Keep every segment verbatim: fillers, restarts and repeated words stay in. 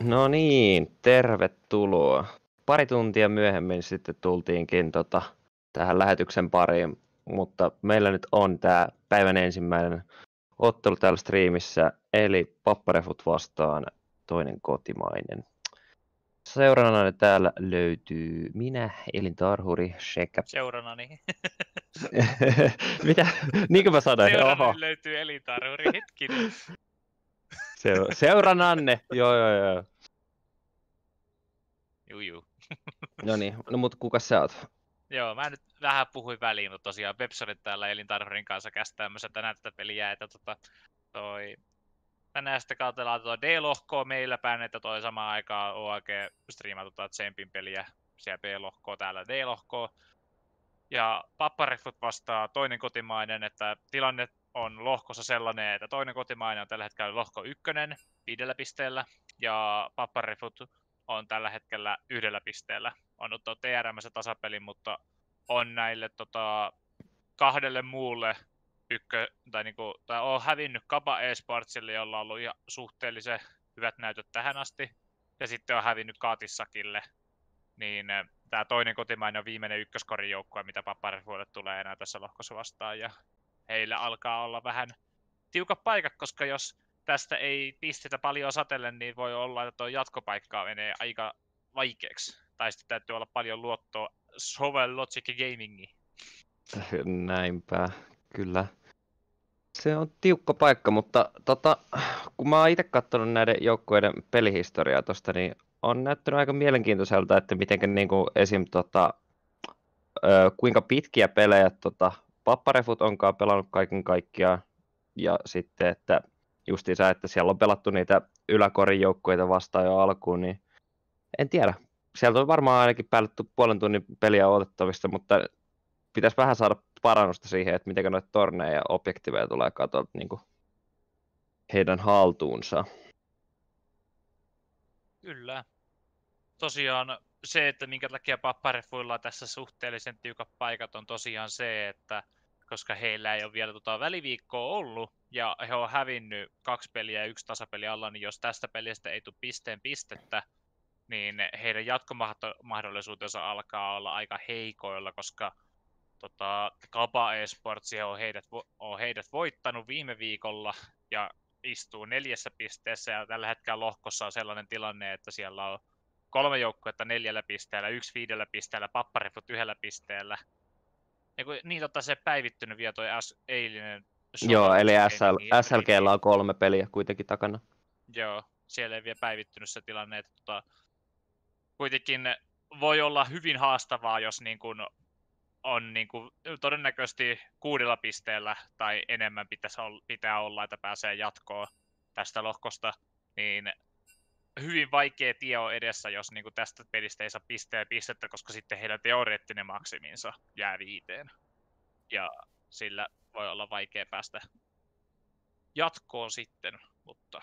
No niin, tervetuloa. Pari tuntia myöhemmin sitten tultiinkin tota, tähän lähetyksen pariin, mutta meillä nyt on tämä päivän ensimmäinen ottelu täällä striimissä, eli Papparefut vastaan toinen kotimainen. Seurana täällä löytyy minä, Elin Tarhuri, sekä... Seuranani. Mitä? Niinkö mä sanoin? Seuranani Oho. löytyy Elintarhuri, hetkinen. Seura- Seurananne, joo joo joo. Juu, juu. No niin, no mutta kuka sä oot? Joo, mä nyt vähän puhuin väliin, mutta tosiaan Pepsolit täällä Elintarhurin kanssa kästäämässä tänään tätä peliä, että tota, toi... Tänään sitten katsellaan tuota D-lohkoa meillä päin, että toi samaan aikaan on oikein striimattu tuota Tsempin peliä, siellä B-lohkoa, täällä D-lohkoa. Ja Papparefut vastaa toinen kotimainen, että tilanne on lohkossa sellainen, että toinen kotimainen on tällä hetkellä lohko ykkönen viidellä pisteellä, ja Papparefut on tällä hetkellä yhdellä pisteellä. On ottanut T R M:ssä tasapelin, mutta on näille tota, kahdelle muulle ykkö, tai, niinku, tai on hävinnyt Kaba eSportsille, jolla on ollut ihan suhteellisen hyvät näytöt tähän asti, ja sitten on hävinnyt Kaatisakille, niin tämä toinen kotimainen on viimeinen ykköskorin joukkue, mitä Papparefuille tulee enää tässä lohkossa vastaan, ja heillä alkaa olla vähän tiukat paikat, koska jos tästä ei pistetä paljon satelle, niin voi olla, että tuo jatkopaikka menee aika vaikeaksi. Tai sitten täytyy olla paljon luottoa Sovel Logic Gamingiin. Näinpä, kyllä. Se on tiukka paikka, mutta tota, kun mä oon itse katsonut näiden joukkueiden pelihistoriaa tosta, niin on näyttänyt aika mielenkiintoiselta, että miten niinku esim. Tota, ö, kuinka pitkiä pelejä tota, Papparefut onkaan pelannut kaiken kaikkiaan, ja sitten, että justiinsa, että siellä on pelattu niitä yläkorin joukkueita vastaan jo alkuun, niin en tiedä. Sieltä on varmaan ainakin päälle puolen tunnin peliä odotettavista, mutta pitäisi vähän saada parannusta siihen, että miten noita torneja ja objektiveja tulee katsoa niin kuin heidän haltuunsa. Kyllä. Tosiaan se, että minkä takia Papparefuilla tässä suhteellisen tiukat paikat on tosiaan se, että koska heillä ei ole vielä tota väliviikkoa ollut ja he on hävinnyt kaksi peliä ja yksi tasapeli alla, niin jos tästä pelistä ei tule pisteen pistettä, niin heidän jatkomahdollisuutensa alkaa olla aika heikoilla, koska tota, Kaba eSports on heidät, on heidät voittanut viime viikolla ja istuu neljässä pisteessä, ja tällä hetkellä lohkossa on sellainen tilanne, että siellä on kolme joukkuetta neljällä pisteellä, yksi viidellä pisteellä, Papparefut yhdellä pisteellä. Ja kun, niin tota se päivittynyt vielä toi äs, eilinen... Joo, eli S L, S L G:llä on kolme peliä kuitenkin takana. Joo, siellä ei vielä päivittynyt se tilanne, että tota, kuitenkin voi olla hyvin haastavaa, jos niin kun on niin kuin todennäköisesti kuudella pisteellä tai enemmän pitäisi olla, pitää olla, että pääsee jatkoon tästä lohkosta, niin hyvin vaikea tie on edessä, jos niin kuin tästä pelistä ei saa pisteä pistettä, koska sitten heidän teoreettinen maksiminsa jää viiteen. Ja sillä voi olla vaikea päästä jatkoon sitten, mutta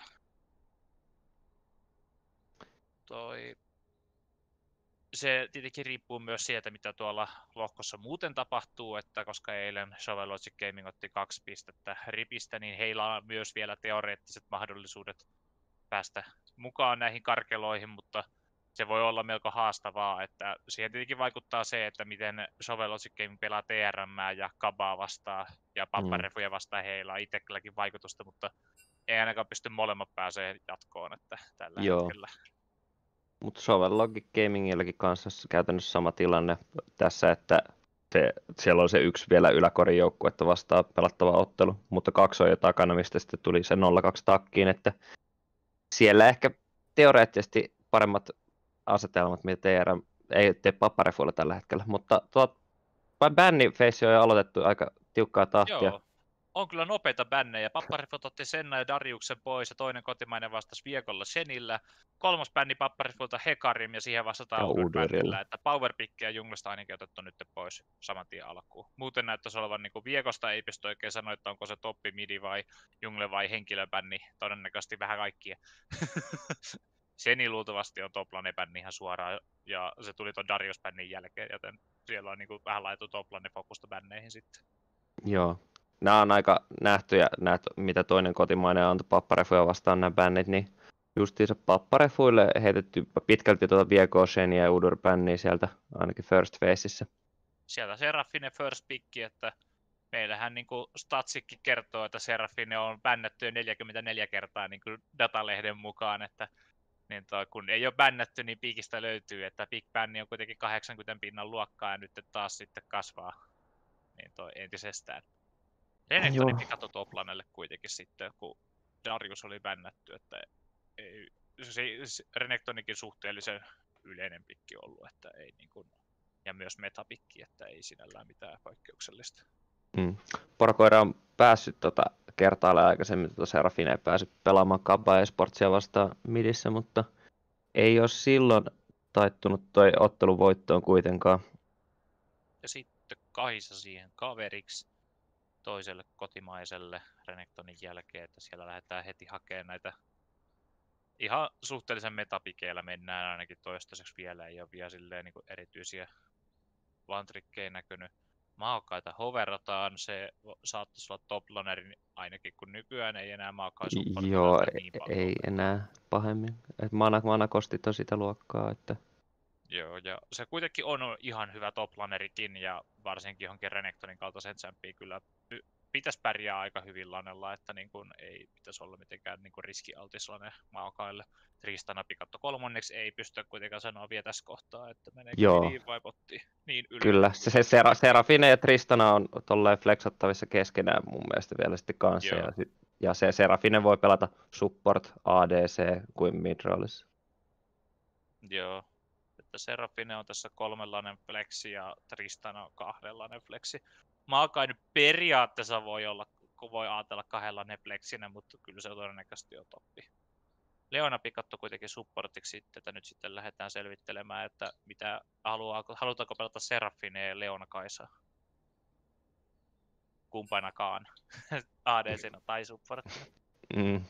toi... Se tietenkin riippuu myös siitä, mitä tuolla lohkossa muuten tapahtuu, että koska eilen Sovel Logic Gaming otti kaksi pistettä ripistä, niin heillä on myös vielä teoreettiset mahdollisuudet päästä mukaan näihin karkeloihin, mutta se voi olla melko haastavaa, että siihen tietenkin vaikuttaa se, että miten Sovel Logic Gaming pelaa T R M ja Kabaa vastaan ja Papparefuja vastaan, heillä on itselläkin vaikutusta, mutta ei ainakaan pysty molemmat pääsee jatkoon, että tällä Joo. hetkellä. Mutta Sovel Logic Gamingillakin kanssa käytännössä sama tilanne tässä, että se, siellä on se yksi vielä yläkorin joukkuetta vastaan pelattava ottelu, mutta kaksi on jo takana, mistä sitten tuli se nolla kaksi takkiin, että siellä ehkä teoreettisesti paremmat asetelmat, mitä T R M ei tee Papparefuilla tällä hetkellä, mutta tuo bänniface on jo aloitettu aika tiukkaa tahtia. Joo. On kyllä nopeita bännejä. Papparefut otti Senna ja Dariuksen pois ja toinen kotimainen vastasi Viekolla Shenillä. Kolmas bänni Papparefulta Hekarim ja siihen vastataan Uber-bännillä, että Powerpick ja Junglesta ainakin otettu nyt pois saman tien alkuun. Muuten näyttäisi olevan niin kuin Viekosta ei pysty oikein sanoa, että onko se toppi, midi vai Jungle vai henkilöbänni. Todennäköisesti vähän kaikkia. Sheni luultavasti on toplane-bänni ihan suoraan ja se tuli ton Darius-bännin jälkeen, joten siellä on niin kuin vähän laitettu toplane-fokusta bänneihin sitten. Joo. Nämä on aika nähtyjä, näet, mitä toinen kotimainen antoi Papparefuja vastaan nämä bännit, niin Justiinsa papparefuille heitetty pitkälti tuota Viegosenia ja Udurbannia sieltä ainakin First Faceissa. Sieltä Serafine first pick, että meillähän niin kuin Statsikki kertoo, että Serafine on bännätty jo neljäkymmentäneljä kertaa niin kuin datalehden mukaan, että niin toi, kun ei ole bännätty, niin piikistä löytyy, että Big Bang on kuitenkin kahdeksankymmentä pinnan luokkaa ja nyt taas sitten kasvaa niin toi entisestään. Renektonin pikattu Toplanelle kuitenkin sitten, kun Darius oli bännätty, että ei, se, se Renektonikin suhteellisen yleinen pikki ollut, että ei niin kuin, ja myös metapikki, että ei sinällään mitään poikkeuksellista. Mm. Porakoira on päässyt tota, kertaalle aikaisemmin, tota Serafine ei päässyt pelaamaan Kabba Esportsia vastaan midissä, mutta ei ole silloin taittunut toi ottelun voittoon kuitenkaan. Ja sitten Kaisa siihen kaveriksi toiselle kotimaiselle Renektonin jälkeen, että siellä lähdetään heti hakemaan näitä ihan suhteellisen metapikeillä mennään ainakin toistaiseksi vielä, ei ole vielä silleen niin kuin erityisiä one-trikkejä näkynyt. Maokaita hoverataan, se saattaisi olla toplaneri ainakin, kun nykyään ei enää maokai supportilla Joo, niin paljon. ei enää pahemmin. Et mana, mana kostit on sitä luokkaa, että... Joo, ja se kuitenkin on ihan hyvä toplanerikin, ja varsinkin johonkin Renektonin kaltaisen champiin kyllä py- pitäisi pärjää aika hyvin lanella, että niin kun ei pitäisi olla mitenkään niin kun riskialtis lane Maokaille. Tristana pikatto kolmanneksi ei pysty kuitenkaan sanoa vielä tässä kohtaa, että meneekö niin vai pottiin niin yli. Kyllä, se, se Sera, Serafine ja Tristana on tolleen flexattavissa keskenään mun mielestä vielä sitten kanssa. Ja, ja se Serafine voi pelata support, A D C kuin midrollissa. Joo, että Serafine on tässä kolmenlainen flexi ja Tristana on kahdenlainen flexi. Maokai nyt periaatteessa voi olla, kun voi ajatella kahdenlainen flexinä, mutta kyllä se todennäköisesti on toppi. Leona pikattu kuitenkin supportiksi sitten, että nyt sitten lähdetään selvittelemään, että mitä haluaa, halutaanko pelata Serafine ja Leona Kaisa. Kumpanakaan. A D C tai supporttina. Mm.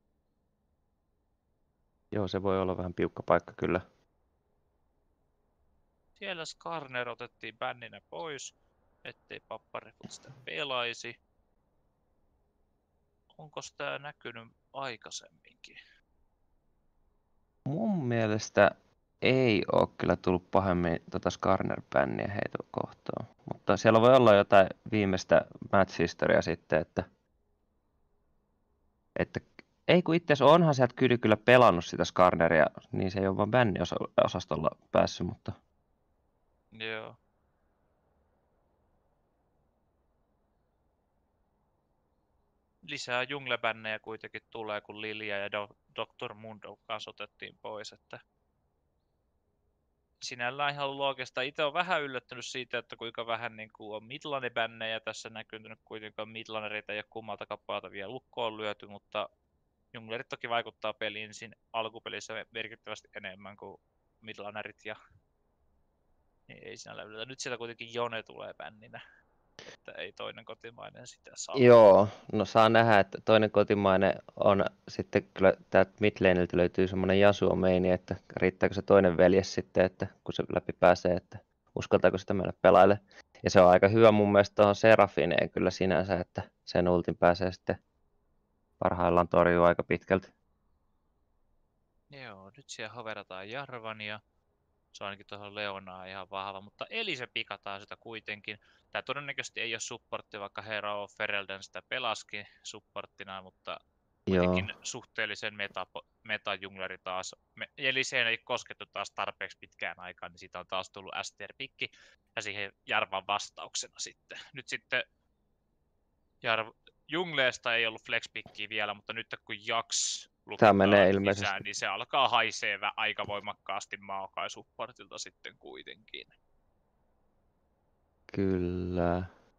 Joo, se voi olla vähän piukka paikka kyllä. Siellä Skarner otettiin bänninä pois, ettei Papparefut sitä pelaisi. Onko tämä näkynyt aikaisemminkin? Mun mielestä ei ole kyllä tullut pahemmin tota Skarner-bänniä heitä kohtaan. Mutta siellä voi olla jotain viimeistä match-historiaa sitten, että, että ei kun itse asiassa onhan sieltä Kydy kyllä pelannut sitä Skarneria, niin se ei ole vaan bänniosastolla päässyt, mutta... Joo. Lisää junglebännejä kuitenkin tulee, kun Lilia ja Do- doktor Mundo kanssa otettiin pois, että sinällään ihan loogista. Itse on vähän yllättynyt siitä, että kuinka vähän niin kuin on midlane-bännejä tässä näkynyt, kuitenkaan midlanereita ei ole kummalta kappalta vielä lukkoon lyöty, mutta junglerit toki vaikuttaa peliin siinä alkupelissä merkittävästi enemmän kuin midlanerit ja niin ei sinällään yllätä. Nyt sieltä kuitenkin Jone tulee bänninä, että ei toinen kotimainen sitä saa. Joo, no saa nähdä, että toinen kotimainen on sitten kyllä täältä midlaneilta löytyy semmoinen Yasuo-meini, että riittääkö se toinen veljes sitten, että kun se läpi pääsee, että uskaltaako sitä mennä pelaille. Ja se on aika hyvä mun mielestä tuohon Serafineen kyllä sinänsä, että sen ultin pääsee sitten parhaillaan torjuu aika pitkälti. Joo, nyt siellä hoverataan Jarvan ja se on ainakin tuohon Leonaa ihan vahva, mutta Elise pikataan sitä kuitenkin. Tämä todennäköisesti ei ole supportti, vaikka Hero of Ferelden sitä pelaskin supporttina, mutta kuitenkin Joo. suhteellisen meta, meta-jungleri taas. Me, Eliseen ei koskettu taas tarpeeksi pitkään aikaan, niin siitä on taas tullut S T R-pikki ja siihen Jarvan vastauksena sitten. Nyt sitten Jarv, Jungleesta ei ollut flex-pikkiä vielä, mutta nyt kun Jaks menee ilmeisesti lisää, niin se alkaa haisee aika voimakkaasti Maokai-supportilta sitten kuitenkin. Kyllä.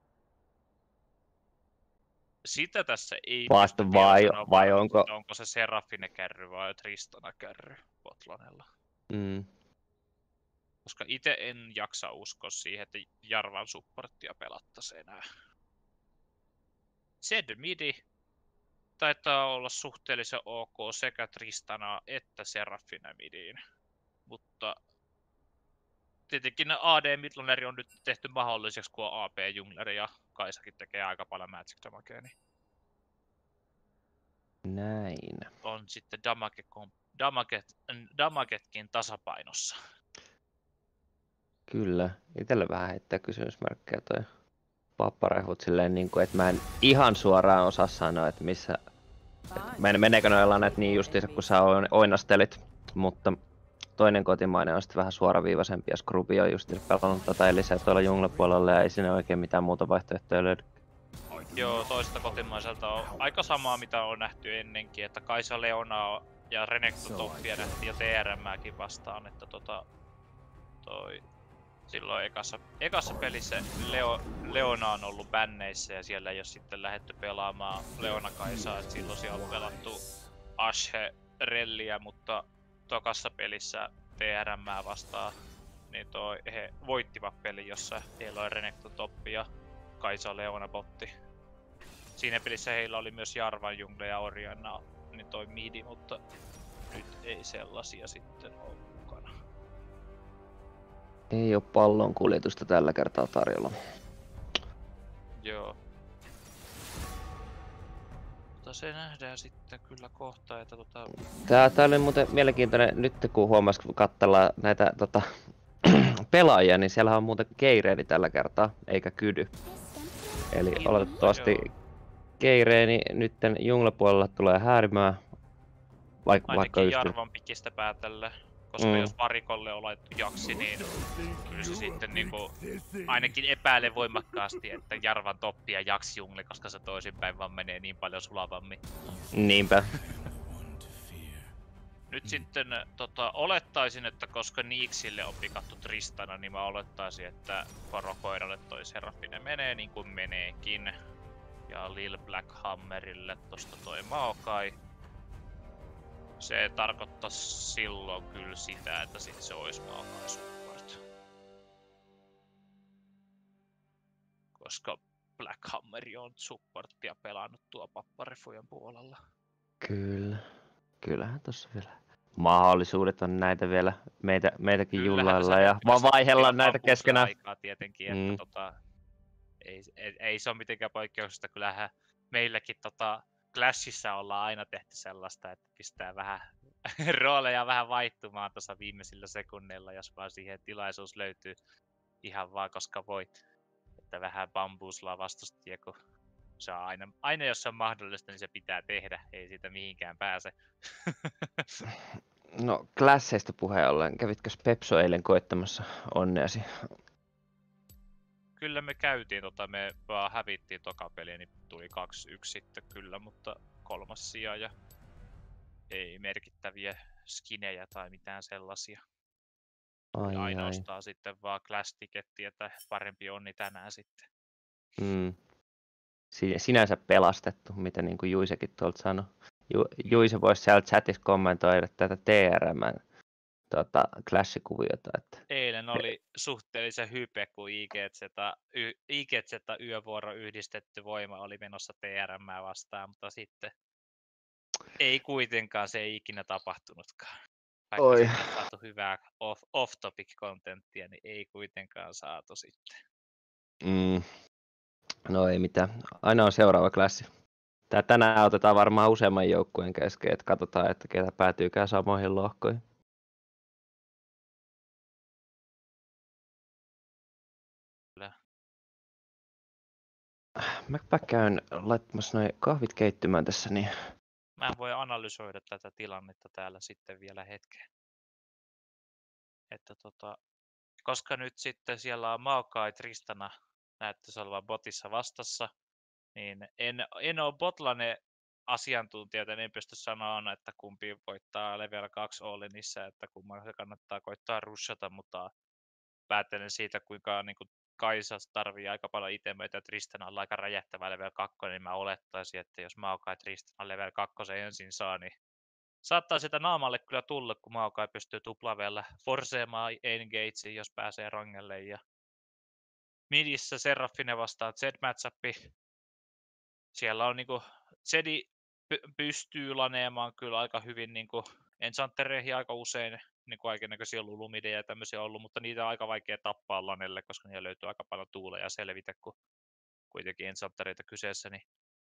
Sitä tässä ei Vasta pysty vai, vielä sanoa vai varmasti, onko... onko se Serafine-kärry vai Tristana-kärry Botlanella. Mm. Koska itse en jaksa uskoa siihen, että Jarvan supporttia pelattaisiin enää. Zed midi taitaa olla suhteellisen ok sekä Tristana että Serafine midiin. Mutta tietenkin A D midlaneri on nyt tehty mahdolliseksi, kun on A P-jungleri ja Kaisakin tekee aika paljon magic damagea. Niin... Näin. on sitten damage, damage, damagetkin tasapainossa. Kyllä. Itelle vähän heittää kysymysmerkkejä toi papparehut silleen, niin kuin, että mä en ihan suoraan osaa sanoa, että missä... Men, meneekö noilla lanet niin justiinsa, kun sä oinastelit, mutta toinen kotimainen on sitten vähän suoraviivaisempi, ja Scrubi on just pelannut tätä Eliseä tuolla junglapuolella, ja ei siinä oikein mitään muuta vaihtoehtoja löydy. Joo, toista kotimaiselta on aika samaa, mitä on nähty ennenkin, että Kaisa Leona ja Renekton Toppia nähtiin ja T R M:ääkin vastaan, että tota, toi, silloin ekassa, ekassa pelissä Leo, Leona on ollut bänneissä ja siellä ei ole sitten lähdetty pelaamaan Leona Kaisaa, että silloin siellä on pelattu Ashe Relliä, mutta tokassa pelissä T R M:ää vastaan, niin toi, he voittivat peli, jossa heillä oli Renekton Toppi ja Kaisa Leona botti. Siinä pelissä heillä oli myös Jarvan, Jungle ja Orianna, niin toi midi, mutta nyt ei sellaisia sitten ole mukana. Ei oo pallon kuljetusta tällä kertaa tarjolla. Joo. Mutta se nähdään sitten kyllä kohta, että tota... Tää, tää oli muuten mielenkiintoinen, nyt kun huomas, kun katsellaan näitä tota, pelaajia, niin siellä on muuten Keireeni tällä kertaa, eikä Kydy. Eli Niin, oletettavasti joo. Keireeni nytten junglapuolella tulee häärimään. Vaik- vaikka Ainakin just... Jarvan pikistä päätellä, koska Mm. jos varikolle on laittu jaksi, niin kyllä se sitten niinku ainakin epäilee voimakkaasti, että Jarvan Toppi ja jaksi jungle, koska se toisinpäin vaan menee niin paljon sulavammin. Niinpä. Nyt sitten tota, olettaisin, että koska Niiksille on pikattu Tristana, niin mä olettaisin, että Porokoiralle toi Serafine menee niin kuin meneekin. Ja Lil Black Hammerille tosta toi Maokai. Se tarkoittaa silloin kyllä sitä, että sit se olisi Maokai support. Koska Black Hammeri on supporttia pelannut tuo Papparifujen puolella. Kyllä. Kyllähän tossa vielä mahdollisuudet on näitä vielä meitä, meitäkin jullailla ja vaan vaihella näitä keskenään. Aikaa tietenkin, että Mm. tota, ei, ei, ei se ole mitenkään poikkeuksesta. Kyllähän meilläkin tota, Clashissa ollaan aina tehty sellaista, että pistää vähän rooleja vähän vaihtumaan tuossa viimeisillä sekunneilla, jos vaan siihen tilaisuus löytyy ihan vaan koska voi. Että vähän bambuuslaa vastustia, kun se on aina, aina jos se on mahdollista, niin se pitää tehdä. Ei siitä mihinkään pääse. No, Classeista puheen ollen, kävitkö Pepso eilen koettamassa onneasi? Kyllä me käytiin, tota, me vaan hävittiin toka peli, niin tuli kaksi yksi sitten kyllä, mutta kolmas sija ja ei merkittäviä skinejä tai mitään sellaisia. Ai, ai. Ainoastaan sitten vaan Clash-tikettiä, että parempi onni tänään sitten. Mm. Si- sinänsä pelastettu, mitä niin kuin Juisekin tuolta sanoi. Ju- Juise voisi siellä chatissa kommentoida tätä T R M:n tota, Clash-kuviota. Että... Eilen oli suhteellisen hype, kun I G Z, y, I G Z yövuoro yhdistetty voima oli menossa T R M vastaan, mutta sitten ei kuitenkaan, se ei ikinä tapahtunutkaan. Vaikka Oi. sitten saatu hyvää off, off-topic-kontenttia, niin ei kuitenkaan saatu sitten. Mm. No ei mitään. Aina on seuraava klassi. Tää tänään otetaan varmaan useamman joukkueen kesken, että katsotaan, että ketä päätyykään samoihin lohkoihin. Kyllä. Mäpä käyn laittamassa noin kahvit keittymään tässä, niin... Mä en voi analysoida tätä tilannetta täällä sitten vielä hetken. Että tota, koska nyt sitten siellä on Maokai Tristana näyttäisi olevan botissa vastassa, niin en, en ole botlane asiantuntija, joten en pysty sanoa, että kumpi voittaa level kaksi Allinissa, että kumman se kannattaa koittaa rushata, mutta päätellen siitä, kuinka niin kuin Kaisa tarvii aika paljon itemeitä ja Tristana on aika räjähtävä level kaksi, niin mä olettaisin, että jos Maokai Tristana level kaksi ensin saa, niin saattaa sitä naamalle kyllä tulla, kun Maokai pystyy tuplavella forseemaan engageen, jos pääsee rangelle. Ja midissä Serafine vastaan Z-matchupi. Siellä on niinku, Zedi py- pystyy laneemaan kyllä aika hyvin niinku Enchantereihin aika usein, niin kuin kaikennäköisiä lulumideja ja tämmöisiä ollut, mutta niitä on aika vaikea tappaa lanelle, koska niillä löytyy aika paljon tuuleja selvitä, kun kuitenkin Enchantereita kyseessä, niin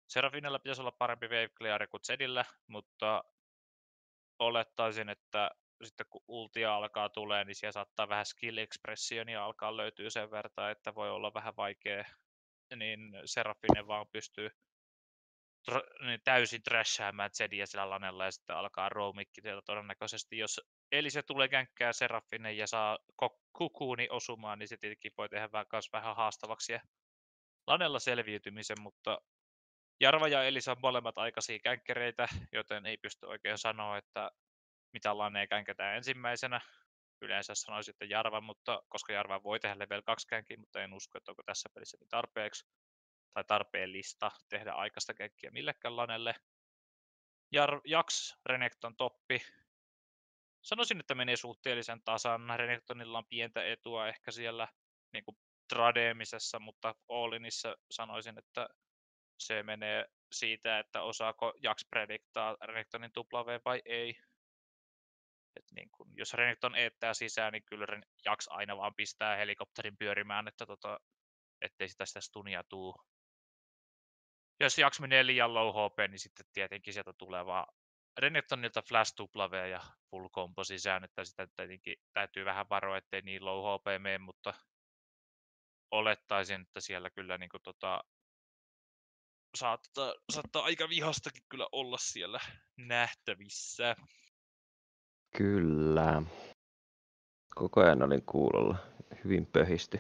Serafinella pitäisi olla parempi wave clear kuin Zedillä, mutta olettaisin, että sitten kun ultia alkaa tulee, niin siellä saattaa vähän skill expressionia alkaa löytyä sen verran, että voi olla vähän vaikea, niin Serafine vaan pystyy tr- niin täysin trashäämään Zediä sillä lanella ja sitten alkaa roamikki sieltä todennäköisesti. Jos eli se tulee känkkää Serafine ja saa kukuuni osumaan, niin se tietenkin voi tehdä vähän, vähän haastavaksi ja lanella selviytymisen, mutta Jarva ja Elisa on molemmat aikaisia känkkereitä, joten ei pysty oikein sanoa, että mitä lanea känkätään ensimmäisenä. Yleensä sanoisin, että Jarva, mutta koska Jarva voi tehdä level kaksi känkiä, mutta en usko, että onko tässä pelissä niin tarpeeksi tai tarpeellista tehdä aikaista känkkiä millekään lanelle. Jar- Jaks, Renekton toppi. Sanoisin, että menee suhteellisen tasan. Renektonilla on pientä etua ehkä siellä niin kuin tradeemisessa, mutta Allinissa sanoisin, että se menee siitä, että osaako Jaks prediktaa Renektonin W vai ei. Et niin kun, jos Renekton eettää sisään, niin kyllä Jaks aina vaan pistää helikopterin pyörimään, että tota, ettei sitä sitä stunia tuu. Jos Jaks menee liian low H P, niin sitten tietenkin sieltä tulee vaan Renektonilta flash W ja full combo sisään, että sitä tietenkin täytyy vähän varoa, ettei niin low H P mene, mutta olettaisin, että siellä kyllä niin kuin, tota, saattaa, saattaa aika vihastakin kyllä olla siellä nähtävissä. Kyllä. Koko ajan olin kuulolla. Hyvin pöhisty.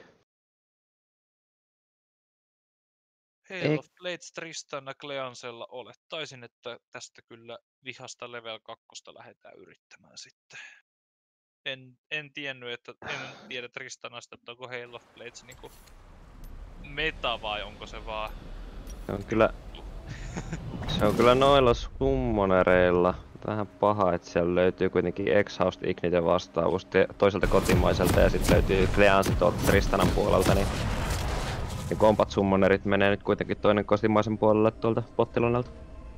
Hail of Blades Tristana Cleansella olettaisin, että tästä kyllä vihasta level kakkosta lähdetään yrittämään sitten. En, en tiennyt, että en tiedä Tristanasta, että onko Hail of Blades niinku meta vai onko se vaan... Se on kyllä, se on kyllä noilla summonereilla vähän paha, että siellä löytyy kuitenkin Exhaust Ignite vastaavuus toiselta kotimaiselta ja sitten löytyy Cleanse tuolta Tristanan puolelta, niin ja kompat summonerit menee nyt kuitenkin toinen kotimaisen puolelle tuolta Pottilonelta.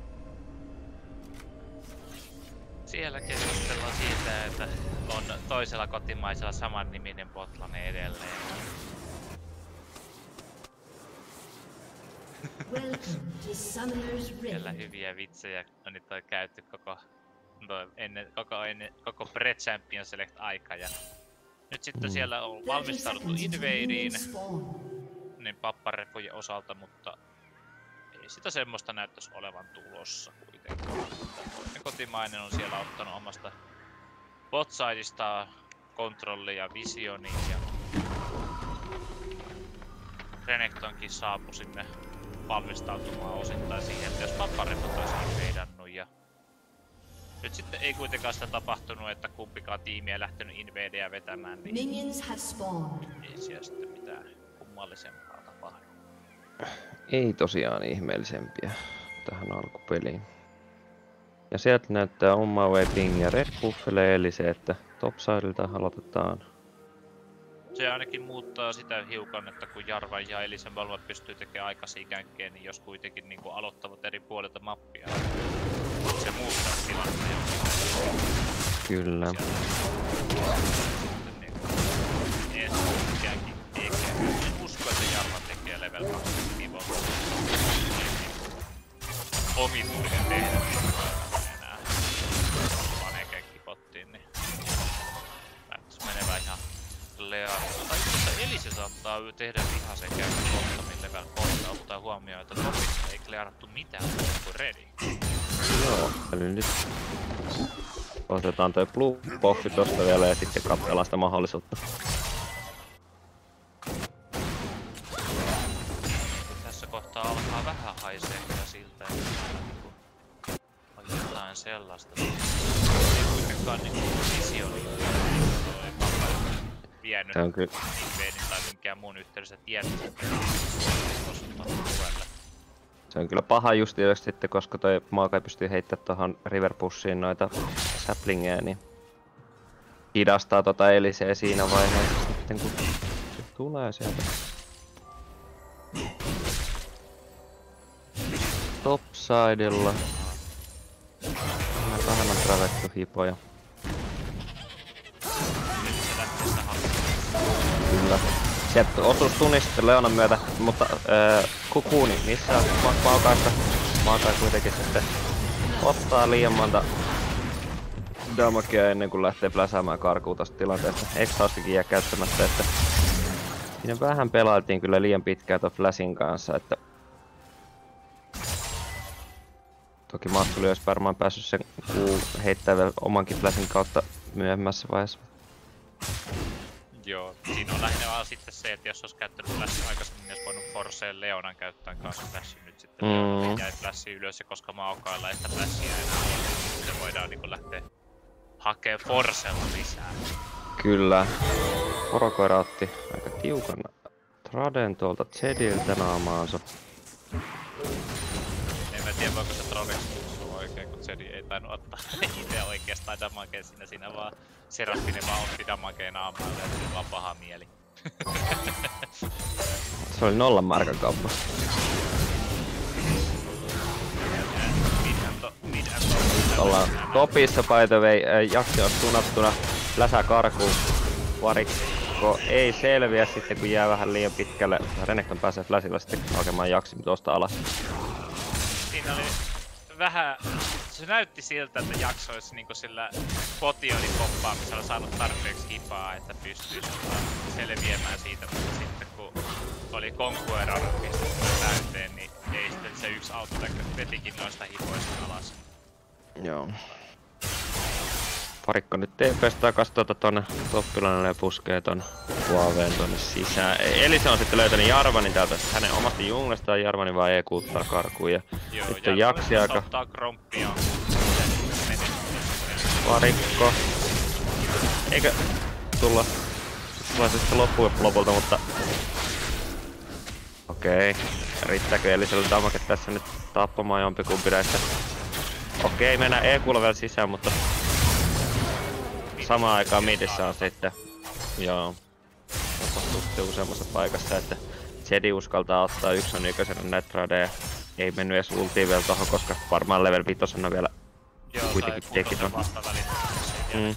Siellä keskustellaan siitä, että on toisella kotimaisella saman niminen Botlane edelleen. Siellä hyviä vitsejä on nyt on käyty koko, no, ennen, koko, ennen, koko Bread Champion Select aika. Ja nyt sitten mm. siellä on valmistauduttu Invadeen niin papparefojen osalta, mutta ei sitä semmoista näyttäisi olevan tulossa kuitenkaan. Ja kotimainen on siellä ottanut omasta botsideistaan kontrollia ja visionin ja Renektonkin saapui sinne valmistautumaan osittain siihen, että jos papparefot olisi invadannut ja nyt sitten ei kuitenkaan sitä tapahtunut, että kumpikaan tiimi ei lähtenyt invadeja vetämään, niin ei siellä sitten mitään kummallisempaa tapahdu. Ei tosiaan ihmeellisempiä tähän alkupeliin. Ja sieltä näyttää oma way ping ja red buffele, eli se, että topsidelta aloitetaan. Se ainakin muuttaa sitä hiukan, että kun Jarva ja Elisa molemmat pystyy tekemään aikaisia känkkejä, niin jos kuitenkin niin kuin aloittavat eri puolilta mappia, se muuttaa tilannetta jo. Kyllä. En usko, että Jarva tekee level kaksi kivoa. Omituinen tehdä enää. Panee kenkkipottiin, niin näyttäisi menevän ihan learissa. Tai itse Elisa saattaa tehdä vihaisen käynnin kohtamin level kolme, ottaa huomioon, että topissa ei klearattu mitään muuta kuin ready. Joo, eli nyt otetaan toi blue boxi tosta vielä ja sitten katsellaan sitä mahdollisuutta. Tässä kohtaa alkaa vähän haisee kyllä siltä, että on jotain sellaista. Ei kuitenkaan niinku visionia vienyt Invadein tai minkään muun yhteydessä tietysti. Se on kyllä paha just jos sitten, koska toi Maokai pystyy heittämään tuohon River Pushiin noita saplingeja, niin hidastaa tota Eliseä siinä vaiheessa sitten kun se tulee sieltä. Topsidella. Vähän vähemmän travettu hipoja. Kyllä. Sieltä osuus tunnisti Leonan myötä, mutta äh, Q Kukuni, missä on Maokaista? Maokai kuitenkin sitten ottaa liian monta damagea ennen kuin lähtee pläsäämään karkuun tosta tilanteesta. Exhaustikin jää käyttämättä, että siinä vähän pelailtiin kyllä liian pitkään ton Flashin kanssa, että toki Matsuli olisi varmaan päässyt sen kuun heittää vielä omankin Flashin kautta myöhemmässä vaiheessa. Joo, siinä on lähinnä vaan sitten se, että jos olisi käyttänyt Flashin aikaisemmin, niin olisi voinut Forceen Leonan käyttää kanssa Flashin nyt sitten. Mm. Jäi Flashi ylös ja koska Maokailla ei sitä Flashia enää ole, niin se voidaan niinku lähteä hakee Forcella lisää. Kyllä. Porokoira otti aika tiukan traden tuolta Zediltä naamaansa. En mä tiedä voiko se tradeksi kutsua oikein, kun Zedi ei tainnut ottaa itse oikeastaan damagea siinä, siinä vaan Seraphine vaan otti damagea naamaalle ja tuli vaan paha mieli. Se oli nollan markan kauppa. Ollaan topissa by the way, Jaksi on sunattuna, läsää karkuun. Varikko ei selviä sitten kun jää vähän liian pitkälle. Renekton pääsee Flashilla sitten hakemaan Jaksin tuosta alas. Siinä oli vähän, se näytti siltä, että Jaks olisi niinku sillä potionin poppaamisella saanut tarpeeksi hipaa, että pystyisi selviämään siitä, mutta sitten kun oli Conqueror pistetty täyteen, niin ei sitten se yksi autotäkkö vetikin noista hipoista alas. Joo. Varikko nyt T P:stä takas tuota tonne toppilainen ja puskee ton Huaveen tonne sisään. Eli se on sitten löytänyt Jarvanin täältä hänen omasta junglestaan. Jarvanin vaan E Q:ttaa karkuun ja joo, nyt on Jaksi aika... ottaa Gromppia. Varikko. Eikö tulla... Tulee se sitten loppuun lopulta, mutta... Okei. Riittääkö Eliselle damage tässä nyt tappamaan jompikumpi näistä? Okei, mennään E Q:lla vielä sisään, mutta... Samaan aikaan midissä on sitten... Joo. Tapahtuu sitten useammassa paikassa, että Zedi uskaltaa ottaa yksi on yköisenä netradeja. Ei mennyt edes ultiin vielä tohon, koska varmaan level vitosena vielä joo, kuitenkin teki ton. Mm.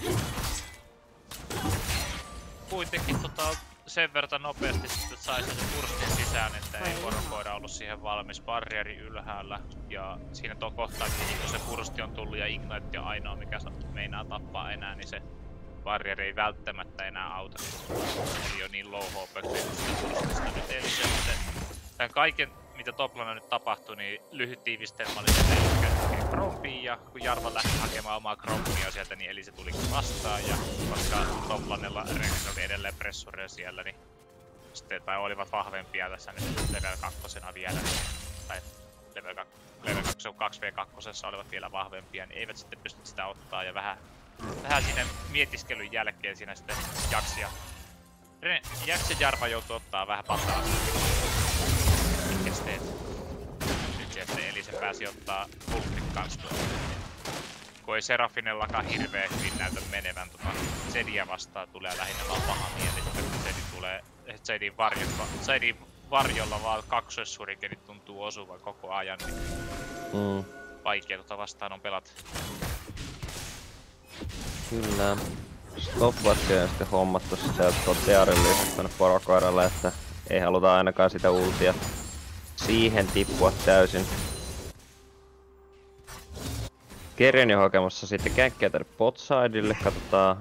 Kuitenkin tota, sen verran nopeasti sitten sai sen burstin sisään, että ei Porokoira ollut siihen valmis, barrieri ylhäällä. Ja siinä tuo kohtaa, kun se bursti on tullut ja Ignite on ainoa mikä meinaa tappaa enää, niin se barrieri ei välttämättä enää auta. Eli on niin low H P burstista nyt. Eli se, tämän kaiken mitä toplana nyt tapahtui, niin lyhyt tiivistelmä oli se, että käytettiin Grompiin ja kun Jarvan lähti hakemaan omaa Grompia sieltä, niin eli se tulikin vastaan ja koska toplanella Renekton oli edelleen pressureja siellä, niin sitten, tai olivat vahvempia tässä nyt level kakkosena vielä, tai level kaksi v kaksi olivat vielä vahvempia, niin eivät sitten pysty sitä ottaa ja vähän, vähän siinä mietiskelyn jälkeen siinä sitten Jaksi ja Jaksi ja Jarva joutuu ottaa vähän pataa. Mikäs teet? Nyt sieltä eli se pääsi ottaa ultin kanssa. Kun ei Seraphinellakaan hirveä hyvin näytä menevän tota Zediä vastaan, tulee lähinnä vaan paha mieli, että Zedi tulee Zedin varjolla, Zedin varjolla vaan kaksoisshurikenit tuntuu osuvan koko ajan, niin mm. vaikea tota vastaan on pelata. Kyllä. Stopwatchia on sitten hommattu sieltä Tearin lisäksi tonne Porokoiralle, että ei haluta ainakaan sitä ultia siihen tippua täysin. Kerjani on hakemassa sitten känkkiä tänne botsidelle, katsotaan.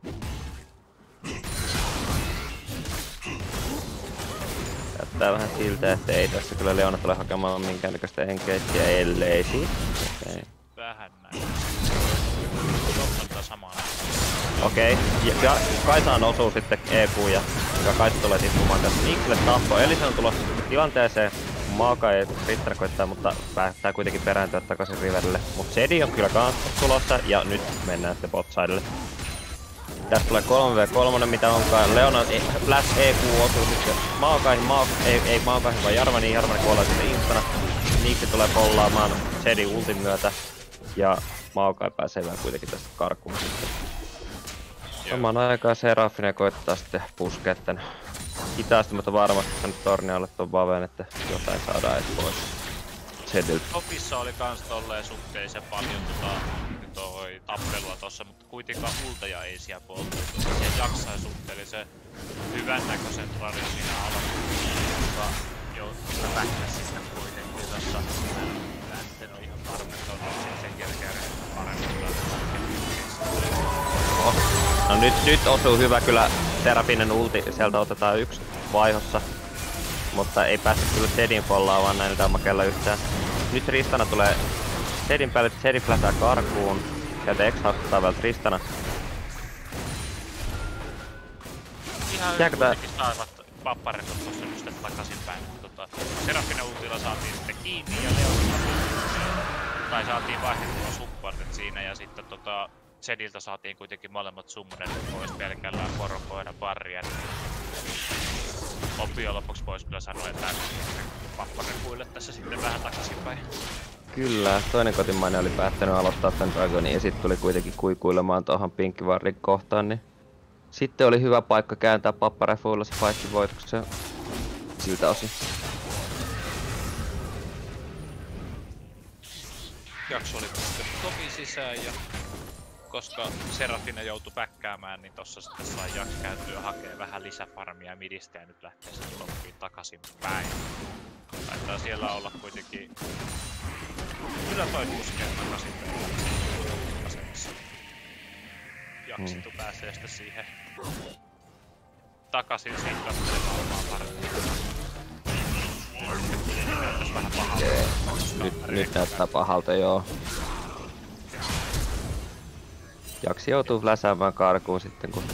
Näyttää vähän siltä, että ei tässä kyllä Leona tule hakemaan minkäännäköistä engageä, ellei siitä. Okay. Vähän näin. Ottaa samaan. Okei, okay. ja, ja Kaisaan osuu sitten E Q ja, ja Kaisa tulee tippumaan tässä Nikselle tappo. Eli se on tulossa tilanteeseen, Maoka ei Ritter koittaa, mutta päättää kuitenkin perääntyä takaisin Riverille. Mut Zedi on kyllä kans tulossa ja nyt mennään sitten botsidelle. Tästä tulee kolme v kolme, mitä onkaan. Leona Flash E Q osuu sitten Maokaihin, Maok, ei, ei Maokaihin vaan Jarvaniin, Jarvani kuolee sitten instana. Niksi tulee pollaamaan Zedi ultin myötä ja Maokai pääsee vielä kuitenkin tästä karkuun sitten. Samaan aikaan Seraphine koittaa sitten puskea tän hitaasti, mutta varmasti tänne tornialle ton Vaven, että jotain saadaan edes pois Zediltä. Topissa oli kans tolleen suhteellisen paljon tota, toi tappelua tossa, mutta kuitenkaan ulteja ei siellä polttu. Siellä jaksai suhteellisen hyvän näköisen tradin siinä alkuun. jo läpähtäisi sitten kuitenkin tossa. Tää sitten on ihan varmentoon, että sen jälkeen paremmin. Oh. No nyt, nyt osuu hyvä kyllä Serafinen ulti, sieltä otetaan yksi vaihossa. Mutta ei päästä kyllä Zedin follaa vaan näin dammakella yhtään. Nyt Tristana tulee Zedin päälle, Zedin flätää karkuun. Sieltä X-hauttaa vielä Tristana. Ihan kuitenkin saivat papparetot tossa nyt sitten takaisinpäin. Tota, Serafinen ultilla saatiin sitten kiinni ja Leon tai saatiin vaihdettua supportit siinä ja sitten tota Zediltä saatiin kuitenkin molemmat summonerit pois pelkällään porokoida barrier. Loppujen lopuksi voisi kyllä sanoa, että papparepuille tässä sitten vähän takaisinpäin. Kyllä, toinen kotimainen oli päättänyt aloittaa tän Dragonin ja sitten tuli kuitenkin kuikuilemaan tuohon Pinkkivarrin kohtaan, niin sitten oli hyvä paikka kääntää papparefuilla se fightin voitoksi siltä osin. Jakso oli pistetty Topin sisään ja koska Serafina joutui päkkäämään, niin tossa sitten sai Jaks kääntyä hakee vähän lisäfarmia midistä ja nyt lähtee sitten Topiin takaisin päin. Taitaa siellä olla kuitenkin kyllä toi puskee takaisin asemassa. Jaksitu hmm. pääsee sitten siihen takaisin siitä katselemaan omaa paremmin. Näyttäis vähän pahalta. Nyt, nyt näyttää pahalta, joo. Jaksi joutuu läsäämään karkuun sitten kun...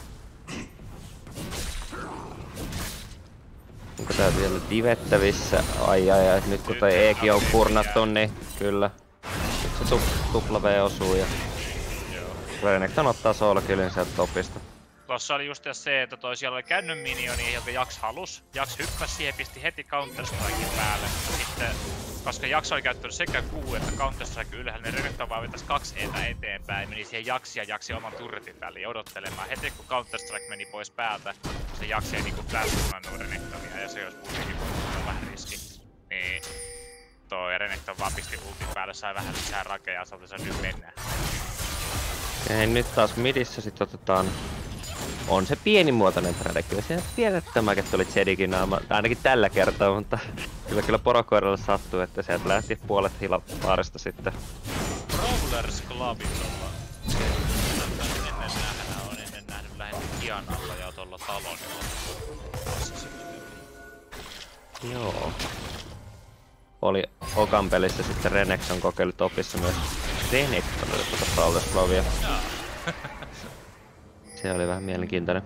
Onko tää vielä divettävissä? Ai ai ai, nyt kun toi Eeki on kurnattu, niin kyllä. Nyt se tu tupla V osuu ja... Renekton ottaa soolokillin sieltä Topista. Tuossa oli just se, että toi siellä oli kännyn minioni, joka Jaks halus. Jaks hyppäsi siihen, pisti heti Counter-Strikein päälle. Sitten, koska Jaks oli käyttänyt sekä Q että Counter-Strike ylhäällä, niin Renekton vaan vetäisi kaksi etä eteenpäin. Meni siihen Jaksi ja Jaksi oman turretin väliin odottelemaan. Heti kun Counter-Strike meni pois päältä, se Jaksi ei niinku flashannut Renektonia ja se olisi kuitenkin voinut vähän riski. Niin toi Renekton vaan pisti ultin päälle, sai vähän lisää rakeja ja sanoi, että nyt mennään. Okei, nyt taas midissä sit otetaan... On se pienimuotoinen trade, kyllä siinä pienet tämäket oli Zedikin naama, ainakin tällä kertaa, mutta kyllä kyllä porokoiralle sattuu, että sieltä lähti puolet hilapaarista sitten. Brawlers Clubilla ennen nähdään, on ennen nähnyt lähinnä Kianalla ja tuolla Talonilla. Joo. Oli Okan pelissä sitten Renekton kokeili Topissa myös Renektonille tuota Brawlers Clubia. Se oli vähän mielenkiintoinen.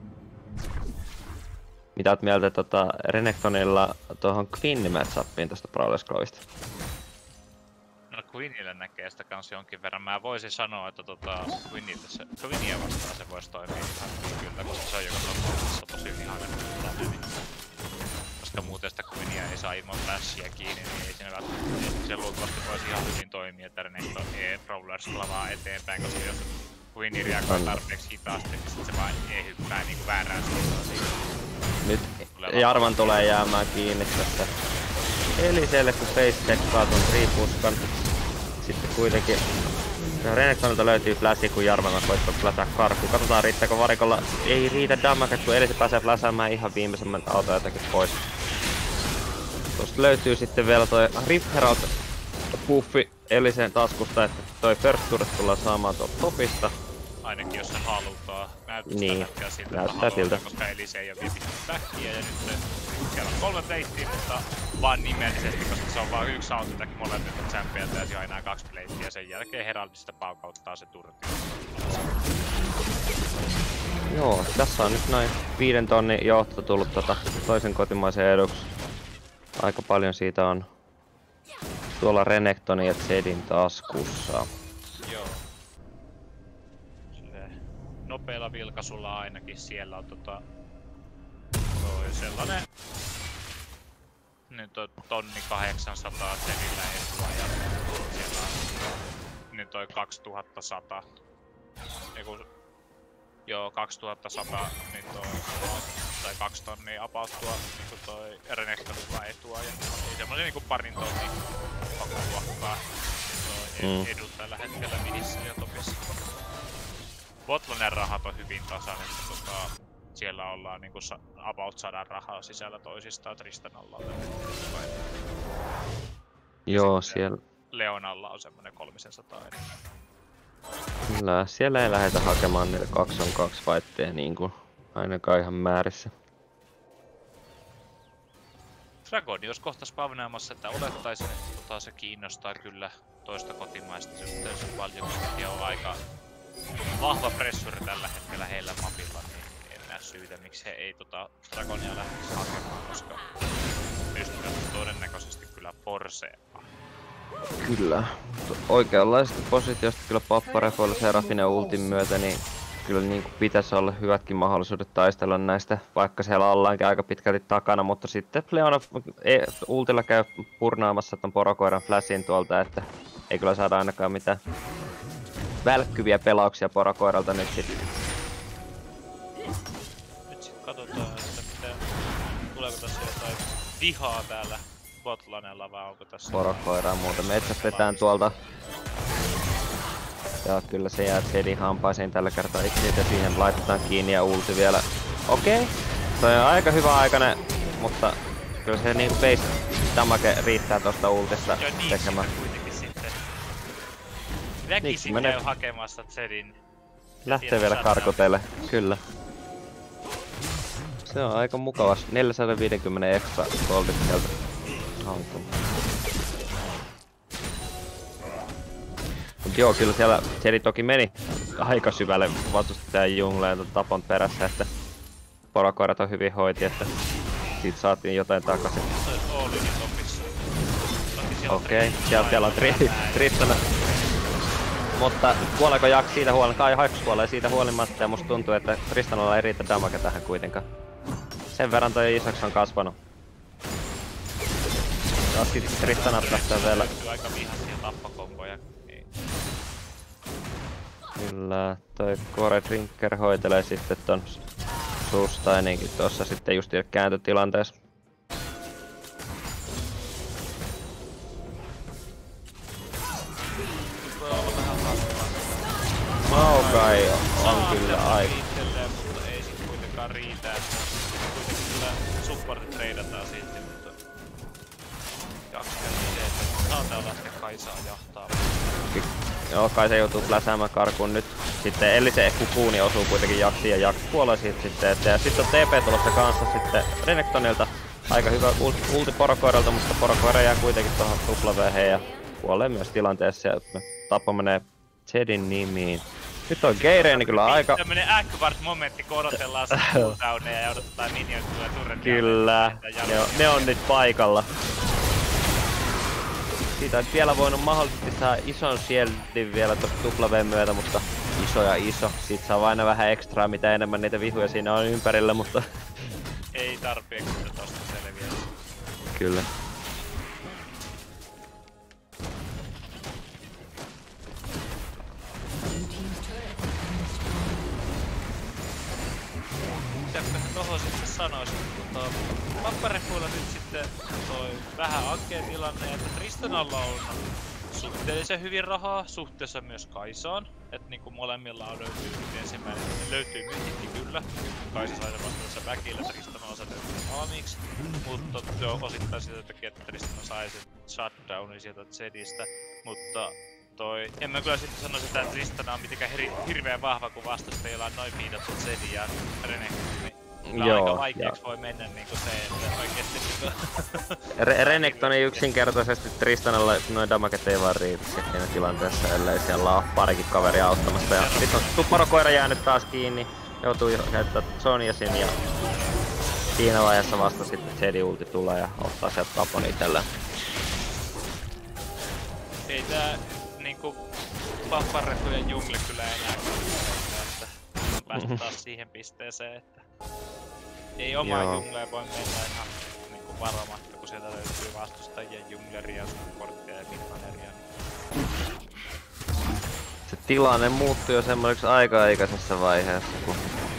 Mitä oot mieltä tota Renektonilla tuohon Queenin matchupiin tosta Brawlers Clubista? No Queenille näkee sitä kans jonkin verran. Mä voisin sanoa, että tota Queenille se, Queenia vastaan se vois toimia ihan kyllä, koska se on joka tapauksessa tosi vihainen. Koska muuten sitä Queenia ei saa ilman flashia kiinni, niin ei siinä välttämättä. Se luultavasti voisi ihan hyvin toimia, että Renekton ei Brawlers Clubaa eteenpäin, koska jos Queeni reagoi tarpeeksi hitaasti, niin sit se vaan ei hyppää niinku väärään suuntaan siitä. Nyt Jarvan tulee jäämään kiinni tästä Eliselle, kun face tekkaa ton triipuskan. Sitten kuitenkin Renektonilta löytyy flashi, kun Jarvan koittaa flätää karkuun. Katsotaan riittääkö varikolla. Ei riitä damage, kun Elise pääsee fläsäämään ihan viimeisemmän auto jotakin pois. Tuosta löytyy sitten vielä toi Rift Herald buffi Elisen taskusta, että toi first turret tullaan saamaan tuolta Topista. Ainakin jos se halutaa. Näyttää niin, siltä, näyttää siltä. Koska Elise ei oo vielä pitänyt backia ja nyt siellä on kolme pleittiä, mutta vaan nimellisesti, koska se on vaan yksi autotack molemmilta champiolta ja siellä on enää kaksi pleittiä ja sen jälkeen Heraldista paukauttaa se turretti. Joo, tässä on nyt noin viiden tonnin johto tullut tota toisen kotimaisen eduksi. Aika paljon siitä on tuolla Renektonin ja Zedin taskussa. Joo. Se nopealla vilkaisulla ainakin siellä on tota... Toi sellainen... Nyt on tonni kahdeksansataa Zedillä etua ja siellä on... Nyt toi kaksituhattasata. Eiku... Joo, kaksituhattasata, niin toi... Tai kaksi tonnia apauttua niinku toi Renektonilla etua ja semmosen niinku parin tonnin luokkaa toi mm. edut tällä hetkellä midissä ja Topissa. Botlanen rahat on hyvin tasainen, mutta tota, siellä ollaan niinku sa- about sadan rahaa sisällä toisistaan. Tristanalla on Joo, siellä... Leonalla on semmonen kolmisensataa enemmän. Kyllä, siellä ei lähdetä hakemaan niitä kaksi on kaksi fightteja niinku ainakaan ihan määrissä. Dragoni olisi kohta spavnaamassa, että olettaisin, että tota se kiinnostaa kyllä toista kotimaista yhteisöä paljon, koska on aika vahva pressuri tällä hetkellä heillä mapilla, niin en näe syytä, miksi he ei tota Dragonia lähtisi hakemaan, koska pystyvät todennäköisesti kyllä porseemaan. Kyllä. Oikeanlaisesta positiosta kyllä Papparefoilla Serafinen ultin myötä, niin kyllä niin kuin pitäisi olla hyvätkin mahdollisuudet taistella näistä, vaikka siellä ollaankin aika pitkälti takana, mutta sitten Leona e- ultilla käy purnaamassa ton porokoiran flashin tuolta, että ei kyllä saada ainakaan mitään välkkyviä pelauksia porokoiralta nyt sitten. Nyt sit katsotaan, että mitä, tuleeko tässä jotain vihaa täällä botlanella vai onko tässä... Porokoiraa muuta metsästetään tuolta. Ja kyllä se jää Zedin hampaisiin tällä kertaa itse, siihen laitetaan kiinni ja ulti vielä. Okei, okay. Toi on aika hyvä aikainen, mutta kyllä se niinku base damage riittää tosta ultista tekemään. Kuitenkin sitten. Väkisin käy menee... hakemassa Zedin. Lähtee vielä karkoteille, kyllä. Se on aika mukavas, neljäsataaviisikymmentä extra goldit sieltä hankkimaan. Mut joo, kyllä siellä Zed toki meni aika syvälle vastustajan jungleen tapon perässä, että porokoirat on hyvin hoiti, että siitä saatiin jotain takaisin. Okei, okay, sieltä siellä on tri Tristana. Mutta kuoleeko Jax siitä huolimatta? Kai Jax kuolee siitä huolimatta ja musta tuntuu, että Tristanalla ei riitä damage tähän kuitenkaan. Sen verran toi isoksi on kasvanut. Ja sit Tristana tästä vielä. Aika vihaisia tappakomboja. Kyllä, toi Core Drinker hoitelee sitten ton Sustaininkin tossa sitten just kääntötilanteessa. Voi olla vähän hankala. Maokai on kyllä aika. Riittelee, mutta ei sit kuitenkaan riitä. Kuitenkin kyllä supportit treidataan silti, mutta... Jaksaa se, että saattaa lähteä Kaisaa jahtaa. Joo, kai se joutuu pläsäämään karkuun nyt. Sitten eli se Kukuuni osuu kuitenkin Jaksiin ja Jaks kuolee siitä sitten. Ja sitten on T P tulossa kanssa sitten Renektonilta. Aika hyvä ulti porokoiralta, mutta porokoira jää kuitenkin tuohon tuplaveihin ja kuolee myös tilanteessa. Ja tappo menee Zedin nimiin. Nyt on Geireeni kyllä aika... Tämmönen Akvart-momentti, kun odotellaan sitä cooldownia ja odotetaan minion tulee turret. Kyllä, ne on, ne on nyt paikalla. Siitä on vielä voinut mahdollisesti saada ison shieldin vielä tosta tuplaveen myötä, mutta iso ja iso. Siitä saa aina vähän ekstraa, mitä enemmän niitä vihuja siinä on ympärillä, mutta... Ei tarpeeksi, että tosta selviää. Kyllä. Mitäköhän tohon sitten sanoisin, mutta Papparefuilla nyt sitten toi vähän ankea tilanne, että Tristanalla on suhteellisen hyvin rahaa, suhteessa myös Kaisaan. Et niinku molemmilla on löytyy ensimmäinen, löytyy myyntikin kyllä. Kaisa sai sen vastaavassa väkillä, Tristanalla se löytyy aamiksi. Mutta se on osittain sitä takia, että Tristana sai sen shutdownin sieltä Zedistä. Mutta toi, en mä kyllä sitten sanoisi, että Tristana on mitenkään hirveän vahva, kun vastustajilla on noin piinattu Zedin ja Renekton. Kyllä joo, aika vaikeaksi voi mennä niinku se, että oikeesti niinku... Re Renekton ei yksinkertaisesti Tristanalla noin damaget ei vaan riitä siinä tilanteessa, ellei siellä on parikin kaveria auttamassa. Ja sit on Tupparokoira jäänyt taas kiinni, joutuu käyttämään Sonjasin ja siinä vaiheessa vasta sitten Zedin ulti tulee ja ottaa sieltä tapon itselleen. Ei tää niinku Papparefu ja jungle kyllä enää että päästä taas siihen pisteeseen, että ei omaa jungleen voi mennä ihan niinku varomatta, kun sieltä löytyy vastustajia, jungleria, supporttia ja midlaneria. Se tilanne muuttui jo semmoiseksi aika-aikaisessa vaiheessa, kun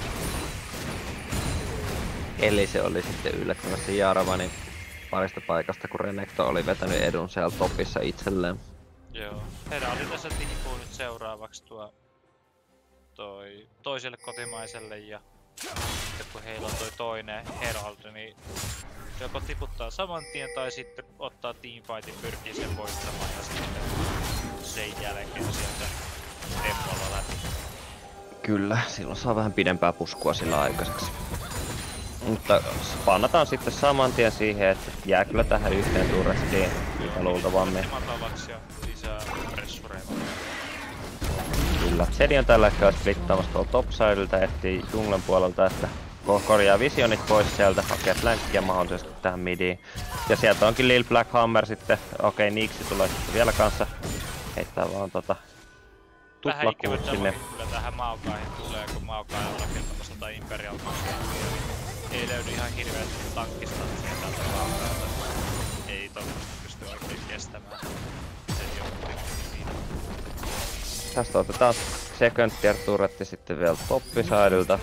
eli se oli sitten yllättävästi Jarvanin parista paikasta, kun Renekton oli vetänyt edun siellä topissa itselleen. Joo. Heidän oli tässä tipuu nyt seuraavaksi tuo toi toiselle kotimaiselle ja sitten kun heillä on toi toinen Herald, niin joko tiputtaa saman tien tai sitten ottaa teamfightin, pyrkii sen voittamaan ja sitten sen jälkeen sieltä tempolla läpi. Kyllä, silloin saa vähän pidempää puskua sillä aikaiseksi. Mutta spannataan sitten saman tien siihen, että jää kyllä tähän yhteen turrettiin, mitä luultavammin. Matalaksi ja lisää pressureita. Kyllä, Zedi on tällä hetkellä splittaamassa tuolla topsidelta, etsii junglen puolelta, että korjaa visionit pois sieltä, hakee flankkia mahdollisesti tähän midiin. Ja sieltä onkin Lil Black Hammer sitten, okei okay, Nixi tulee sitten vielä kanssa. Heittää vaan tota tuplakuut sinne. Kyllä tähän Maokaihin tulee, kun Maokai on rakentamassa tai Imperial Marketia. Ei löydy ihan hirveästi tankkistanssia tältä Maokailta. Ei toivottavasti pysty oikein kestämään. Se johtui siinä. Tästä otetaan second tier turretti sitten vielä toppisidilta.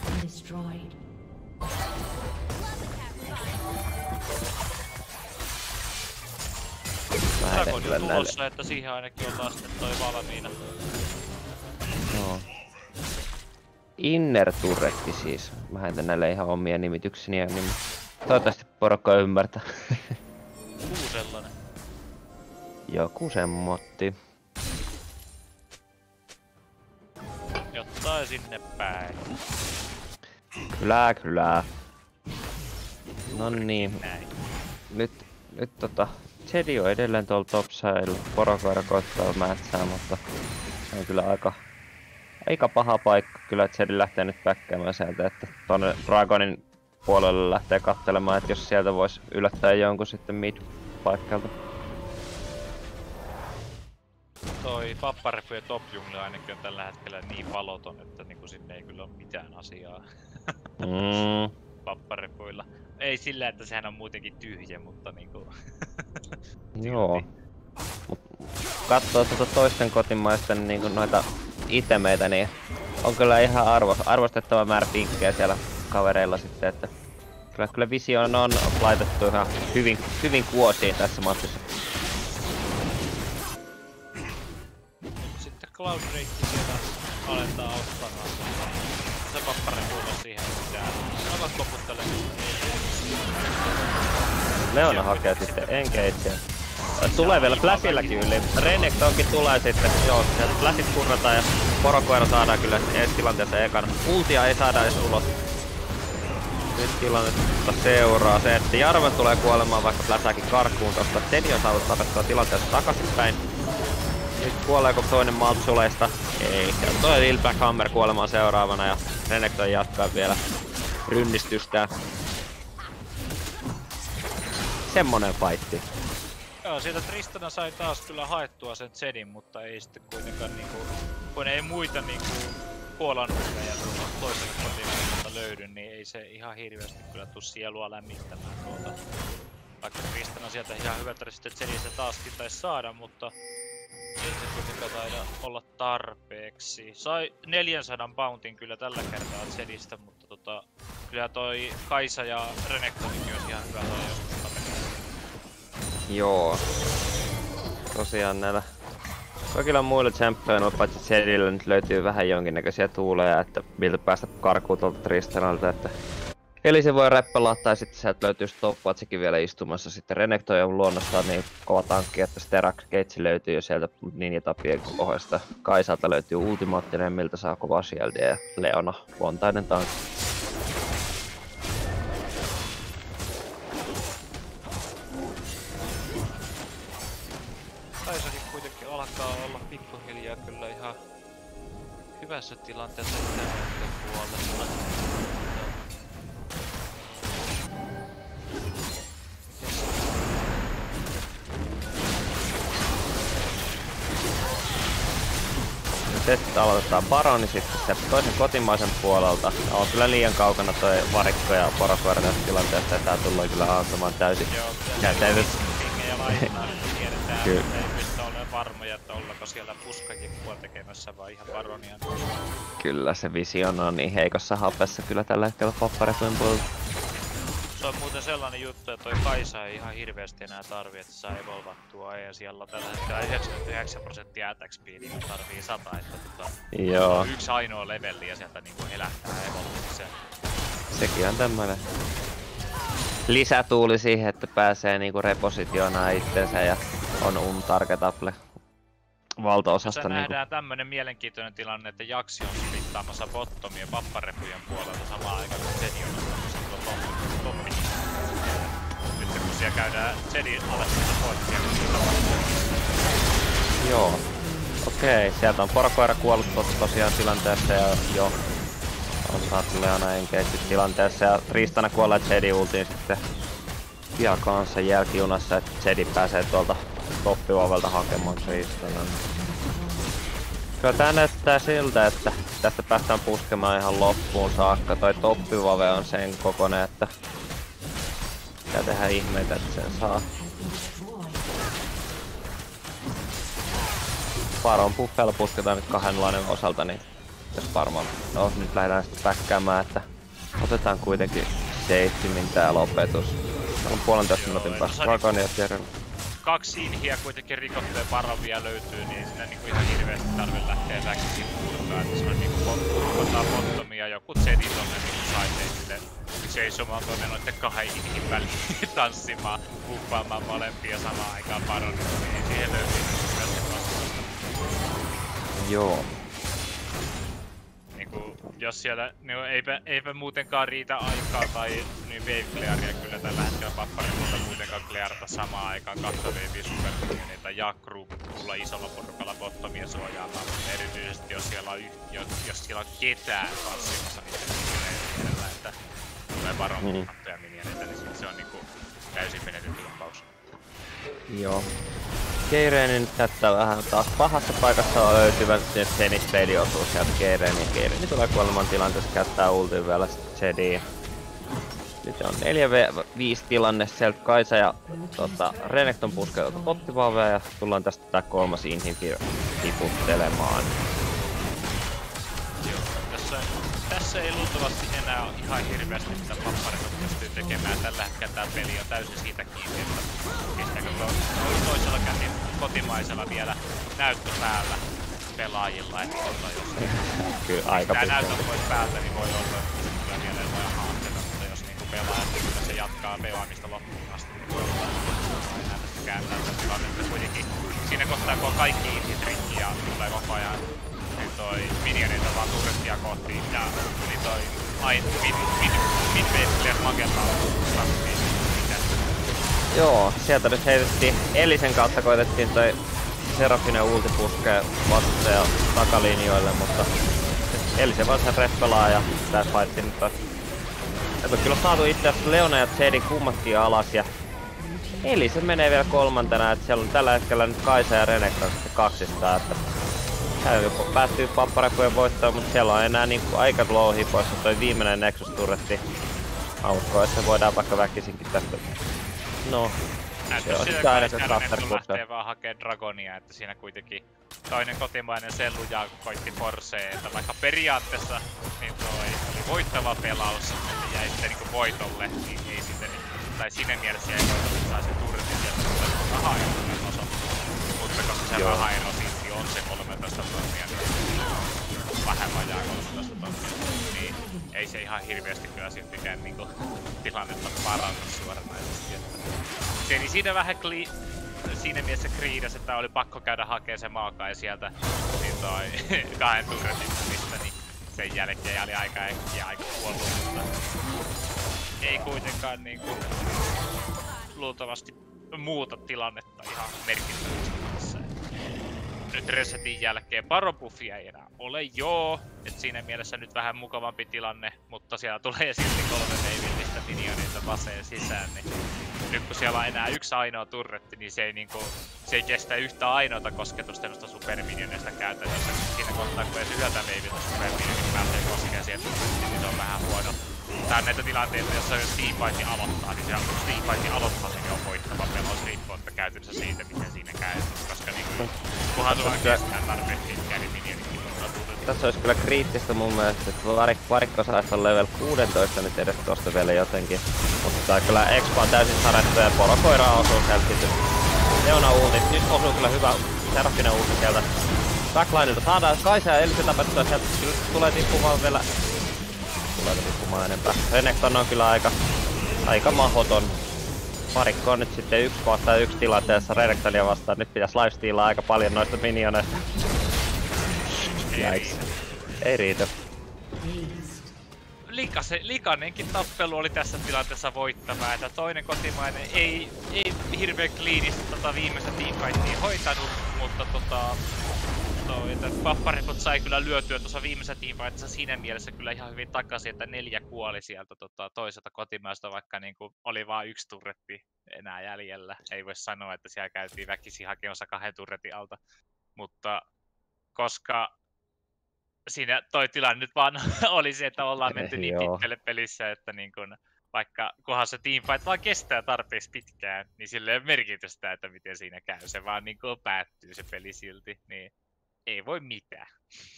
Dragoni on tulossa, että siihen ainakin ollaan sitten toi valmiina. Joo. Inner turretti siis. Mä heitän näille ihan omia nimitykseni ja niin toivottavasti porukka ymmärtää. Kuusellainen. Joo, kuusen motti. Jotain sinne päin. Kyllä, kyllä. No niin. Näin. Nyt, nyt tota... Zedi on edelleen tuolla topsideilla. Porokoira koittaa mätsää, mutta se on kyllä aika... Aika paha paikka kyllä, että Zedi lähtee nyt päkkäämään sieltä, että tonne Dragonin puolelle lähtee katselemaan, että jos sieltä vois yllättää jonkun sitten mid-paikkalta. Toi Papparepu ja Top Jungle ainakin on tällä hetkellä niin valoton, että niinku sinne ei kyllä ole mitään asiaa. Mm. Papparepuilla. Ei sillä, että sehän on muutenkin tyhjä, mutta niinku... Joo. Mut katsoo tuota toisten kotimaisten niinku noita itemeitä, niin on kyllä ihan arvo, arvostettava määrä pinkkejä siellä kavereilla sitten, että kyllä, kyllä Vision on laitettu ihan hyvin, hyvin kuosiin tässä matsissa. Sitten Cloud Drake siellä aletaan ottamaan. Se Papparepuilla siihen mitään. Ne ovat loputtelemaan. Leona hakee sitten engagea. Tulee vielä flashilläkin yli. Renektonkin tulee sitten, joo, sieltä flashit kurrataan ja porokoira saadaan kyllä edes tilanteessa ekana. Ultia ei saada edes ulos. Nyt tilannetta seuraa se, että Jarvan tulee kuolemaan vaikka flashaakin karkuun tosta. Zedi on saanut tapettua tilanteessa takaisinpäin. Nyt kuoleeko toinen Maltsuleista? Ei. Ja toi Lil Black Hammer kuolemaan seuraavana ja Renekton jatkaa vielä rynnistystään. Semmonen fightti. Joo, sieltä Tristana sai taas kyllä haettua sen Zedin, mutta ei sitten kuitenkaan niinku... Kun ei muita niinku puolannuja toiselle kotimaisesta löydy, niin ei se ihan hirveästi kyllä tuu sielua lämmittämään tuota. Vaikka Tristana sieltä ihan hyvältä sitten Zedistä taaskin taisi saada, mutta... Ei se kuitenkaan taida olla tarpeeksi. Sai neljänsadan bountin kyllä tällä kertaa Zedistä, mutta tota... Kyllä toi Kaisa ja Renektonikin olisi ihan hyvä toi joskus tapettu. Joo. Tosiaan näillä kaikilla muilla championilla paitsi Zedillä nyt löytyy vähän jonkinnäköisiä tuuleja, että miltä päästä karkuun tuolta Tristanalta, että eli se voi räppälaa tai sitten sieltä löytyy Stopwatchikin vielä istumassa. Sitten Renekton on luonnostaan niin kova tankki, että Sterak Gates löytyy jo sieltä ninjatapien kohdasta. Kaisalta löytyy ultimaattinen, miltä saa kova shieldia ja Leona luontainen tankki. Kaisakin kuitenkin alkaa olla pikkuhiljaa kyllä ihan hyvässä tilanteessa Itämeren puolella. Nyt aloitetaan Baroni sitten sieltä toisen kotimaisen puolelta. On kyllä liian kaukana toi varikko ja porokoira tässä tilanteessa ja tää tulee kyllä antamaan täysin käytävys. Pingejä laittaa, että tiedetään, että ei pysty olemaan varmoja, että ollaanko siellä puskakippua tekemässä vai ihan Baronia. Kyllä se Vision on niin heikossa hapessa kyllä tällä hetkellä Papparepuin puolella. Se on muuten sellainen juttu, että toi Kaisa ei ihan hirveästi enää tarvii, että saa evolvattua ja siellä on tällä hetkellä yhdeksänkymmentäyhdeksän prosenttia attack speedia, kun tarvii sata, että tota, Joo. yksi ainoa leveli ja sieltä niinku elähtää evolvissa. Sekin on tämmönen lisätuuli siihen, että pääsee niinku repositioonaan itsensä ja on untargetable valtaosasta. Tässä niinku. nähdään tämmönen mielenkiintoinen tilanne, että Jaksi on splittaamassa bottomia papparepujen puolelta samaan aikaan kun Zedi on ottamassa tuo toppi. Nyt kun siellä käydään Zedin alessista poikkia, Joo. Okei, sieltä on porokoira kuollut tos, tosiaan tilanteessa ja jo on saatu Leona engaged tilanteessa ja Tristana kuolee Zedi ultiin sitten pian kanssa jälkijunassa, että Zedi pääsee tuolta toppivoivelta hakemaan Tristanan. Kyllä tää näyttää siltä, että tästä päästään puskemaan ihan loppuun saakka. Toi toppivove on sen kokoinen, että pitää tehdä ihmeitä, että sen saa. Baron buffeilla pusketaan nyt kahdenlainen osalta, niin jos varmaan no, nyt lähdetään sitten päkkäämään, että otetaan kuitenkin seitsemin tää lopetus. On puolentoista minuutin päästä Dragonia tiedän. Kaksi inhiä kuitenkin rikottuja Barovia löytyy, niin siinä niinku ihan hirveästi tarvii lähteä väkisin purkaa. Että se on niinku purkataan bottomia ja joku Zedi tonne niinku saiteille seisomaan tonne noitten kahden inhin väliin tanssimaan, puppaamaan molempia samaan aikaan Baronilla, niin siihen löytyy myöskin vastausta. Joo. Niinku, jos siellä niin eipä, eipä muutenkaan riitä aikaa tai niin wave clearia kyllä tällä hetkellä pappareilta muutenkaan clearata samaan aikaan kahta wavea superminionita ja tulla isolla porukalla bottomia suojaamaan, mutta erityisesti jos siellä on, jos, jos siellä on ketään tanssimassa niiden minioneiden että tulee Baron puhuttuja minioneita, niin sit se on niinku täysin menetetty lupaus. Joo. Keireen nyt näyttää vähän taas pahassa paikassa löytyvän Zenith-peili osuu sieltä Keireen ja Keireen tulee kuoleman tilanteessa, käyttää ultin vielä Zediin. Nyt on neljä viisi tilanne sieltä Kaisa ja tota, Renekton puskee tuota pottivavea ja tullaan tästä tää kolmas inhin tiputtelemaan. Joo, tässä, tässä ei luultavasti enää ole ihan hirveästi mitä pappareita pystyy tekemään. Tällä hetkellä tää peli on täysin siitä kiinni, että kestääkö toisella käsin kotimaisella vielä näyttö päällä pelaajilla. Että jos kyllä aika tää pitkä. näyttö pois päältä, niin voi olla, että se tulee vielä jotain haasteita, mutta jos niinku pelaajat kyllä se jatkaa pelaamista loppuun asti, niin voi olla, että enää tästä kääntää tästä tilannetta. Kuitenkin siinä kohtaa, kun on kaikki inhit rikki ja tulee koko ajan niin toi minioneita vaan turrettia kohti ja niin toi ai mid mid mid mid Magenta niin mitä? Joo, sieltä nyt heitettiin Elisen kautta koitettiin toi Serafinen ulti puskee vastustaja takalinjoille, mutta Elisen vaan sen ref-pelaa ja tää fightti nyt taas. Että kyllä on saatu itse asiassa Leona ja Zedi kummatkin alas ja Elisen menee vielä kolmantena, että siellä on tällä hetkellä nyt Kaisa ja Renekton sitten kaksistaan, että täällä jopa päästyy papparepujen voittoon, mutta siellä on enää niinku aika low hipoissa toi viimeinen Nexus-turretti. Mä uskon, että voidaan vaikka väkisinkin tästä. No, näyttää se on siltä, sitä aina että se Renekton Cutter lähtee vaan hakee Dragonia, että siinä kuitenkin toinen kotimainen Selluja koitti Forseen, että vaikka periaatteessa niin toi oli voittava pelaus, että jäi sitten niinku voitolle, niin ei sitten, tai siinä mielessä jäi voitolle, että sai sen turretin sieltä, mutta rahaeron osa. Mutta koska se rahaero silti on se kolmetoista tonnia, niin vähän vajaa kolmetoista tonnia, niin ei se ihan hirveästi kyllä siltikään niinku tilannetta paranna suoranaisesti. Se niin siinä vähän kli... siinä mielessä kriidas, että oli pakko käydä hakee se maakai sieltä niin toi kahden turretin mistä, niin sen jälkeen oli aika äkkiä aika kuollut, mutta ei kuitenkaan niinku luultavasti muuta tilannetta ihan merkittävästi tässä. Nyt resetin jälkeen Barobuffia ei enää ole, joo, et siinä mielessä nyt vähän mukavampi tilanne, mutta siellä tulee silti kolme veivillistä minionista baseen sisään, niin nyt kun siellä on enää yksi ainoa turretti, niin se ei, niinku, se ei kestä yhtä ainoata kosketusta noista superminionista käytännössä. Siinä kohtaa, kun edes yhdeltä veiviltä superminionista pääsee koskemaan siihen turrettiin, niin se on vähän huono. Tää on näitä tilanteita, jossa jos teamfightin aloittaa, niin se on teamfightin aloittaminen on voittava pelaus riippumatta käytännössä siitä, miten siinä käy. Koska niinku, kunhan sulla kestää tarpeeksi pitkään, niin minionitkin tuntuu tuntuu. Tässä olisi kyllä kriittistä mun mielestä, että varik, varikko saisi olla level kuusitoista nyt edes tosta vielä jotenkin. Mutta tää kyllä Expo on täysin sarettu ja porokoiraa osuu sieltä sitten. Leona ulti, nyt osuu kyllä hyvä Serafinen ulti sieltä backlineilta. Saadaan Kaisa ja Elise tapettua sieltä, kyllä tulee tippumaan vielä tulee tippumaan enempää. Renekton on kyllä aika, aika mahoton. Marikko on nyt sitten yksi vastaan yksi tilanteessa Renektonia vastaan. Nyt pitäisi lifestealaa aika paljon noista minioneista. Ei, Ei riitä. Likase, Likanenkin tappelu oli tässä tilanteessa voittava, että toinen kotimainen ei, ei hirveän kliinistä tota viimeistä teamfightia hoitanut, mutta tota, toi, että Papparepot sai kyllä lyötyä tuossa viimeisessä teamfightissa siinä mielessä kyllä ihan hyvin takaisin, että neljä kuoli sieltä tota, toiselta kotimaista, vaikka niinku oli vain yksi turretti enää jäljellä. Ei voi sanoa, että siellä käytiin väkisin hakemassa kahden turretin alta, mutta koska siinä toi tilanne nyt vaan oli se, että ollaan menty niin pitkälle pelissä, että niin kun, vaikka kunhan se teamfight vaan kestää tarpeeksi pitkään, niin sillä ei ole merkitystä, että miten siinä käy. Se vaan niin kun päättyy se peli silti, niin ei voi mitään.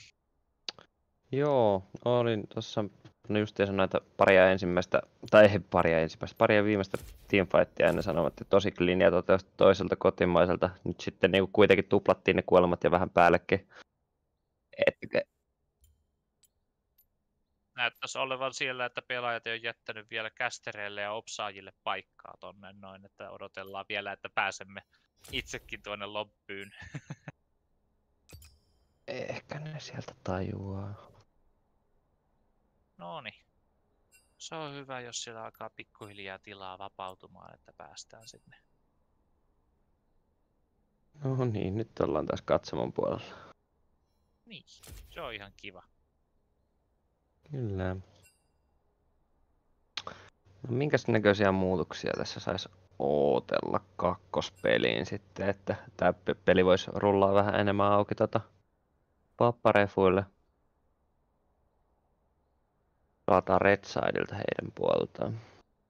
Joo, olin tuossa no justiinsa noita paria ensimmäistä, tai ei paria ensimmäistä, paria viimeistä teamfightia ennen sanomatta, että tosi linja toteutui toiselta kotimaiselta. Nyt sitten niin kuitenkin tuplattiin ne kuolemat ja vähän päällekin. Et, näyttäisi olevan siellä, että pelaajat ei ole jättänyt vielä kästereille ja opsaajille paikkaa tonne noin, että odotellaan vielä, että pääsemme itsekin tuonne loppuun. Ehkä ne sieltä tajuaa. Noni. Se on hyvä, jos siellä alkaa pikkuhiljaa tilaa vapautumaan, että päästään sinne. No niin, nyt ollaan taas katsomon puolella. Niin, se on ihan kiva. Kyllä. No, minkäs näköisiä muutoksia tässä saisi ootella kakkospeliin sitten, että tämä peli voisi rullaa vähän enemmän auki tota papparefuille. Palataan Redsidelta heidän puoleltaan.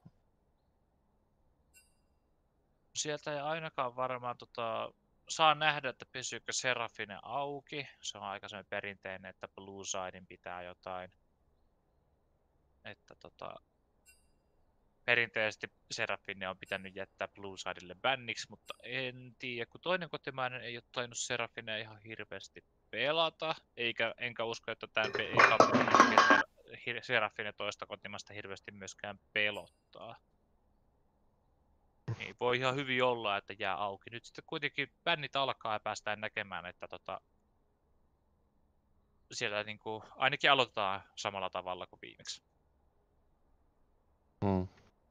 Sieltä ei ainakaan varmaan tota, saa nähdä, että pysyykö Serafine auki. Se on aika semmoinen perinteinen, että Blue Sidein pitää jotain. Että tota, perinteisesti Serafine on pitänyt jättää Blue Sidelle bänniksi, mutta en tiedä, kun toinen kotimainen ei ole tainnut Serafine ihan hirveästi pelata, eikä enkä usko, että tämän pelin Serafine toista kotimasta hirveästi myöskään pelottaa. Niin voi ihan hyvin olla, että jää auki. Nyt sitten kuitenkin bännit alkaa ja päästään näkemään, että tota, siellä niinku, ainakin aloitetaan samalla tavalla kuin viimeksi. Hmm.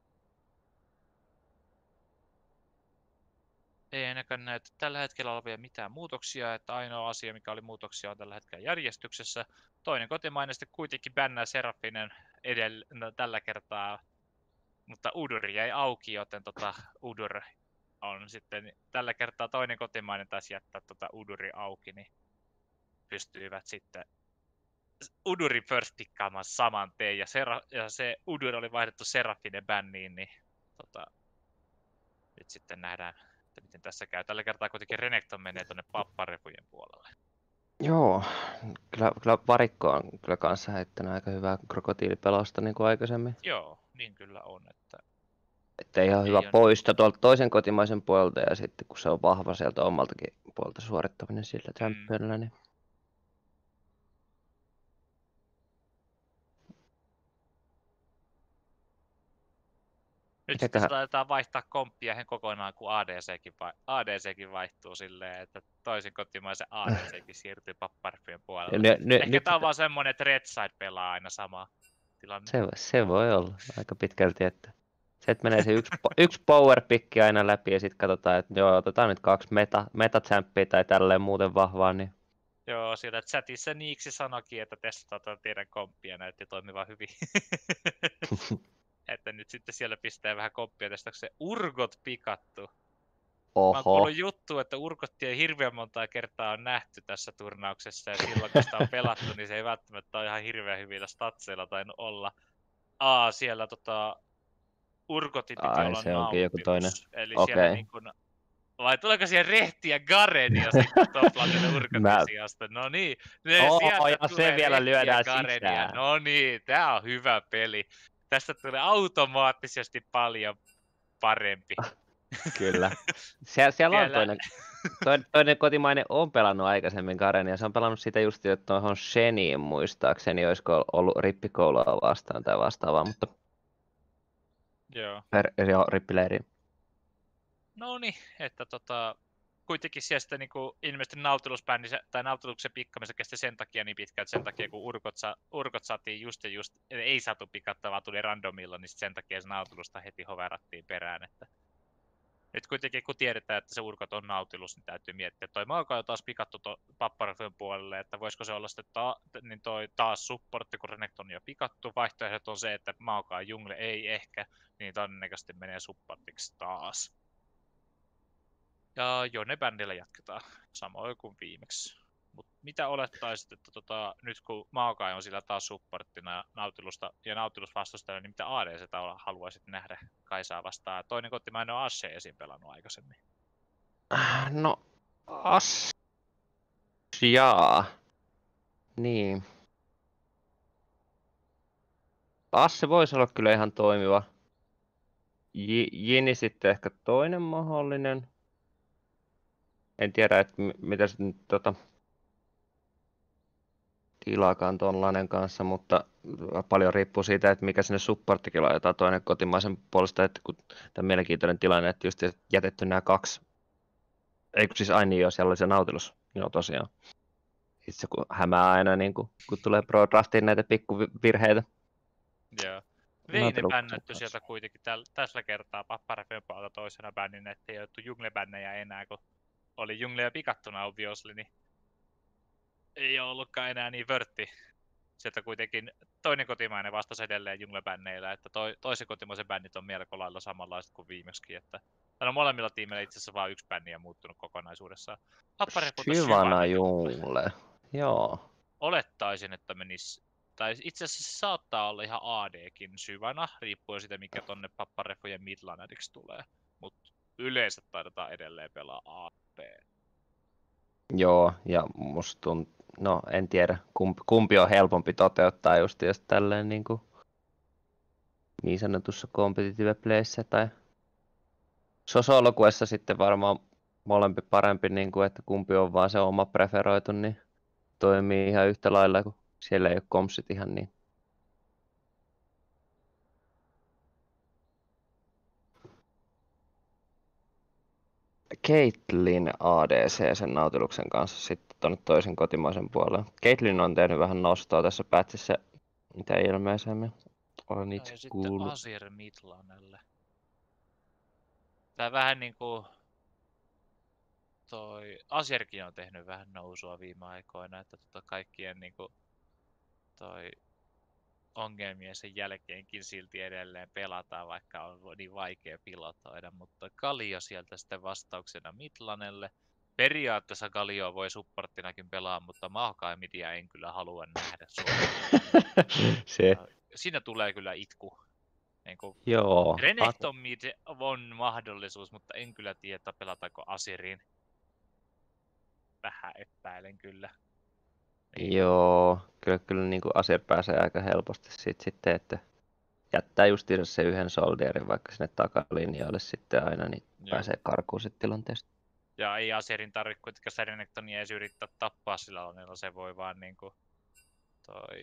Ei ainakaan näytä tällä hetkellä olevia mitään muutoksia, että ainoa asia, mikä oli muutoksia, on tällä hetkellä järjestyksessä. Toinen kotimainen sitten kuitenkin bännää Serafinen edellä, no, tällä kertaa, mutta Udur jäi auki, joten tota, Udur on sitten tällä kertaa toinen kotimainen taisi jättää tota Uduri auki, niin pystyivät sitten Uduri first pikkaamaan saman teen, ja, Sera- ja se Udur oli vaihdettu Serafine bänniin, niin tota, nyt sitten nähdään, että miten tässä käy. Tällä kertaa kuitenkin Renekton menee tuonne papparepujen puolelle. Joo, kyllä, kyllä varikko on kyllä kanssa heittänyt aika hyvää krokotiilipelosta niin kuin aikaisemmin. Joo, niin kyllä on. Että Että ihan hyvä ole... poisto tuolta toisen kotimaisen puolelta ja sitten kun se on vahva sieltä omaltakin puolta suorittaminen sillä championilla, mm. niin nyt sitten laitetaan vaihtaa komppia ihan kokonaan, kun A D C:kin, vai- A D C:kin vaihtuu silleen, että toisen kotimaisen A D C:kin siirtyy papparifien puolelle. Ne, ne, Ehkä nyt... tää on vaan semmonen, että Redside pelaa aina sama tilanne. Se, se voi olla aika pitkälti, että se, että menee se yksi, yksi power pick aina läpi ja sitten katsotaan, että joo, otetaan nyt kaksi meta, meta-champia tai tälleen muuten vahvaa, niin... Joo, siellä chatissa Niiksi sanoikin, että testataan teidän komppia, näytti toimivan hyvin. Että nyt sitten siellä pistää vähän komppia tästä, kun se Urgot pikattu. Oho. Mä oon kuullut juttu, että Urgottia ei hirveän montaa kertaa on nähty tässä turnauksessa, ja silloin kun sitä on pelattu, niin se ei välttämättä ole ihan hirveän hyvillä statseilla tainnut olla. Aa, siellä tota, Urgotin piti Ai, olla se onkin joku toinen. Eli okay. siellä niin kun, vai tuleeko siellä rehtiä Garenia sitten toplatille Urgotin Mä... sijasta? No niin, ne oh, sieltä ja tulee se vielä lyödään Garenia. sisään. No niin, tää on hyvä peli. Tästä tulee automaattisesti paljon parempi. Kyllä. Sie- siellä, on toinen, Toinen, toinen kotimainen on pelannut aikaisemmin Garenia. Se on pelannut sitä just tuohon Sheniin muistaakseni, olisiko ollut rippikoulua vastaan tai vastaavaa, mutta Joo. per, joo, rippileiriin. No niin, että tota, kuitenkin siellä sitten niinku ilmeisesti nautilusbändissä, tai nautiluksen pikkamisen kesti sen takia niin pitkään, että sen takia kun urkot, sa, urkot saatiin just ja just, ei saatu pikattaa, vaan tuli randomilla, niin sen takia se nautilusta heti hoverattiin perään, että nyt kuitenkin kun tiedetään, että se urkot on nautilus, niin täytyy miettiä, että toi Maokai on taas pikattu Papparefyn puolelle, että voisiko se olla sitten ta- niin toi taas supportti, kun Renekton on jo pikattu. Vaihtoehdot on se, että Maokai Jungle ei ehkä, niin todennäköisesti menee supportiksi taas. Ja Jone-bändillä jatketaan, samoin kuin viimeksi. Mut mitä olettaisit, että tota, nyt kun Maokai on sillä taas supporttina Nautilusta ja Nautilus vastustajana, niin mitä A D C:tä haluaisit nähdä Kaisaa vastaan? Toinen kotimainen on Ashe esim. Pelannut aikaisemmin. No, Asiaa. Niin. Asse voisi olla kyllä ihan toimiva. J- Jini sitten ehkä toinen mahdollinen. En tiedä, että m- mitä se nyt tota, tilaakaan ton Lanen kanssa, mutta paljon riippuu siitä, että mikä sinne supporttikin laitetaan toinen kotimaisen puolesta, että kun tämä on mielenkiintoinen tilanne, että just jätetty nämä kaksi, eikö siis aina niin, jos siellä oli se Nautilus, joo tosiaan. Itse kun hämää aina, niin kun, kun tulee Pro Draftiin näitä pikkuvirheitä. Joo. Veini bännätty sieltä kuitenkin täl, tällä kertaa Papparefyn puolelta toisena bänninä, ettei joutu Jungle-bännejä enää, kun oli Jungleja pikattuna obviously, niin ei ollutkaan enää niin vörtti. Sieltä kuitenkin toinen kotimainen vastasi edelleen Jungle-bänneillä, että toi, toisen kotimaisen bännit on melko lailla samanlaiset kuin viimeksi, että no molemmilla tiimeillä itse asiassa vain yksi bänni on muuttunut kokonaisuudessaan. Shyvana Jungle, joo. Olettaisin, että menisi, tai itse asiassa saattaa olla ihan A D:kin syvänä, riippuen siitä, mikä tonne Papparefojen midlaneriksi tulee. Mutta yleensä taidetaan edelleen pelaa A D. Joo, ja musta tunt... no en tiedä, kumpi, kumpi on helpompi toteuttaa just jos tälleen niin, kuin, niin sanotussa competitive playssä tai sosolokuessa sitten varmaan molempi parempi, niin kuin, että kumpi on vaan se oma preferoitu, niin toimii ihan yhtä lailla, kun siellä ei ole kompsit ihan niin. Caitlyn A D C sen Nautiluksen kanssa sitten tuonne toisen kotimaisen puolelle. Caitlyn on tehnyt vähän nostoa tässä pätsissä, mitä ilmeisemmin olen itse ja kuullut. sitten Azir midlanelle. Tää vähän niinku toi Azirkin on tehnyt vähän nousua viime aikoina, että tota kaikkien niinku toi ongelmien sen jälkeenkin silti edelleen pelataan, vaikka on niin vaikea pilotoida, mutta Galio sieltä sitten vastauksena Midlanelle. Periaatteessa Galio voi supporttinakin pelaa, mutta Maokai midia en kyllä halua nähdä Se. Siinä tulee kyllä itku. Niin kuin Joo. Renekton mid on mahdollisuus, mutta en kyllä tiedä, pelataanko Asirin. Vähän epäilen kyllä. Niin. Joo, kyllä, kyllä niin kuin Asir pääsee aika helposti sit, sitten, että jättää justiinsa se yhden soldierin vaikka sinne takalinjalle sitten aina, niin Joo. pääsee karkuun sitten tilanteesta. Ja ei Asirin tarvitse kuitenkaan sitä Renektonia edes yrittää tappaa sillä onnella, se voi vaan niinku toi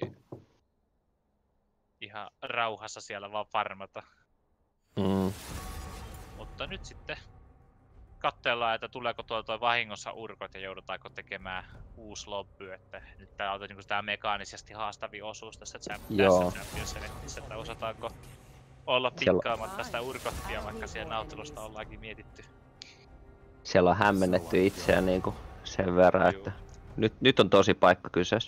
ihan rauhassa siellä vaan farmata. Mm. Mutta nyt sitten katsellaan, että tuleeko tuolta vahingossa urkot ja joudutaanko tekemään uusi lobby, että nyt tää on niinku tää mekaanisesti haastavin osuus tässä Champions-netissä, että osataanko olla pikkaamatta sitä urkottia, vaikka siellä Nautilusta ollaankin mietitty. Siellä on hämmennetty itseä niinku sen verran, Juu. että nyt, nyt on tosi paikka kyseessä.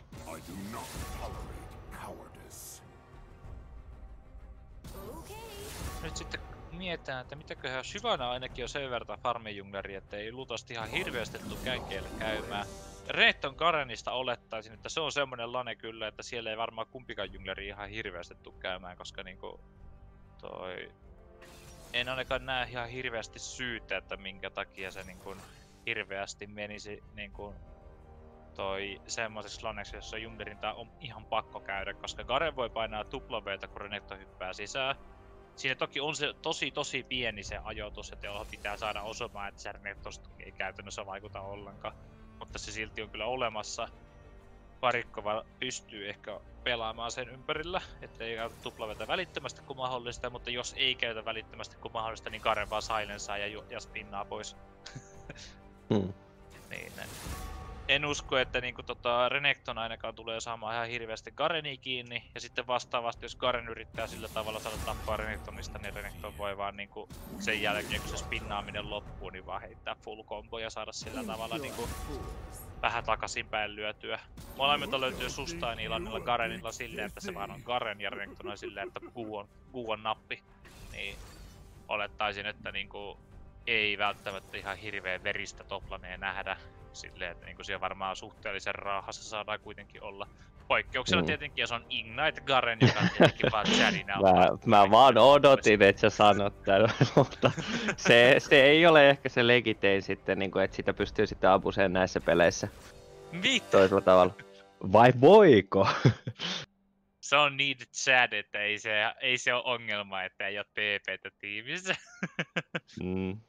Nyt sitten mietitään, että mitäköhän Shyvana ainakin on sen verran farmijunglari, että ei luultavasti ihan hirveästi tullut känkeille käymään. Renekton Garenista olettaisin, että se on semmonen lane kyllä, että siellä ei varmaan kumpikaan jungleri ihan hirveästi tule käymään, koska niinku toi... En ainakaan näe ihan hirveästi syytä, että minkä takia se niinku hirveästi menisi niinku toi semmoisessa laneksi, jossa junglerin tää on ihan pakko käydä, koska Garen voi painaa tuplaveita, kun Renekton hyppää sisään. siinä toki on se tosi tosi pieni se ajoitus, että johon pitää saada osumaan, että se Renektosta ei käytännössä vaikuta ollenkaan. Mutta se silti on kyllä olemassa. Varikkova pystyy ehkä pelaamaan sen ympärillä, ettei käytä tuplavetä välittömästi kun mahdollista, mutta jos ei käytä välittömästi kun mahdollista, niin Garen vaan silensaa ja, ju- ja spinnaa pois. Hmm. Niin, en usko, että niinku tota Renekton ainakaan tulee saamaan ihan hirveästi Garenia kiinni, ja sitten vastaavasti jos Garen yrittää sillä tavalla saada tappaa Renektonista, niin Renekton voi vaan niinku sen jälkeen kun se spinnaaminen loppuu, niin vaan heittää full combo ja saada sillä tavalla niinku vähän takaisinpäin lyötyä. Molemmilta löytyy Sustainilla Garenilla silleen, että se vaan on Garen ja Renekton on silleen, että Q on, Q on nappi. Niin olettaisin, että niinku ei välttämättä ihan hirveän veristä toplaneen nähdä. Silleen, että niinku siellä varmaan suhteellisen raahassa saadaan kuitenkin olla. Poikkeuksena mm. tietenkin, jos on Ignite Garen, joka on tietenkin vaan Chadina. Mä, mä vaan odotin, että sä sanot tän, mutta se, se ei ole ehkä se legitein sitten, niin kuin, että sitä pystyy sitten ampuseen näissä peleissä. Mitä? Toisella tavalla. Vai voiko? Se on need Chad, että ei se, ei se ole ongelma, että ei ole P P:tä tiimissä. Mm.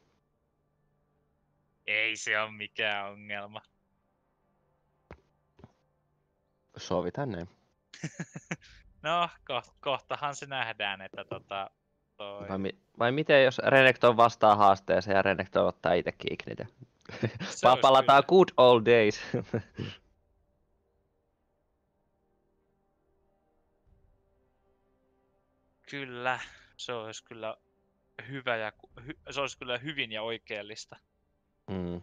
Ei se ole mikään ongelma. Sovitaan näin. No, ko- kohtahan se nähdään, että tota... Toi... Vai, mi- vai miten jos Renekton vastaa haasteeseen ja Renekton ottaa itsekin Ignite? Palataan good old days. Kyllä, se olisi kyllä hyvä ja hy- se olisi kyllä hyvin ja oikeellista. Mm.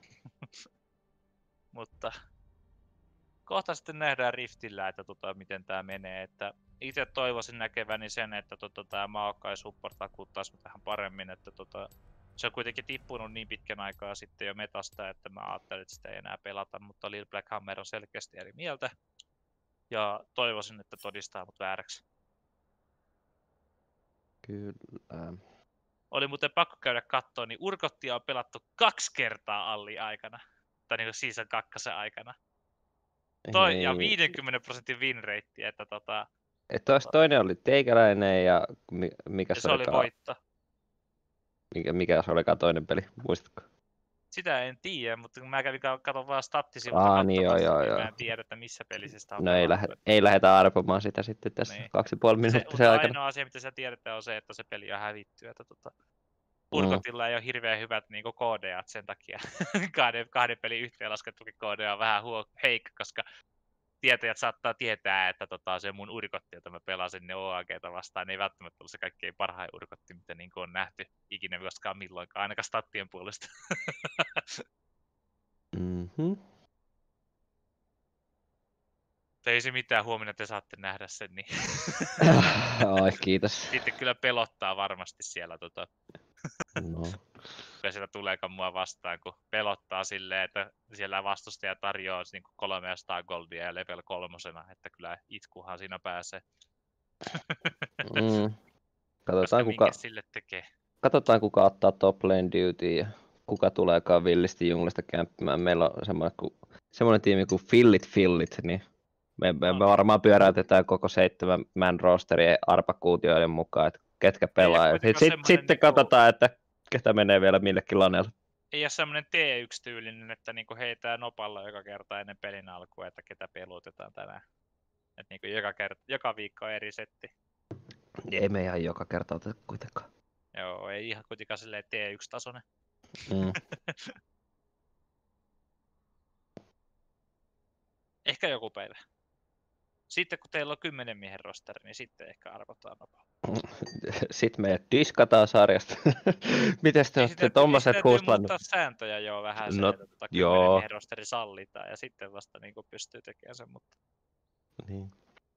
Mutta kohta sitten nähdään Riftillä, että tota, miten tämä menee. Että itse toivoisin näkeväni sen, että tota, tämä Maokai support vakuuttaisi vähän paremmin. Että tota, se on kuitenkin tippunut niin pitkän aikaa sitten jo metasta, että mä ajattelin, että sitä ei enää pelata, mutta Lil Black Hammer on selkeästi eri mieltä. Ja toivoisin, että todistaa mut vääräksi. Kyllä. Oli muuten pakko käydä kattoon, niin Urgottia on pelattu kaksi kertaa Alli aikana. Tai niin kuin season kakkosen aikana. Toi, ja viidenkymmenen prosentin win rate, että tota... Että toinen oli teikäläinen ja mikä ja se, se oli voitto. Mikä, mikä se olikaan toinen peli, muistatko? Sitä en tiedä, mutta kun mä kävin katon vaan Aa, stattisivulta niin joo, joo, niin joo. mä en tiedä, että missä pelissä sitä on No ei, lähde, ei lähdetä arpomaan sitä sitten tässä niin. kaksi ja puoli minuuttia se aikana. Ainoa asia, mitä sä tiedät, on se, että se peli on hävitty. Että tota, Urgotilla mm. ei ole hirveän hyvät niinku K D A:t sen takia. kahden, kahden pelin yhteenlaskettukin K D A on vähän huo, heikko, koska tietäjät saattaa tietää, että tota, se mun Urgotti, jota mä pelasin ne O A G:tä vastaan, ei välttämättä ole se kaikkein parhain Urgotti, mitä niin on nähty ikinä koskaan milloinkaan, ainakaan stattien puolesta. Mm-hmm. Ei se mitään, huomenna te saatte nähdä sen. Niin. Ai, kiitos. Sitten kyllä pelottaa varmasti siellä. Tota. No. Kyllä sieltä tuleekaan mua vastaan, kun pelottaa silleen, että siellä vastustaja tarjoaa niin kolmesataa goldia ja level kolmosena, että kyllä itkuhan siinä pääsee. Mm. Katsotaan, kuka, sille tekee. katsotaan kuka ottaa top lane duty ja kuka tuleekaan villisti junglista kämppimään. Meillä on semmoinen, ku, semmoinen tiimi kuin Fillit Fillit, niin me, me, me varmaan pyöräytetään koko seitsemän man rosteria arpakuutioiden mukaan, että ketkä pelaa. Sitten sit, sitten niinku... katsotaan, että ketä menee vielä millekin laneella. Ei ole semmoinen T yksi-tyylinen, että niinku heitää nopalla joka kerta ennen pelin alkua, että ketä pelutetaan tänään. Että niinku joka, kerta, joka viikko on eri setti. Ei me ihan joka kerta oteta kuitenkaan. Joo, ei ihan kuitenkaan silleen T yksi-tasoinen. Mm. Ehkä joku päivä. Sitten kun teillä on kymmenen miehen rosteri, niin sitten ehkä arvotaan nopaa. Sitten me diskataan sarjasta. Mites te olette tommoset huuslannut? Muuttaa sääntöjä jo vähän no, se, että tota kymmenen miehen rosteri sallitaan ja sitten vasta niin pystyy tekemään sen. Mutta... Niin.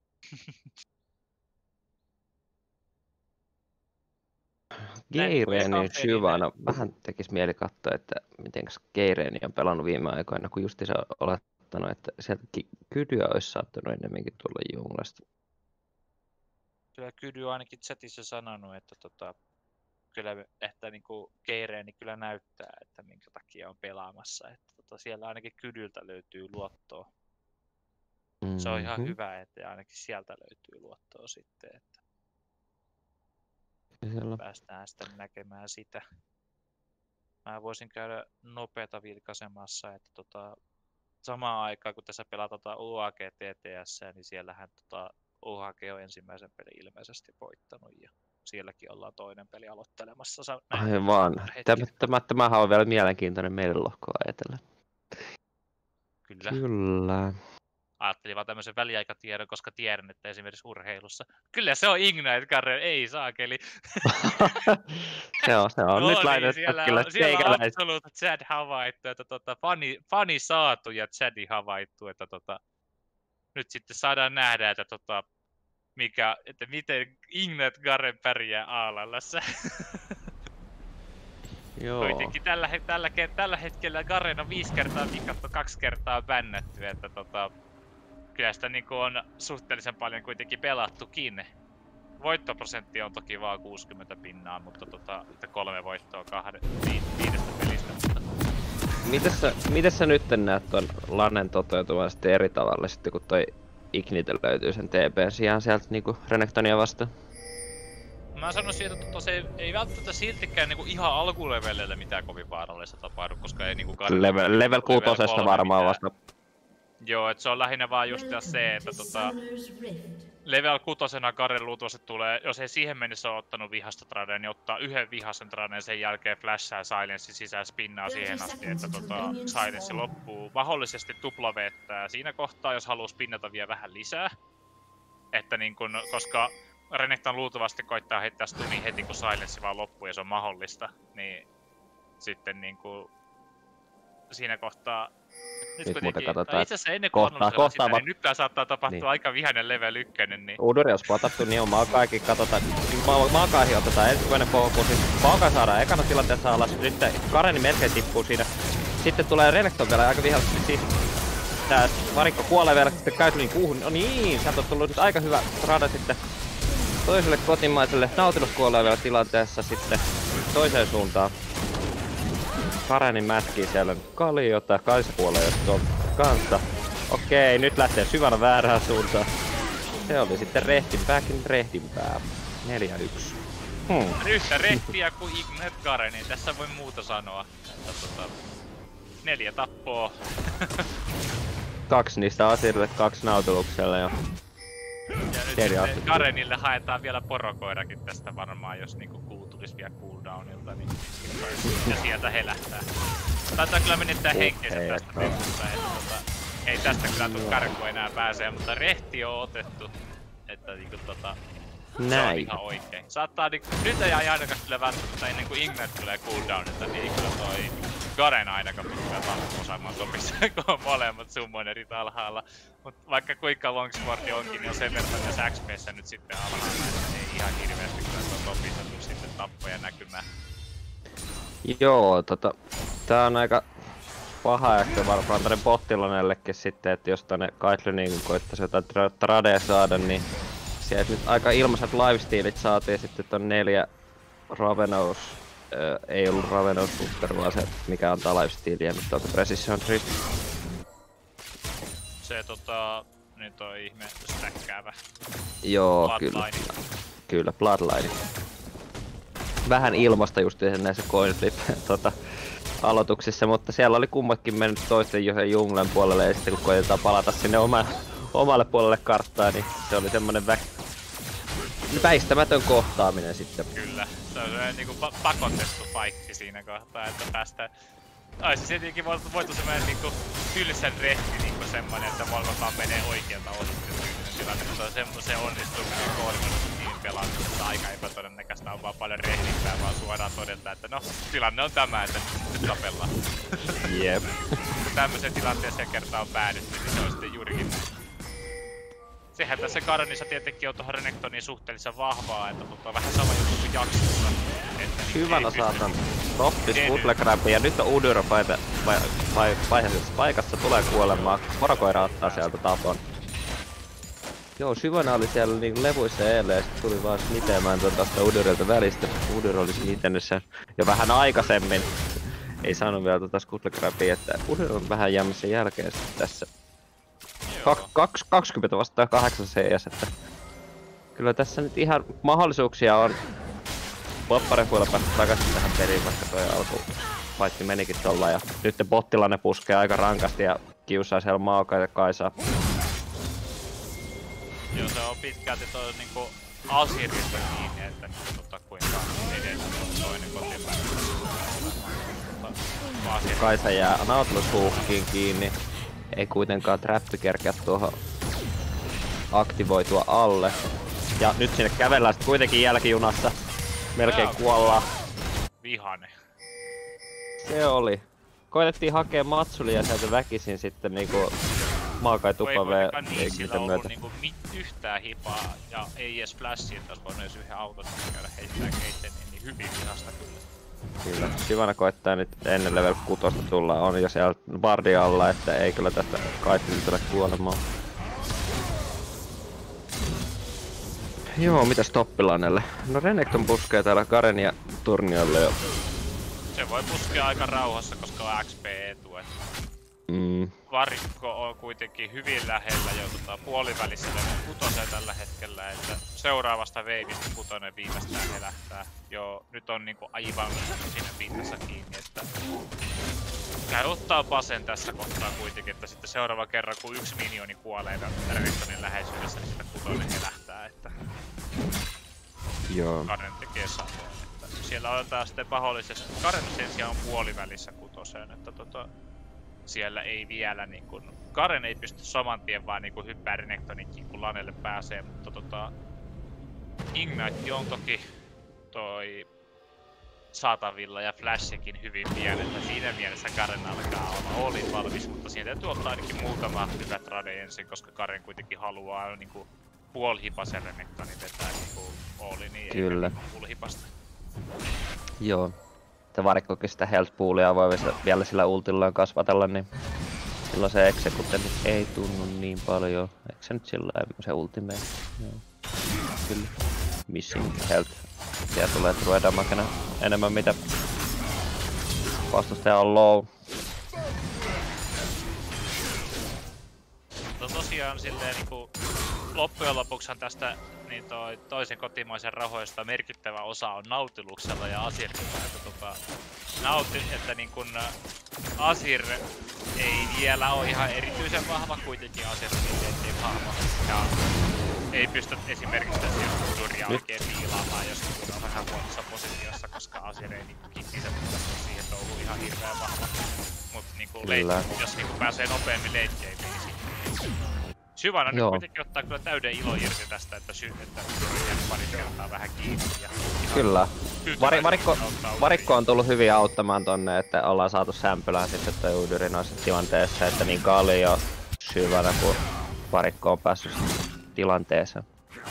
Geireenin Shyvana, vähän tekisi mieli katsoa, että miten Geireeni on pelannut viime aikoina, kun justi sä olettanut, että sieltä Kydyä olisi saattanut ennemminkin tulla junglasta. Kyllä Kydy on ainakin chatissa sanonut, että tota, kyllä, että niinku Geireeni kyllä näyttää, että minkä takia on pelaamassa. Että tota, siellä ainakin Kydyltä löytyy luottoa. Mm-hmm. Se on ihan hyvä, että ainakin sieltä löytyy luottoa sitten. Että... Siellä. Päästään sitten näkemään sitä. Mä voisin käydä nopeata vilkaisemassa, että tota, samaan aikaan kun tässä pelataan tota U A G T T S, niin siellähän tota U A G on ensimmäisen pelin ilmeisesti voittanut ja sielläkin ollaan toinen peli aloittelemassa. Aivan. Tämä, tämä, tämähän on vielä mielenkiintoinen meidän lohkoa ajatellen. Kyllä. Kyllä. Ajattelin vaan tämmöisen väliaikatiedon, koska tiedän, että esimerkiksi urheilussa. Kyllä se on Ignite Garden, ei saakeli. se on, se on no, nyt niin, laitettu siellä, kyllä on, siellä on teikäläis. absoluut chat havaittu, että tota, fani, fani saatu ja chati havaittu, että tota, nyt sitten saadaan nähdä, että, tota, mikä, että miten Ignite Garden pärjää A L L:ssä. Joo. Kuitenkin tällä, tällä, tällä hetkellä Garen on viisi kertaa vikattu, kaksi kertaa bännätty, että tota, kyllä sitä niin on suhteellisen paljon kuitenkin pelattukin. Voittoprosentti on toki vaan kuusikymmentä pinnaa, mutta tota, että kolme voittoa kahde, vi, viidestä pelistä. Mutta... Mites sä, mites sä nyt näet ton Lannen toteutuvan sitten eri tavalla sitten, kun toi Ignite löytyy sen T P:n sijaan sieltä niinku Renektonia vastaan? Mä sanoisin, että tota, se ei välttämättä siltikään niinku ihan alkuleveleillä mitään kovin vaarallista tapahdu, koska ei niinku... Level, level kuutosesta varmaan vasta. Joo, et se on lähinnä vaan just se, että tota... Level kutosena Garen luultavasti tulee, jos ei siihen mennessä ole ottanut vihasta tradea, niin ottaa yhden vihasen tradeen, sen jälkeen flashaa Silencein sisään spinnaa siihen asti, että tota, Silence loppuu. Mahdollisesti tuplaveettää siinä kohtaa, jos haluaa spinnata vielä vähän lisää. Että niin kun, koska Renekton luultavasti koittaa heittää stunnin heti, kun Silence vaan loppuu ja se on mahdollista, niin sitten niinku siinä kohtaa... Nyt, nyt muuten katsotaan, itse asiassa ennen kuin kohtaa, kohtaa sitä, niin nyt tää saattaa tapahtua niin. aika vihainen level ykkönen, niin... Uduri on spotattu, niin on Maokaikin, katsotaan. Maokaihin otetaan ensimmäinen fokus, Maokai saadaan ekana tilanteessa alas, nyt Gareni melkein tippuu siinä. Sitten tulee Renekton vielä aika vihallisesti siis. Tää varikko kuolee vielä, sitten Kaitlin kuuhun, no niin, sieltä on tullut nyt aika hyvä rada sitten toiselle kotimaiselle. Nautilus kuolee vielä tilanteessa sitten toiseen suuntaan. Gareni mätkii siellä nyt Kaliota, Kaisa kuolee jos tuolta kanssa. Okei, nyt lähtee syvällä väärään suuntaan. Se oli sitten rehtimpääkin rehtimpää. neljä yksi. Hmm. Yhtä rehtiä kuin Ignite Garen, niin tässä voi muuta sanoa. Että, tota, neljä tappoa. Kaksi niistä Asirille, kaksi Nautilukselle jo. Ja nyt sitten Garenille haetaan vielä porokoirakin tästä varmaan, jos niinku kuu tulisi vielä cooldownilta, niin ja sieltä he lähtää. Taitaa kyllä menettää henkeensä tästä pesusta, että tota, ei tästä kyllä tuu karkuun enää pääsee, mutta rehti on otettu, että niinku tota, se on ihan oikein. Saattaa niinku, nyt ei ainakaan kyllä välttämättä ennen kuin Ignite tulee cooldownilta, niin ei kyllä toi Garen ainakaan pystyy osaamaan topissa, kun on molemmat summonerit alhaalla. Mut vaikka kuinka longswordi onkin, niin on sen verran tässä X P:ssä nyt sitten alhaalla, että ei ihan hirveästi kyllä tuon topissa tuu sitten tappoja näkymään. Joo, tota, tää on aika paha ehkä varmaan tänne bottilanellekin sitten, että jos tänne Kaitliniin koittaisi jotain tra tradea saada, niin sieltä nyt aika ilmaiset lifestealit saatiin sitten ton neljä Ravenous. Öö, ei ollut Ravenous Booster, vaan se mikä antaa lifestealia nyt tuolta Precision Drift. Se tota, niin toi ihme stäkkäävä. Joo, Bloodline. kyllä. Kyllä, Bloodline. Vähän ilmasta just näissä coinflip tota, aloituksissa, mutta siellä oli kummatkin mennyt toisten johon junglen puolelle ja sitten kun koitetaan palata sinne oma, omalle puolelle karttaa, niin se oli semmonen vä väistämätön kohtaaminen sitten. Kyllä, se on semmoinen niinku pa pakotettu fightti siinä kohtaa, että päästään... Ois se tietenkin voitu semmoinen niinku tylsän rehti niinku semmonen, että molemmat vaan menee oikealta ohi tyylinen tilanne, mutta se, se onnistuminen koordinoidussa tiimin pelaamisessa aika epätodennäköistä, on vaan paljon rehdimpää vaan suoraan todeta, että no, tilanne on tämä, että nyt tapellaan. Jep. Kun tämmöiseen tilanteeseen kertaan on päädytty, niin se on sitten juurikin näin. Sehän tässä Garenissa tietenkin on tuohon Renektonin suhteellisen vahvaa, että mutta on vähän sama juttu kuin Jaksossa. Hyvänä saatan Toppi Skuttlegrabbi ja nyt on Uduro paikassa, paikassa tulee kuolemaan. Porokoira ottaa sieltä tapon. Joo, Syvana oli siellä niin levuissa eilen ja sit tuli vaan smitemään tuosta Udurilta välistä. Uduro oli smitennyt sen jo vähän aikaisemmin. Ei saanut vielä tuota Skuttlegrabbia, että Uduro on vähän jäämässä jälkeen tässä. kaksikymmentä vastaan kahdeksan C S, että kyllä tässä nyt ihan mahdollisuuksia on popparefuilla päästä takaisin tähän peliin, vaikka toi alku fightti menikin tolla. Ja nyt bottilanne puskee aika rankasti ja kiusaa siellä Maoka ja Kaisaa. Joo, se on pitkälti toi niinku Asirista kiinni, että tota, kuinka edellä toinen kotipäivä. Kaisa jää Nautilus-huukkiin kiinni. Ei kuitenkaan trappi kerkeä tuohon aktivoitua alle. Ja nyt sinne kävellään sit kuitenkin jälkijunassa. Melkein kuollaan. Vihane. Se oli. Koitettiin hakea Matsulia sieltä väkisin sitten niinku Maokai tupavee niillä ollut niinku yhtään hipaa ja ei edes flashia, että olisi voinut edes yhden auton käydä heittää keitten, niin hyvin vihasta kyllä. Kyllä. Sivana koittaa nyt ennen level kuusi tulla, on jo siellä bardi alla, että ei kyllä tästä Kaitlyn tule kuolemaan. Joo, mitäs Toppilainelle? No Renekton puskee täällä Garen ja Turniolle jo. Se voi puskea aika rauhassa, koska on X P-etu. Mm. Varikko on kuitenkin hyvin lähellä jo tota, puolivälissä level kutoseen tällä hetkellä, että seuraavasta veivistä kutonen viimeistään helähtää. Joo, nyt on niinku aivan siinä pinnassa kiinni, että käy ottaa basen tässä kohtaa kuitenkin, että sitten seuraava kerran kun yksi minioni kuolee Renektonin läheisyydessä, niin sitten kutonen helähtää, että joo. Karen tekee samoin. Että siellä on taas sitten pahollisesti, Karen sen sijaan on puolivälissä kutoseen, että tota, siellä ei vielä niinku, Karen ei pysty saman tien vaan niinku hyppää Renektoninkin kun Lanelle pääsee, mutta tota Ignite on toki toi saatavilla ja Flashikin hyvin pian, että siinä mielessä Karen alkaa olla Oolin valmis, mutta siinä täytyy ottaa ainakin muutama hyvä trade ensin, koska Karen kuitenkin haluaa niinku puolihipasen Renektonin vetää niinku Oolin, niin kyllä. Ei niinku puolihipasta. Joo. Että varikkokin sitä health poolia voi vielä sillä ultillaan kasvatella, niin silloin se execute ei tunnu niin paljon. Eikö se nyt sillä se ultimate? Joo. Kyllä. Missing health. Siellä tulee true damagena enemmän mitä vastustaja on low. No tosiaan silleen niinku loppujen lopuksihan tästä niin toi toisen kotimaisen rahoista merkittävä osa on Nautiluksella ja Asirilla, että tota Nauti, että niin kun Asir ei vielä ole ihan erityisen vahva, kuitenkin Asir on vahva ja ei pysty esimerkiksi tässä Uduria oikein viilaamaan, jos Udur on vähän huonossa positiossa, koska Asir ei niinku kittinsä pitäisi siihen touhuun ihan hirveän vahva. Mut niinku late, jos niinku pääsee nopeammin late gameen, niin sitten Syvana nyt kuitenkin ottaa kyllä täyden ilo irti tästä, että, sy- että Udur jää pari kertaa vähän kiinni. Ja kyllä. Vari, varikko, varikko on tullut hyvin auttamaan tonne, että ollaan saatu sämpylään sitten toi Uduri noissa tilanteessa, että niin Kali ja Syvana kuin varikko on päässyt tilanteeseen.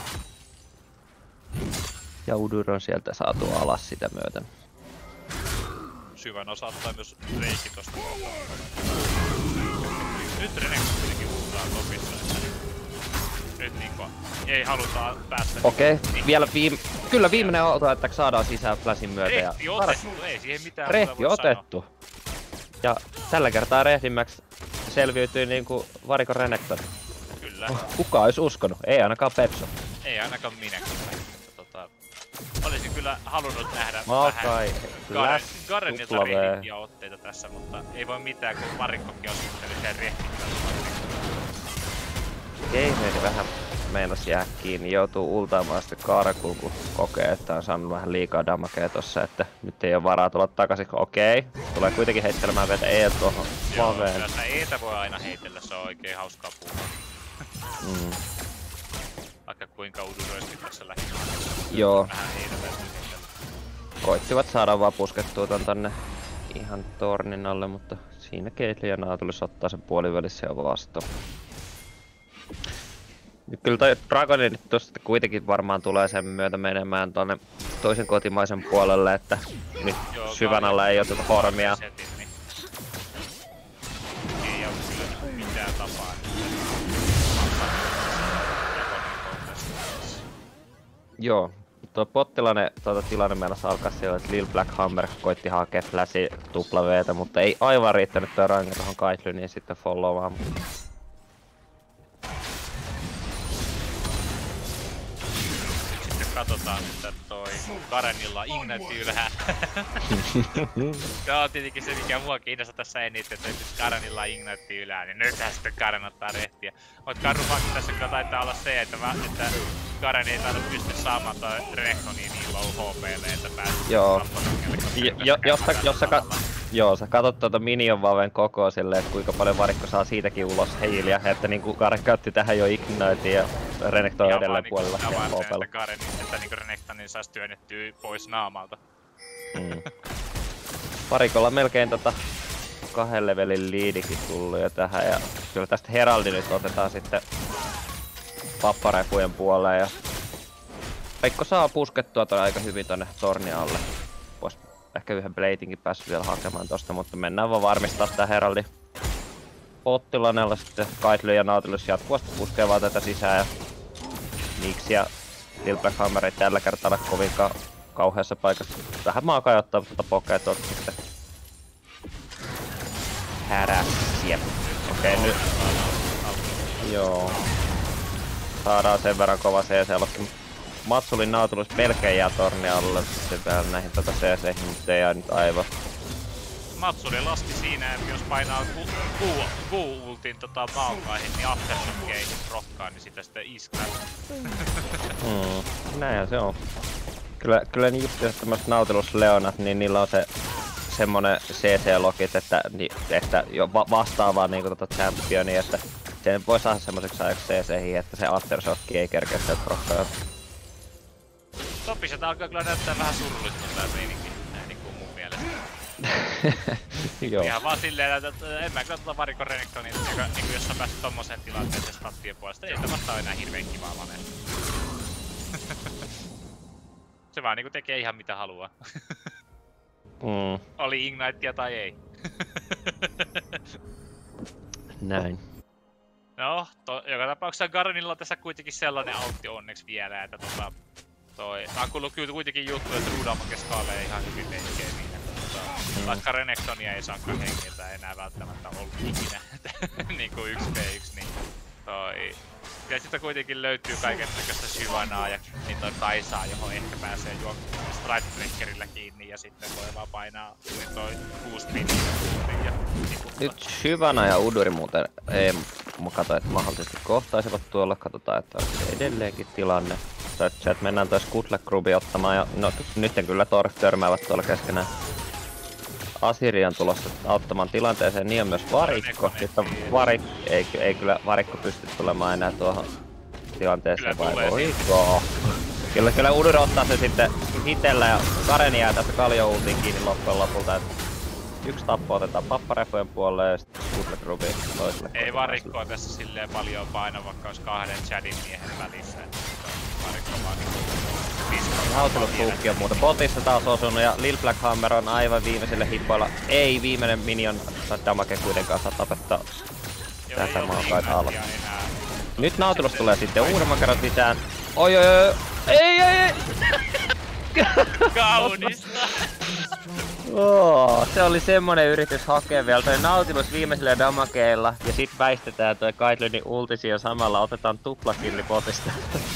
Ja Udur on sieltä saatu alas sitä myöten. Syvän osaattaa myös reikin tosta kohtaa. Nyt Renekton kuitenkin huutaa topissa, että nyt niinku ei haluta päästä. Okei, okay. Niin. Vielä viime... Kyllä viimeinen auto, että saadaan sisään flashin myötä. Rehti ja... otettu, ei siihen mitään. Rehti otettu. Sanoa. Ja tällä kertaa rehdimmäksi selviytyi niinku varikon Renekton. Kyllä. Kuka olisi uskonut? Ei ainakaan Pepso. Ei ainakaan minäkään. Tota, olisin kyllä halunnut nähdä Maokai, vähän Garenilta rehdittiä otteita tässä, mutta ei voi mitään, kun varikkokin on sitten sen rehdittiä. Gameeri vähän meinas jää kiinni, joutuu ultaamaan sitten Kaarakuun, kun kokee, että on saanut vähän liikaa damagea tossa, että nyt ei ole varaa tulla takaisin. Okei, tulee kuitenkin heittelemään vielä E tuohon laveen. Joo, kyllä Etä voi aina heitellä, se on oikein hauskaa puhua. Mm. Vaikka kuinka Uduroiskin tässä lähinnä. Joo. Vähän Etä täytyy heitellä. Koittivat saada vaan puskettua tän tänne ihan tornin alle, mutta siinä Caitlyn ja Nautilus ottaa sen puolivälissä jo vastaan. Kyllä toi Dragoni nyt tosta kuitenkin varmaan tulee sen myötä menemään tonne toisen kotimaisen puolelle, että nyt joo, syvän alla ei oteta hormia. Setin, niin ei oo kyllä mitään tapaa. Joo, tuo pottilanne tuota tilanne meinasi alkaa siellä, että Lil Black Hammer koitti hakea flashi tupla V:tä, mutta ei aivan riittänyt tuo range tohon Caitleniin sitten followaan. katsotaan, että toi Garenilla Ignite ylhää. Tämä on tietenkin se, mikä mua kiinnostaa tässä eniten, että nyt Garenilla Ignite ylhää, niin nythän sitten Garen ottaa rehtiä. Mut karrupakin tässä kyllä taitaa olla se, että, mä, että Garen ei taida pysty saamaan toi Renektonia niin low H P:lle, että pääsee joo. Jo, jos, sä, jos sä ka joo, sä katot tuota Minion Vaven koko silleen, että kuinka paljon varikko saa siitäkin ulos heiliä, että niinku Garen käytti tähän jo Ignitea ja Renekton on edelleen niin puolella ja H P:llä. Että Garen, että niinku Renektonin saisi työnnettyä pois naamalta. Mm. Varikolla melkein tota kahden levelin liidikin tullut jo tähän ja kyllä tästä Heraldi nyt otetaan sitten Papparefujen puoleen ja Veikko saa puskettua ton aika hyvin tonne tornin alle. Vois ehkä yhden Bladingin päässyt vielä hakemaan tosta, mutta mennään vaan varmistaa tää Heraldi Pottilanella sitten Kaitly ja Nautilus jatkuvasti puskee vaan tätä sisään ja Nix ja Lil Black Hammer ei tällä kertaa ole kovinkaan kauheassa paikassa. Vähän maakaan ottaa tuota pokea tuolta sitten härässiä. Okei okay, nyt. Joo. Saadaan sen verran kova C C-lokki. Matsulin Nautilus melkein jää torni alle sitten vielä näihin tota C C-hin, mutta ei jää nyt aivan. Matsuri laski siinä, että jos painaa Q-ultin tota maokaihin, niin Aftershock ei rokkaa, niin sitä sitten iskää. mm, näinhän se on. Kyllä, kyllä niin just tämmöset Nautilus Leonat, niin niillä on se semmonen C C-lokit, että, että jo va vastaavaa niinku tota championia, että sen voi saada semmoseksi ajaksi C C-hin, että se Aftershock ei kerkeä sieltä rokkaa. Sopii, että alkaa kyllä näyttää vähän surulliselta tää meininki, näin niinku mun mielestä. Joo. Ihan vaan silleen, että en mä kyllä tota varikon Renektonin, niinku jos on päässyt tommoseen tilanteeseen stattien puolesta, ei sitä vastaa enää hirveen kivaa vaneen. Se vaan niinku tekee ihan mitä haluaa. mm. Oli Ignitea tai ei. Näin. No, to, joka tapauksessa Garenilla on tässä kuitenkin sellainen autti onneksi vielä, että tota... Toi, mä oon kuullut kyllä kuitenkin juttu, että Rudamake skaalee ihan hyvin tekee niin, että tota... Mm. Vaikka Renektonia ei saakaan hengiltä enää välttämättä ollut ikinä. Niinku yksi v yksi, niin... Toi... Ja sitten kuitenkin löytyy kaiken näköistä Shyvanaa ja niin toi Kaisaa, johon ehkä pääsee juoksumaan Strike-Breakerillä kiinni ja sitten voi vaan painaa niin toi kuusi pinniä ja tiputtaa. Nyt Shyvana ja Uduri muuten ei mä katso, että mahdollisesti kohtaisivat tuolla, katsotaan, että on edelleenkin tilanne. Sieltä mennään toi Skutle Grubi ottamaan ja no nyt kyllä Torf törmäävät tuolla keskenään. Asirian tulossa auttamaan tilanteeseen, niin on myös Varikko, mutta varik, ei, ei kyllä Varikko pysty tulemaan enää tuohon tilanteeseen vai voiko? Kyllä, kyllä Udur ottaa se sitten hitellä ja Garen jää tässä Kaljo-ultiin kiinni loppujen lopulta. Et yksi tappo otetaan Papparefojen puolelle ja sitten Skutle Grubi toiselle. Ei Varikkoa tässä silleen paljon paino, vaikka olisi kahden Chadin miehen välissä. Varikko vaan Nautilus-puukki on muuten botissa taas osunut ja Lil Black Hammer on aivan viimeiselle hippoilla. Ei viimeinen minion damage kuitenkaan saa tapettaa tätä maakaita alla. Nyt Nautilus tulee sitten uudemman kerran sisään. Oi oi oi! Ei ei ei! Kaunista! Oh, se oli semmonen yritys hakea vielä toi Nautilus viimeisellä damageilla ja sit väistetään toi Kaitlynin ultisi ja samalla otetaan tuplakilli botista.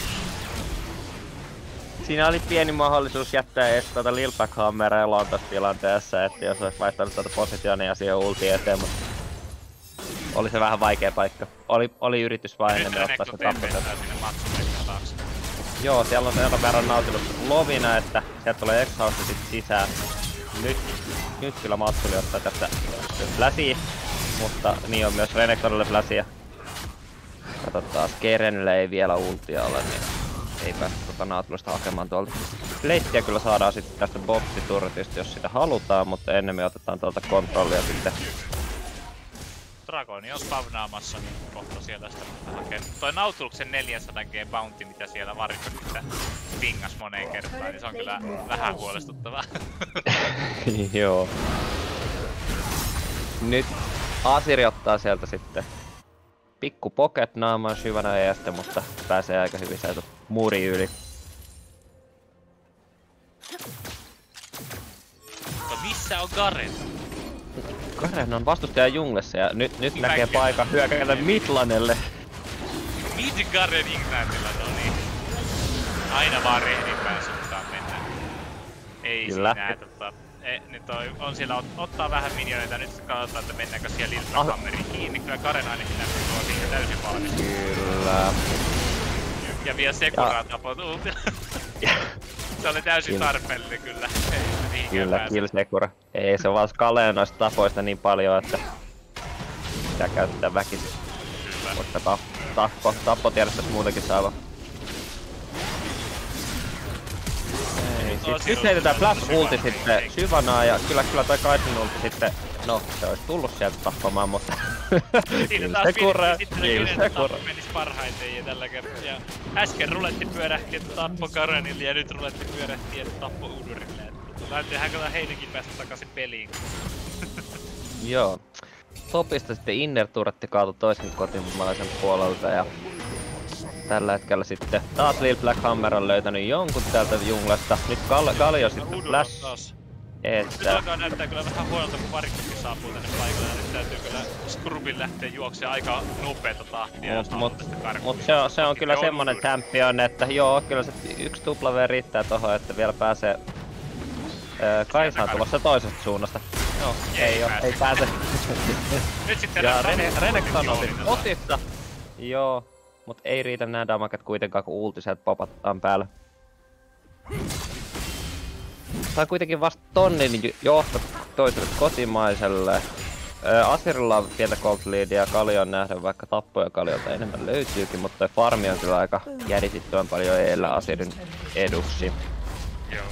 Siinä oli pieni mahdollisuus jättää edes tuota Lil Black Hammeria eloon tossa tilanteessa, että jos olisi vaihtanut tuota positionia siihen ultiin eteen, mutta oli se vähän vaikea paikka. Oli, oli yritys vain ennen ottaa se tappoa. Joo, siellä on sen verran Nautilus lovina, että sieltä tulee Exhausti sit sisään. Nyt, nyt kyllä Matsuli ottaa tästä fläsiä, mutta niin on myös Renektonille fläsiä. Katsotaan, Kerenille ei vielä ultia ole, niin ei päästä tota Nautilusta hakemaan tuolta. Leittiä kyllä saadaan sitten tästä boxiturretista, jos sitä halutaan, mutta ennen me otetaan tuolta kontrollia sitten. Dragoni on spavnaamassa, niin kohta sieltä sitä hakee. Toi Nautiluksen neljäsataa G bounty, mitä siellä Varikko sitten pingas moneen kertaan, niin se on kyllä vähän huolestuttavaa. Joo. Nyt Asiri ottaa sieltä sitten pikku pocket naamaan Shyvana eestä, mutta pääsee aika hyvin sieltä muuri yli. Mutta missä on Garen? Garen on vastustajan junglessa ja nyt, nyt näkee paikan hyökätä Midlanelle. Mid Garen Ignitella, no niin. aina vaan rehdinpään suuntaan mennä. Ei Kyllä. siinä, tota, e, nyt on, on siellä ot, ottaa vähän minioneita, nyt katsotaan, että mennäänkö siellä Liltra-kammeriin kiinni. Kyllä Karen ainakin näyttää tuolla siihen täysin valmis. Kyllä. Ja vielä Sekuraa tapahtuu. Se oli täysin tarpeellinen kyllä. Ei Kyllä, kill Sekura. Ei se vaan skalee noista tapoista niin paljon, että pitää käyttää väkisin. Kyllä. Koska ta tappo, tappo tiedettäis muutenkin saava. Ei, sit, nyt heitetään Flash ulti sitten Syvanaa ja kyllä kyllä toi Kai'Sin ulti sitten, no se olisi tullut sieltä tappamaan, mutta siinä taas kill Sekura menis parhaiten ja tällä kertaa. Ja äsken ruletti pyörähti, että tappo Karenille ja nyt ruletti pyörähti, että tappo Udurille. Lähteehän kyllä heidänkin päästä takaisin peliin. Joo. Topista sitten Inner Turretti kaatui toisen kotimaisen puolelta ja tällä hetkellä sitten taas Lil Black Hammer on löytänyt jonkun täältä junglasta. Nyt Gal Galio sitten no, Flash. Että... Nyt alkaa näyttää kyllä vähän huonolta, kun varikkokin saapuu tänne paikalle ja nyt täytyy kyllä Scrubin lähteä juoksemaan aika nopeeta tahtia. Mut, mut, mut se on, se on kyllä semmonen champion, että joo, kyllä se yksi W riittää tohon, että vielä pääsee... Öö, Kaisa on tulossa toisesta suunnasta. Joo, ei, ei oo, ei pääse. Nyt sitten ja Rene, Renekton on sit otissa. Joo, mut ei riitä nää damaket kuitenkaan, kun ulti sieltä popattaan päällä. Sai kuitenkin vasta tonnin johto toiselle kotimaiselle. Öö, Asirilla on pientä gold leadia ja Kalion nähdä, vaikka tappoja Kaliolta enemmän löytyykin, mutta toi farmi on kyllä aika järisittömän paljon eellä Asirin eduksi. Joo.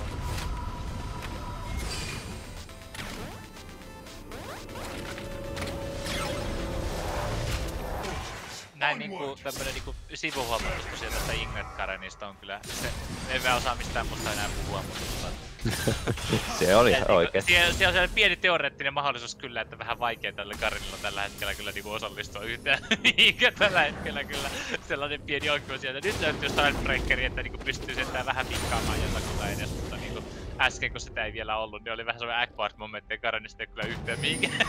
Näin niinku tämmönen niinku sivuhuomautus tosiaan tästä Ingrid Karenista on kyllä se, en mä osaa mistään musta enää puhua, mutta se oli ihan niinku, oikein. Siellä, siellä on sellainen pieni teoreettinen mahdollisuus kyllä, että vähän vaikea tällä Karenilla tällä hetkellä kyllä niinku osallistua yhteen mihinkä tällä hetkellä kyllä sellainen pieni oikeus sieltä. Nyt löytyy Stylebreakeri, että niinku pystyy sentään vähän pikkaamaan jotakuta edes, mutta niinku äsken kun sitä ei vielä ollut, niin oli vähän sellainen Ackbart-momentti ja Karenista ei kyllä yhteen mihinkään.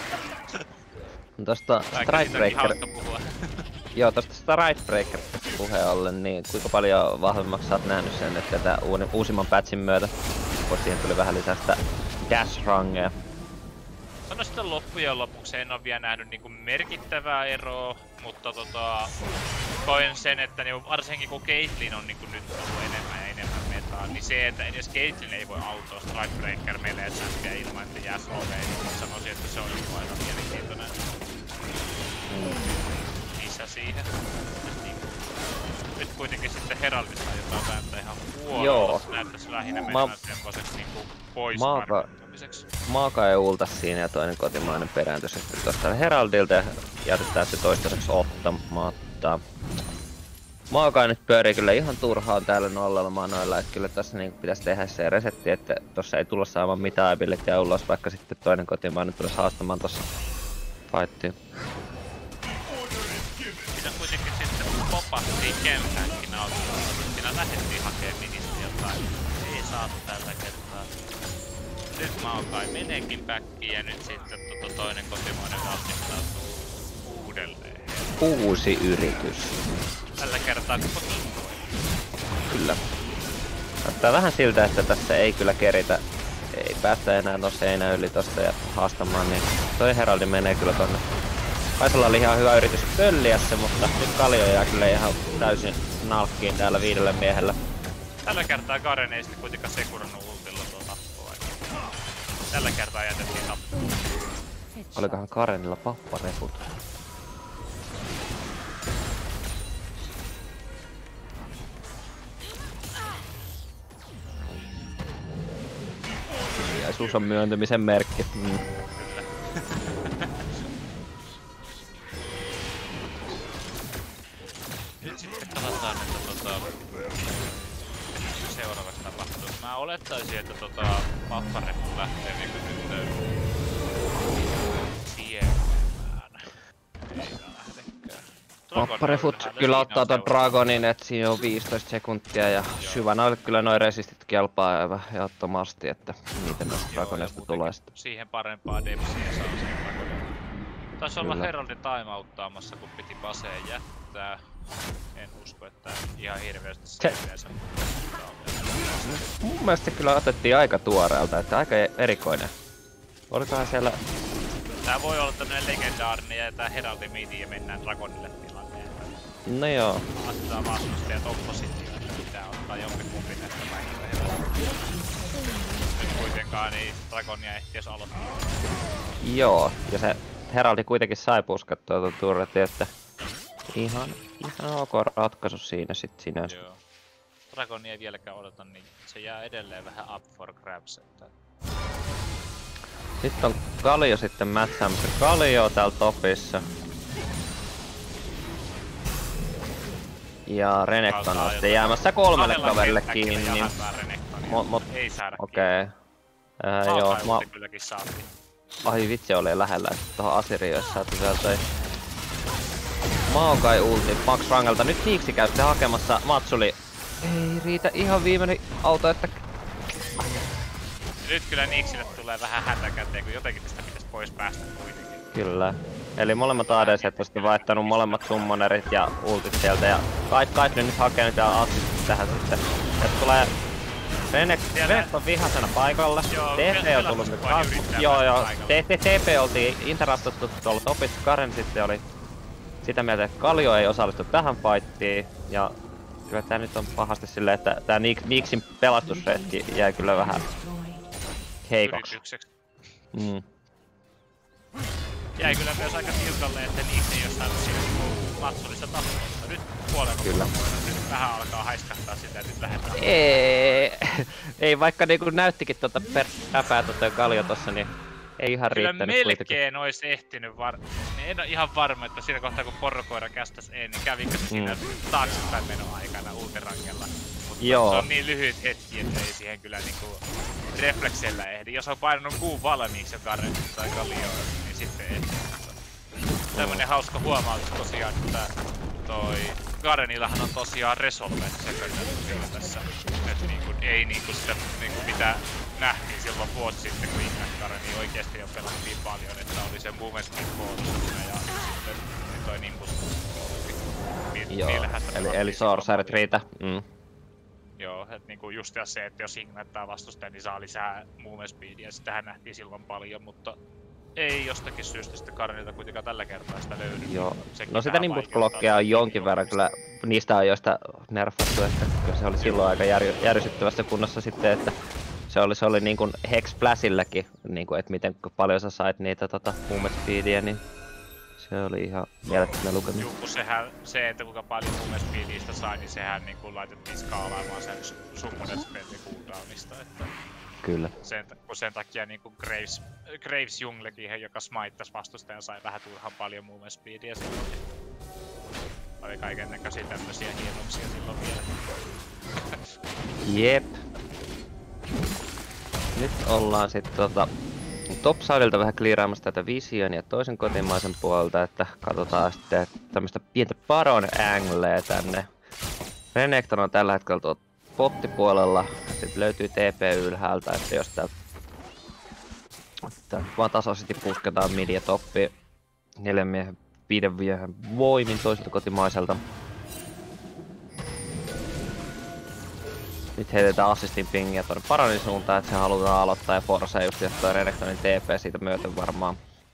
Tosta Stridebreaker... Joo, tosta Stridebreaker puheen ollen, niin kuinka paljon vahvemmaksi sä oot nähnyt sen, että tätä uusimman patchin myötä, kun siihen tuli vähän lisää sitä dash-rangea? No sitten loppujen lopuksi en oo vielä nähnyt niinku merkittävää eroa, mutta tota... koen sen, että niinku, varsinkin kun Caitlyn on niinku nyt ollut enemmän ja enemmän metaa, niin se, että edes Caitlyn ei voi autoa Stridebreaker melee sätkiä ilman, että jää sloveen, niin sanoisin, että se on niinku aika mielenkiintoinen lisä siihen. Niinku, nyt kuitenkin sitten Heraldista jotain vääntää ihan huolella, se näyttäisi lähinnä menemään semmoiseksi niinku pois markkinoimiseksi. Maaka ei ultas siinä ja toinen kotimainen perääntö sitten tosta Heraldilta ja jätetään se toistaiseksi ottamatta. Maaka nyt pyörii kyllä ihan turhaan täällä nollalla manoilla, että kyllä tässä niin pitäisi tehdä se resetti, että tossa ei tulla saamaan mitään abilityä ulos, vaikka sitten toinen kotimainen tulisi haastamaan tossa fightiin. Siinä kuitenkin sitten popattiin Gemhackin auttaa, siinä lähdettiin hakemaan ministä jotain, ei saatu tällä kertaa. Nyt Maokai meneekin backiin ja nyt sitten to, to, toinen kotimainen valmistautuu uudelleen. Uusi yritys. Tällä kertaa koko Kingo. Kyllä. Näyttää vähän siltä, että tässä ei kyllä keritä, ei päästä enää no seinä yli tosta ja haastamaan, niin toi Heraldi menee kyllä tonne. Kaisalla oli ihan hyvä yritys pölliä se, mutta nyt Kalio jää kyllä ihan täysin nalkkiin täällä viidellä miehellä. Tällä kertaa Garen ei sitten kuitenkaan sekurannut ultilla tuo tappoa. Tällä kertaa jätettiin tappoa. Olikohan Karenilla pappareput? Hiljaisuus on myöntymisen merkki. Mm. Nyt sitten katsotaan, että tota... seuraavaksi tapahtuu. Mä olettaisin, että tota... pappareppu lähtee niinku nyt... siirtymään. Eikä lähdekään. Papparefut kyllä ottaa ton Dragonin, et siinä on viisitoista sekuntia ja Syvanalle kyllä noin resistit kelpaa aivan ehdottomasti, että niitä noista Dragonista tulee sitten. Siihen parempaa depsiä saa sen Dragonin. Taisi olla Heraldin timeuttaamassa, kun piti paseen jättää. En usko, että ihan hirveästi Se- se Mun mielestä se kyllä otettiin aika tuoreelta, että aika erikoinen. Olikohan siellä... Tää voi olla tämmönen legendaarinen ja tää Heraldi midi ja mennään Dragonille tilanteen. No joo. Asetetaan vastustajat oppositioon, että pitää ottaa jompikumpi näistä vähintään. Nyt kuitenkaan niin Dragonia ehtiis aloittaa. Joo, ja se Heraldi kuitenkin sai puskattua tuon turretin, että ihan, ihan ok ratkaisu siinä sit sinänsä. Joo. Dragonia ei vieläkään odota, niin se jää edelleen vähän up for grabs. Että... Sitten on Kaljo sitten mätsäämässä Kaljoo täällä topissa. Ja Renekton on sitten jäämässä kolmelle kaverille kiinni. Niin... Mut, mut, ei saada okei. Okay. Äh, joo, mä... kylläkin saatiin. Ai vitsi, oli lähellä, että tohon Asiriin olisi saatu vielä toi Maokai ulti Max Rangelta. Nyt Niiksi käy sitten hakemassa Matsuli. Ei riitä ihan viimeinen auto, että... Nyt kyllä Niiksille tulee vähän hätä käteen, kun jotenkin tästä pitäisi pois päästä kuitenkin. Kyllä. Eli molemmat A D C:t on sitten vaihtanut molemmat summonerit ja ultit sieltä ja Kaifne nyt hakee nyt ja assistit tähän sitten. Ja tulee Renek, Renek on vihasena paikalla. Joo, T P on tullut nyt kans. Joo joo. T P oltiin interrastuttu tuolla topissa. Karen sitten oli sitä mieltä, että Kaljo ei osallistu tähän fightiin. Ja kyllä tää nyt on pahasti silleen, että tää Niiksin pelastusretki jäi kyllä vähän heikoksi. Mm. Jäi kyllä myös aika tiukalle, että Niiksi ei oo saanut siinä Matsulissa tapausta. Nyt puolen loppuun nyt vähän alkaa haiskahtaa sitä, nyt lähdetään. Ei, ei vaikka niinku näyttikin tota per läpää tota Kaljo tossa, niin ei ihan kyllä riittänyt melkein kuitenkin. ois ehtinyt var... En oo ihan varma, että siinä kohtaa kun Porrokoira kästäs ei, niin kävikö se siinä mm. taaksepäin menon aikana ultirangella. Mutta joo. Se on niin lyhyt hetki, että ei siihen kyllä niinku reflekseillä ehdi. Jos on painanut kuun valmiiksi jo Karen tai Kaljoon, niin sitten ehti. Tämmönen hauska huomautus tosiaan, että toi Garenillahan on tosiaan Resolve second tässä. Et niinku, ei niinku sitä niinku mitä nähtiin silloin vuosi sitten, kun Ignite Gareni oikeesti jo pelattiin paljon, että oli se Movement Speed boonusina ja sitten niin toi Nimbus. Joo, eli, eli Sorcerit riitä. Mm. Joo, et niinku just se, että jos Ignitea vastustaja, niin saa lisää Movement Speedia, sitähän nähtiin silloin paljon, mutta ei jostakin syystä sitten Garenilta kuitenkaan tällä kertaa sitä löydy. Joo, no sitä Nimbus-blokkia on jonkin verran kyllä niistä ajoista nerfattu, että kyllä se oli silloin aika järy, järisyttävässä kunnossa sitten, että se oli, se oli niin kuin Hex Splashillakin, niin kuin, että miten paljon sä sait niitä tota, movement speedia, niin se oli ihan mielettömän lukemia. Juu, kun sehän, se, että kuinka paljon movement speedistä sai, niin sehän niin kuin laitettiin skaalaamaan sen summonet spellin cooldownista, että kyllä. Sen, kun sen takia niin kuin Graves, Graves Junglekin, joka smaittas vastustajan, sai vähän turhan paljon movement speedia silloin. Oli kaiken näköisiä tämmösiä hienouksia silloin vielä. Jep. Nyt ollaan sitten tota topsidelta vähän kliiraamassa tätä visionia toisen kotimaisen puolelta, että katsotaan sitten tämmöstä pientä Baron angleä tänne. Renekton on tällä hetkellä tuolla bottipuolella, sitten löytyy T P ylhäältä, että jos täältä vaan tasaisesti pusketaan mid ja toppi neljän miehen, viiden miehen voimin toiselta kotimaiselta. Nyt heitetään assistin pingiä tuonne Baronin suuntaan, että se halutaan aloittaa ja Force just toi Renektonin T P siitä myöten varmaan.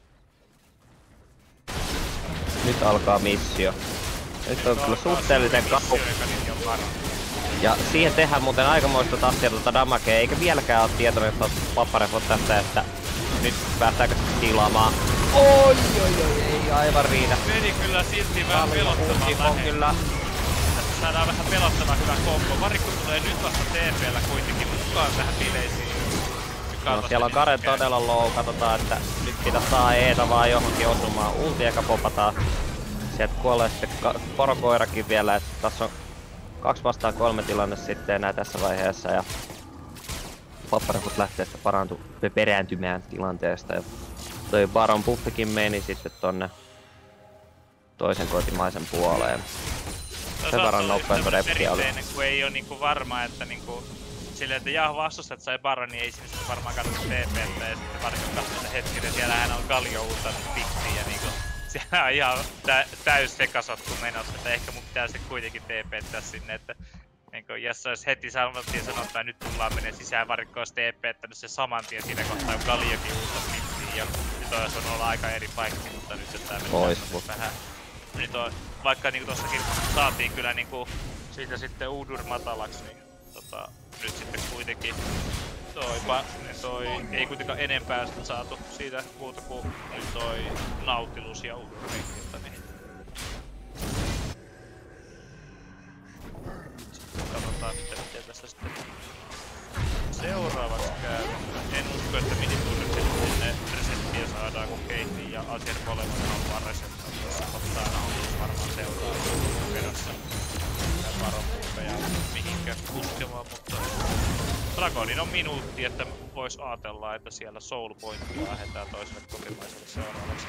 Nyt alkaa missio. Nyt on kyllä suhteellisen kauan. Ja siihen tehdään muuten aikamoista tassia tuota damagea, eikä vieläkään ole tietoinen Papparefot tästä, että nyt päästäänkö tilaamaan. Oi oi oi, ei aivan riitä. Meni kyllä silti vähän pelottamaan lähellä. Kyllä. Tästä saadaan vähän pelottava hyvä kombo. Varikko tulee nyt vasta T P:llä kuitenkin mukaan tähän bileisiin. No, siellä on Karen todella low, katsotaan, että nyt pitäisi saa Eeta vaan johonkin osumaan. Ulti eikä popataan. Sieltä kuolee sitten porokoirakin vielä, että tässä on kaksi vastaan kolme tilanne sitten enää tässä vaiheessa ja Papparefot lähtee sitten parantu, perääntymään tilanteesta ja toi Baron buffikin meni sitten tonne toisen kotimaisen puoleen. Sen verran nopea repkiä oli. Kun ei oo niinku varma, että niinku silleen, että jaa vastustajat sai Baron, niin ei sinne sitten varmaan katsota T P:ltä ja sitten varmaan katsota hetkinen, siellähän on Galio uuttanut pikkiin ja niinku siellä on ihan tä täys sekasotku menossa, että ehkä mun pitää sitten kuitenkin T P:ttää sinne, että niin kun, jos olisi heti sanottiin sanoa, että nyt tullaan menee sisään varikko olisi T P:ttänyt se saman tien siinä kohtaa, kun Galiokin uutta pittiin ja nyt olisi on olla aika eri paikki, mutta nyt jos tää menee vähän. Nyt on, vaikka niinku tossakin saatiin kyllä niinku siitä sitten Udur matalaksi, niin tota, nyt sitten kuitenkin toi, toi ei kuitenkaan enempää saatu siitä muuta kuin nyt toi Nautilus ja Udur renkiltä, niin katsotaan miten, miten tässä sitten seuraavaksi käy. En usko, että miniturrit sinne resettiä saadaan, kun Keiti ja Azir molemmat haluaa resettaa. Tuossa ottaa Nautilus varmaan seuraavaksi perässä. Ja varopuupeja mihinkään kuskemaan, mutta Dragonin on minuutti, että vois ajatella, että siellä Soul Pointia lähdetään toiselle kotimaiselle seuraavaksi.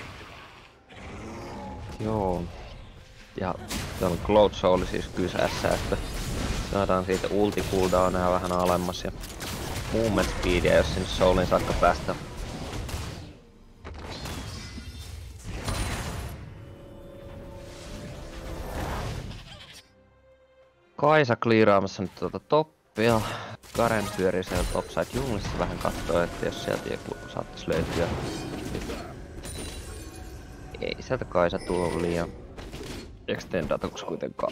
Joo. Ja tuolla Cloud Soul siis kyseessä, että saadaan siitä ulti cooldownia vähän alemmas ja movement speedia, jos sinne Soulin saakka päästä. Kaisa kliiraamassa nyt tuota toppia. Garen pyörii siellä topside junglissa vähän kattoo, että jos sieltä joku saattais löytyä. Ei sieltä Kaisa tuo liian extendatuks kuitenkaan.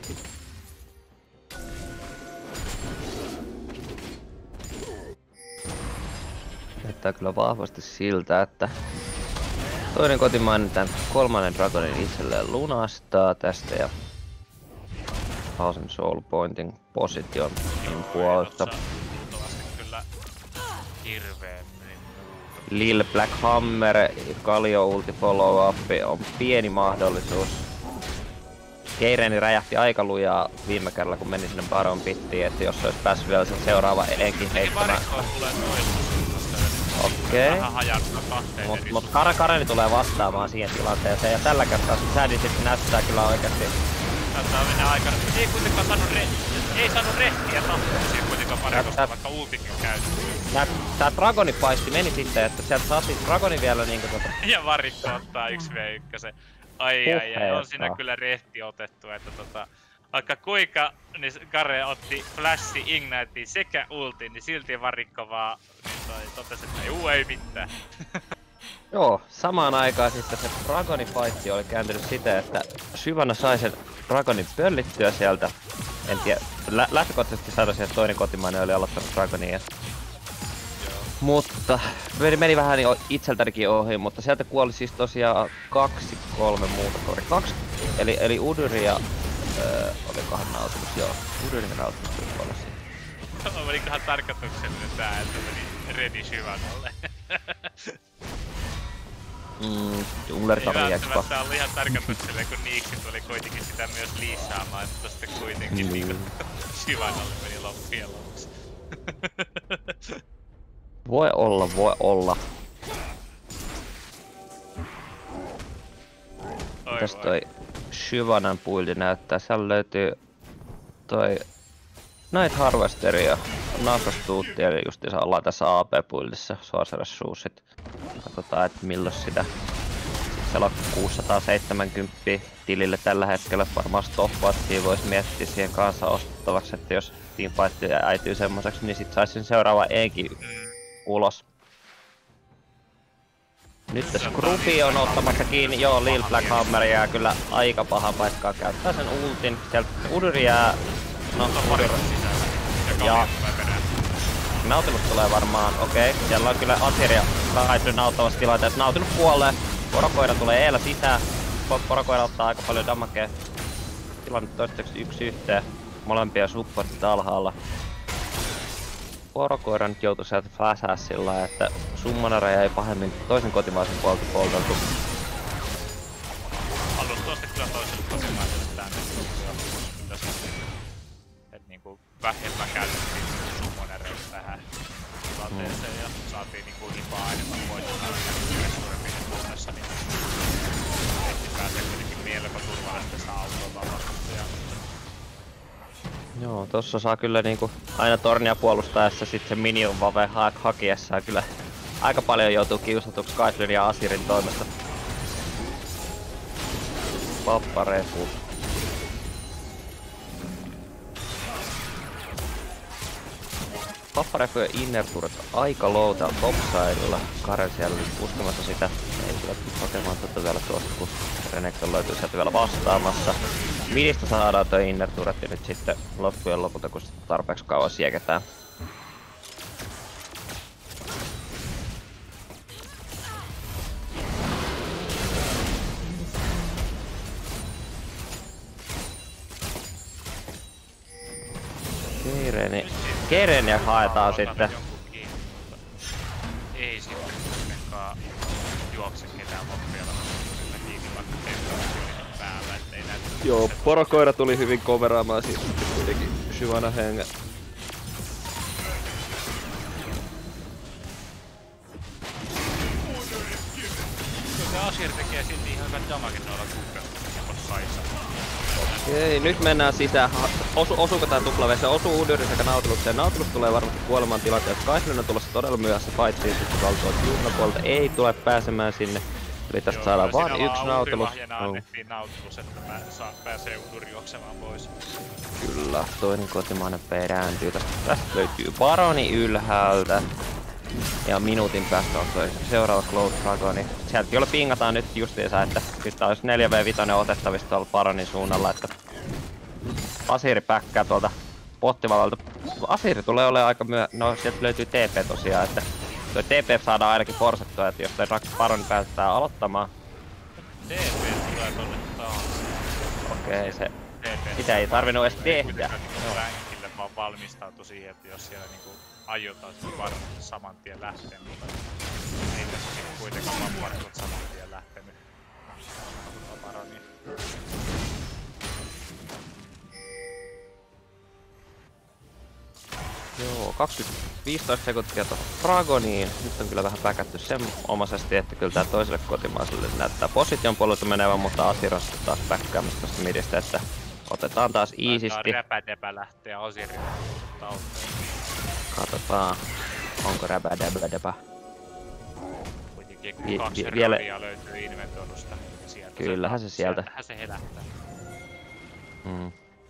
Näyttää kyllä vahvasti siltä, että toinen kotimainen tämän kolmannen Dragonin itselleen lunastaa tästä ja saa sen Soul Pointin position puolesta. Kyllä hirveen. Lil Black Hammer, Galio ulti follow up on pieni mahdollisuus. Keireni räjähti aika lujaa viime kerralla kun meni sinne Baron pittiin, että jos olisi päässyt vielä sen seuraava enkin heittämään. Okei. Mut, mut Kareni tulee vastaamaan siihen tilanteeseen ja tällä kertaa se Sadin sitten näyttää kyllä oikeesti. Taitaa mennä aikana. Ei kuitenkaan saanut re... Ei saanut rehtiä tappuisia kuitenkaan parikosta, vaikka ultikin käytetty. Tää, tää Dragoni paisti meni sitten, että sieltä saatiin Dragoni vielä niinku tota... Ja varikko ottaa yksi vee yksi. Ai ai ai, on siinä kyllä rehti otettu, että tota... Vaikka kuinka niin Gare otti Flashi, Igniteen sekä ultin, niin silti varikko vaan niin toi totesi, että juu ei mitään. Joo, samaan aikaan sitten se Dragonin fight oli kääntynyt siten, että Shyvana sai sen Dragonin pöllittyä sieltä. En tiedä, lä lähtökohtaisesti sanoisin, että toinen kotimainen oli aloittanut Dragonia. Mutta meni, meni vähän niin itseltänikin ohi, mutta sieltä kuoli siis tosiaan kaksi, kolme muuta kori. Kaksi, eli, eli Uduri ja... Öö, olikohan Nautilus, joo. Uduri ja Nautilus tuli kuolla siitä. Olikohan tarkoituksellinen tää, että meni Redi Shyvanalle. Mm, Junglertari jäkpa. Ei välttämättä ollut ihan tarkoituksellinen, kun Niiksi tuli kuitenkin sitä myös liisaamaan, että sitten kuitenkin mm. niinku Shyvanalle meni loppujen lopuksi. Voi olla, voi olla. Oi Mitäs toi Shyvanan buildi näyttää? Siellä löytyy toi Night Harvester ja Nasus Tuutti, eli justiinsa ollaan tässä A P-buildissa, Sorceress Shoesit. Katsotaan, että milloin sitä. Siellä on kuusisataaseitsemänkymmentä tilille tällä hetkellä. Varmaan Stoppatsia voisi miettiä siihen kanssa ostettavaksi, että jos teamfight äityy semmoiseksi, niin sit saisin seuraava Enkin ulos. Nyt tässä Grupi on ottamassa kiinni, joo, Lil Black Hammer jää kyllä aika paha paikkaa käyttää sen ultin. Sieltä Uduri jää... No, Uduri... Ja... Nautilus tulee varmaan, okei. Okay. Siellä on kyllä Aziria Kaitrin auttavassa tilanteessa. Nautilus kuolee. Porokoira tulee eellä sisään. Porokoira ottaa aika paljon damakea. Tilanne toistaiseksi yksi yhteen. Molempia supportit alhaalla. Porokoira nyt joutui sieltä flashaa sillä lailla, että summonereja ei pahemmin toisen kotimaisen puolta polteltu. Halus tuosta kyllä toiselle kotimaiselle tänne. Et niinku vähemmän käytettiin summonereita tähän tilanteeseen ja saatiin niinku hipaa enemmän voittaa resuuremmin tunnessa, niin ehti pääsee kuitenkin melko turvallisesti saa autoa vastustaja. Joo, tossa saa kyllä niinku aina tornia puolustaessa sit se minion vave ha hakiessa kyllä aika paljon joutuu kiusatuksi Kaitlyn ja Azirin toimesta. Papparefu. Papparefu ja Inner Turret aika low täällä topsidella. Karen siellä oli puskemassa sitä. Ei kyllä hakemaan tätä vielä tuosta, kun Renekton löytyy sieltä vielä vastaamassa. Midistä saadaan toi Inner Turretti nyt sitten loppujen lopulta, kun sitä tarpeeksi kauan sieketään. Keireni. Keireniä haetaan sitten. Ei sitten kuitenkaan juokse ketään loppia kiinni, vaikka päällä, ettei näytä. Joo, porokoira tuli hyvin coveraamaan siitä kuitenkin Shyvana hengen. Se Azir tekee silti ihan hyvän damagen noilla kukkeuksilla. Okei, nyt mennään sisään. Osu, osuuko tää tuplavessa? Osuu Udyri sekä Nautilukseen. Nautilus tulee varmasti kuolemaan tilanteessa. Kaislin on tulossa todella myöhässä fightiin sitten valtuun. Juhlapuolelta ei tule pääsemään sinne. Eli tästä joo, saadaan vaan yksi Nautilus. Joo, annettiin Nautilus, että mä saan, pääsee Udyri juoksemaan pois. Kyllä, toinen kotimainen perääntyy. Tästä, tästä löytyy Baroni ylhäältä. Ja minuutin päästä on toi seuraava Cloud Dragoni. Sieltä jolla pingataan nyt justiinsa, että nyt olisi neljä vee viisi otettavista tuolla Baronin suunnalla, että Asiri päkkää tuolta pottivallalta. Asiri tulee olemaan aika myö... No sieltä löytyy T P tosiaan, että toi T P saadaan ainakin forsettua, että jos toi Baron päästään aloittamaan. T P tulee tonne taas. Okei, se... Sitä ei tarvinnut edes tehdä. Länkille vaan valmistautu siihen, että jos siellä niinku aiotaan sitten varmasti saman tien lähteä, mutta ei tässä kuitenkaan vaan varmasti saman tien lähtenyt. Baroni. Joo, kaksikymmentä viisitoista sekuntia tuohon Dragoniin. Nyt on kyllä vähän päkätty sen omaisesti, että kyllä tää toiselle kotimaiselle näyttää position puolelta menevän, mutta Asiros taas päkkäämässä tästä midistä, että otetaan taas iisisti. Räpädepä lähtee Asirin tauteen. Katsotaan, onko räpädepä. Kuitenkin kaksi vielä... ravia löytyy inventoidusta. Kyllähän se sieltä. Sieltähän se helättää. Mm.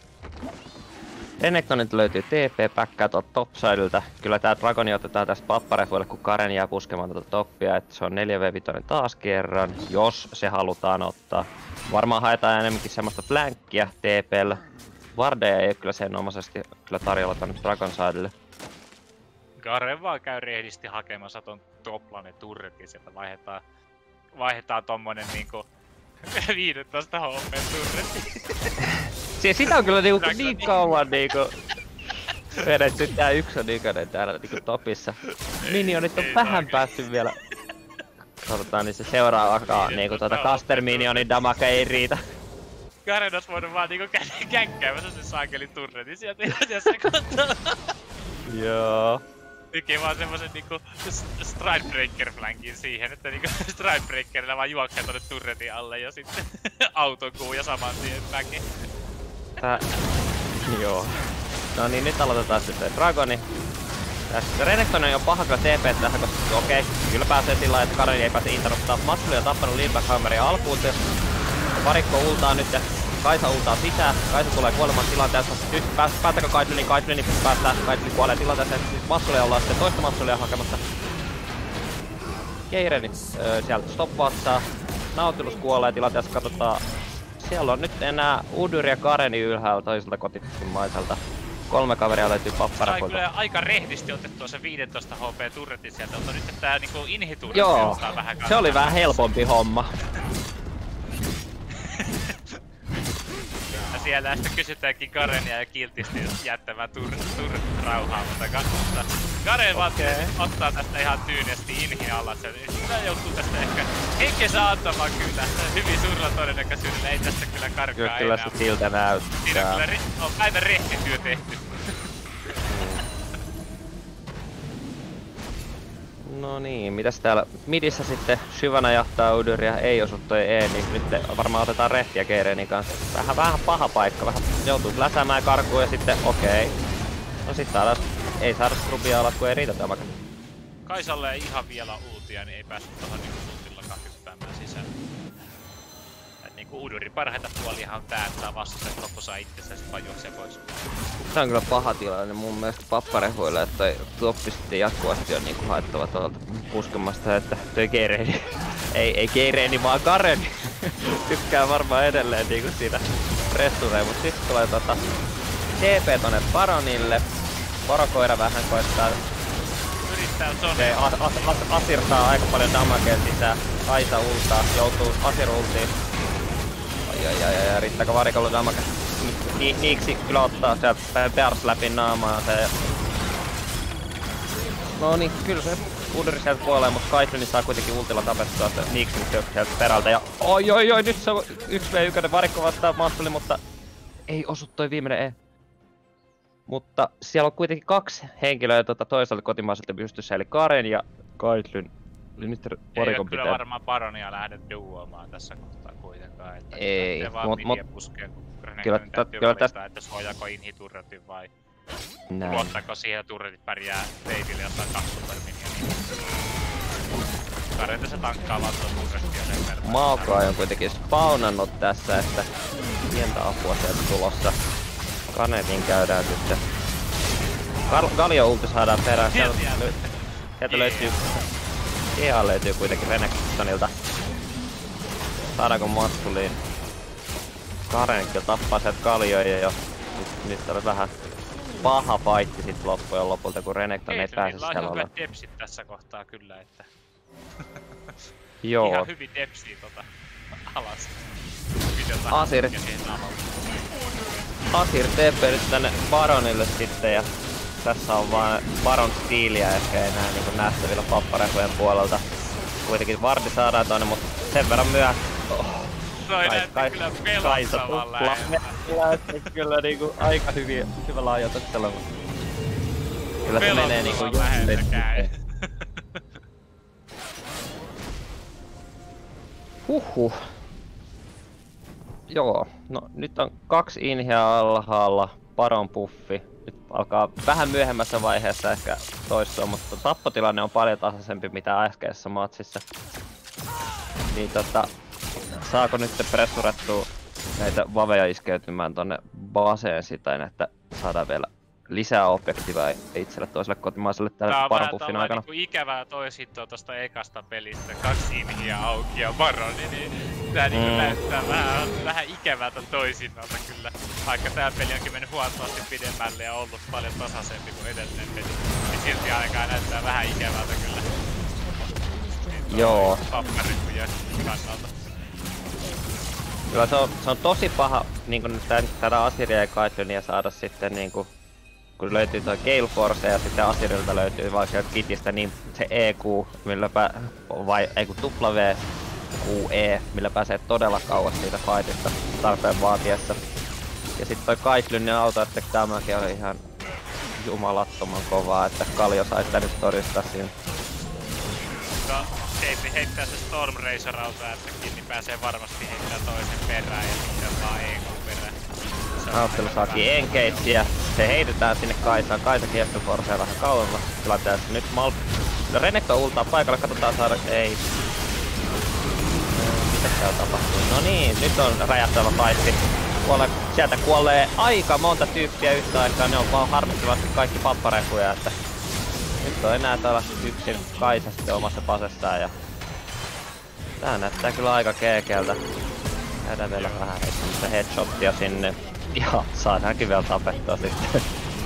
Renektonilta löytyy T P, päkkää tuolta topsidelta. Kyllä tää Dragoni otetaan tästä Papparefuille, kun Karen jää puskemaan tuota toppia, että se on neljä vee viisi taas kerran, jos se halutaan ottaa. Varmaan haetaan enemmänkin semmoista flankkia T P:llä. Vardeja ei oo kyllä senomaisesti kyllä tarjolla tonne Dragon Sidelle. Garen vaan käy rehdisti hakemassa ton toplanen turretin, sieltä vaihdetaan, vaihdetaan tommonen niinku viisitoista H P turretti. Siis sitä on kyllä niinku niin kauan niinku vedetty, tää yksi on ikäinen täällä niinku topissa. Minionit on vähän päästy vielä. Katsotaan niin se seuraavakaan niinku tuota caster minionin damage ei riitä. Garen ois voinut vaan niinku känkkäämässä sen saakelin turretin sieltä ja se kattoo. Joo. Tekee vaan semmosen niinku Stridebreaker flankin siihen, että niinku Stridebreakerilla vaan juoksee tonne turretin alle ja sitten autokuu ja saman tien väki. Tää... Joo. No niin, nyt aloitetaan sitten Dragoni. Tässä Renekton on jo paha kyllä T P tähän, koska okei, okay, kyllä pääsee sillä lailla, että Karen ei pääse interruptaa. Matsuli on tappanut Leadback Hammerin alkuun. Varikko ultaa nyt ja Kaisa ultaa sisään. Kaisa tulee kuolemaan tilanteessa. Nyt pääs, päästäkö Kaitlinin? Kaitlinin päästään. Kaitlinin kuolee tilanteessa. Nyt Matsulia ollaan sitten toista Matsulia hakemassa. Keireni öö, sieltä stopvatsaa. Nautilus kuolee tilanteessa. Katsotaan. Siellä on nyt enää Udyr ja Kareni ylhäällä toiselta kotimaiselta. Kolme kaveria löytyy Papparefulta. Sai kyllä aika rehdisti otettua se viisitoista H P turretin sieltä, mutta nyt tää niinku inhiturretti joo, vähän kantaa. Se oli vähän helpompi homma. Ja siellä sitten kysytäänkin Garenia ja kiltisti jättämään turret tur rauhaa, mutta katsotaan. Garen vaan okay. Ottaa tästä ihan tyynesti inhin alla sen. Sitä joutuu tästä ehkä henkensä antamaan kyllä. Hyvin suurella todennäköisyydellä ei tästä kyllä karkaa kyllä, enää. kyllä se siltä näyttää. Siinä on kyllä on päivän rehtityö tehty. No niin, mitäs täällä midissä sitten Shyvana jahtaa Udyria, ei osu toi E, niin nyt varmaan otetaan rehtiä Keirenin kanssa. Vähän vähän paha paikka, vähän joutuu läsäämään karkuun ja sitten okei. Okay. No sit saadaan, ei saada strubia alas, kun ei riitä tämä. Kaisalle ei ihan vielä ultia, niin ei päässyt tohon niinku ultillakaan hyppäämään sisään. Et niinku Uudurin parhaita puoliahan on tää, että saa vastustajat loppu saa itsensä ja sit vaan juoksee pois. Tää on kyllä paha tilanne mun mielestä papparehuille, että toppi sitten jatkuvasti on niinku haettava tuolta puskemasta, että toi Geireeni, ei, ei Geireeni vaan Gareni tykkää varmaan edelleen niinku siitä pressureen, mut sit tulee tota D P tonne Baronille, Porokoira vähän koittaa. Yrittää Sony. Se as, as, as, Asir saa aika paljon damagea sisään, Kaisa ultaa, joutuu Asir ultiin. Ai ai ai ai, riittääkö varikolla damage? Ni, niiksi kyllä ottaa sieltä Bears läpi naamaansa ja... No niin, kyllä se Udri sieltä kuolee, mutta Kaitlyn saa kuitenkin ultilla tapettua se Niiksin sieltä perältä ja... Oi oi oi, nyt se on yksi v yksi varikko vastaan Maastuli, mutta... Ei osu toi viimeinen E. Mutta siellä on kuitenkin kaksi henkilöä tuota toiselta kotimaiselta pystyssä, eli Karen ja Kaitlyn. Eli nyt varikon pitää... Ei kyllä varmaan Baronia lähde duomaan tässä kohtaa kuitenkaan, että... Ei, mut... mut... Puskeen, kun Kyllä, täytyy kyllä valita, tästä... että suojaako Inhi-turretin vai... Näin. Luottaako siihen, että turretit pärjää Waveille jostain kaksi superminia. Karen tässä tankkaa vaan tuon turrettia sen verran. Maokai on kuitenkin spawnannut tässä, että pientä apua sieltä tulossa. Kanetin käydään sitten. Galio ulti saadaan perään. Sieltä, lö sieltä löytyy... E A löytyy kuitenkin Renektonilta. Saadaanko Matsuliin? Karen kyllä tappaa sieltä Galioja jo. Nyt, nyt on vähän paha fightti sit loppujen lopulta, kun Renekton ei pääse siellä olla. Hyvät depsit tässä kohtaa kyllä, että... Joo. Ihan hyvin depsiä tota alas. Asir. Asir T P nyt tänne Baronille sitten ja tässä on vaan Baron stiiliä ehkä enää niinku nähtävillä papparehujen puolelta. Kuitenkin varti saadaan tonne, mutta sen verran myöhä. Oh. Toi näytti kyllä pelottavan lähellä. Näytti kyllä niinku aika hyviä, hyvällä ajatuksella, mutta... Kyllä se menee niinku just käy. Huhhuh. Joo, no nyt on kaksi inhiä alhaalla, Baron puffi. Nyt alkaa vähän myöhemmässä vaiheessa ehkä toistua, mutta tappotilanne on paljon tasaisempi mitä äskeisessä matsissa. Niin tota, saako nyt pressurettua näitä vaveja iskeytymään tonne baseen siten, että saadaan vielä lisää objektiivaa itselle toiselle kotimaiselle tällä Baron puffin aikana? Tää on niinku ikävää toisittua tosta ekasta pelistä, kaksi inhiä auki ja Baroni, niin tää niinku mm. näyttää vähän, vähän ikävältä toisinnalta kyllä. Vaikka tää peli onkin mennyt huomattavasti pidemmälle ja ollut paljon tasaisempi kuin edellinen peli, niin silti ainakaan näyttää vähän ikävältä kyllä. Niin joo. Papparehujen kannalta. Kyllä se on, se on tosi paha niinku nyt tätä Asiria ja Kaitlynia saada sitten niinku... Kun löytyy toi Gale Force ja sitten Asirilta löytyy vaan sieltä kitistä niin se E Q, millä pää... vai ei kun W Q E, millä pääsee todella kauas siitä fightista tarpeen vaatiessa. Ja sit toi Kaitlynin auto, että tämäkin oli ihan jumalattoman kovaa, että Kaljo sai sitä nyt torjustaa siinä. No, Heippi heittää se Storm Razor auto, että Kinni pääsee varmasti heittää toisen perään ja sitten vaan E Q perään. Auttelu saakin engagea. Se heitetään sinne Kaisaan. Kaisa kiehto Forsea vähän kauemmas tilanteessa. Nyt Mal... No Renekton ultaa paikalle, katsotaan saada... Ei. Mitä täällä tapahtuu? No niin, nyt on räjähtävä fightti. Kuolee... Sieltä kuolee aika monta tyyppiä yhtä aikaa. Ne on vaan harmittavasti kaikki papparehuja, että... Nyt on enää täällä yksin Kaisa sitten omassa pasessaan ja... Tää näyttää kyllä aika keekeältä. Käydään vielä vähän heittämistä headshottia sinne. Ja saadaankin vielä tapettua sitten.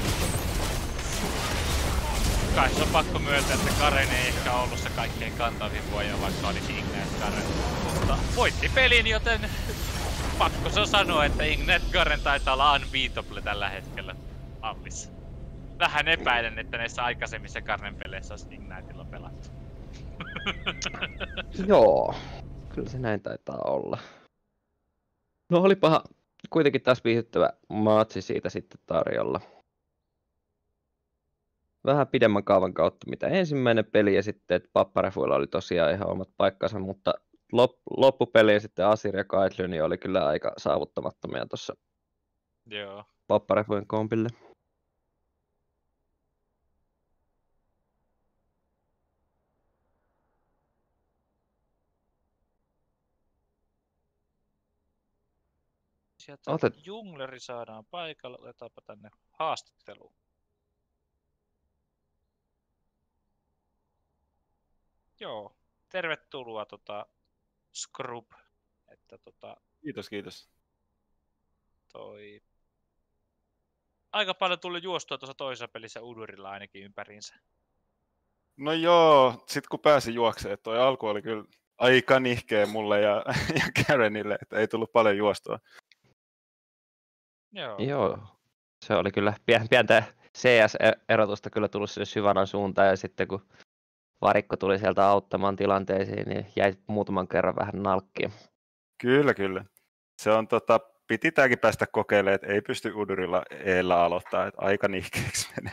Kai se on pakko myöntää, että Karen ei ehkä ollut se kaikkein kantavin voija, vaikka olisi Ignite Garen. Mutta voitti pelin, joten pakko se on sanoa, että Ignite Garen taitaa olla unbeatable tällä hetkellä Allissa. Vähän epäilen, että näissä aikaisemmissa Garen peleissä olisi Ignitella pelattu. Joo, kyllä se näin taitaa olla. No olipahan kuitenkin taas viihdyttävä matsi siitä sitten tarjolla. Vähän pidemmän kaavan kautta mitä ensimmäinen peli ja sitten että papparehuilla oli tosiaan ihan omat paikkansa, mutta lop, loppupeliin sitten Asir ja Kaitlyn oli kyllä aika saavuttamattomia tuossa papparehujen kompille. sieltä Otet... jungleri saadaan paikalle. Otetaanpa tänne haastatteluun. Joo, tervetuloa tota, Scrub. Että, tota, Kiitos, kiitos. toi... Aika paljon tuli juostua tuossa toisessa pelissä Udurilla ainakin ympäriinsä. No joo, sit kun pääsi juokseen, toi alku oli kyllä aika nihkeä mulle ja, ja Karenille, että ei tullut paljon juostua. Joo. Joo, se oli kyllä pientä C S-erotusta kyllä tullut sille Syvänan suuntaan, ja sitten kun varikko tuli sieltä auttamaan tilanteisiin, niin jäi muutaman kerran vähän nalkkiin. Kyllä, kyllä. Se on tota, piti tääkin päästä kokeilemaan, että ei pysty Udurilla eellä aloittaa, että aika nihkeeksi menee.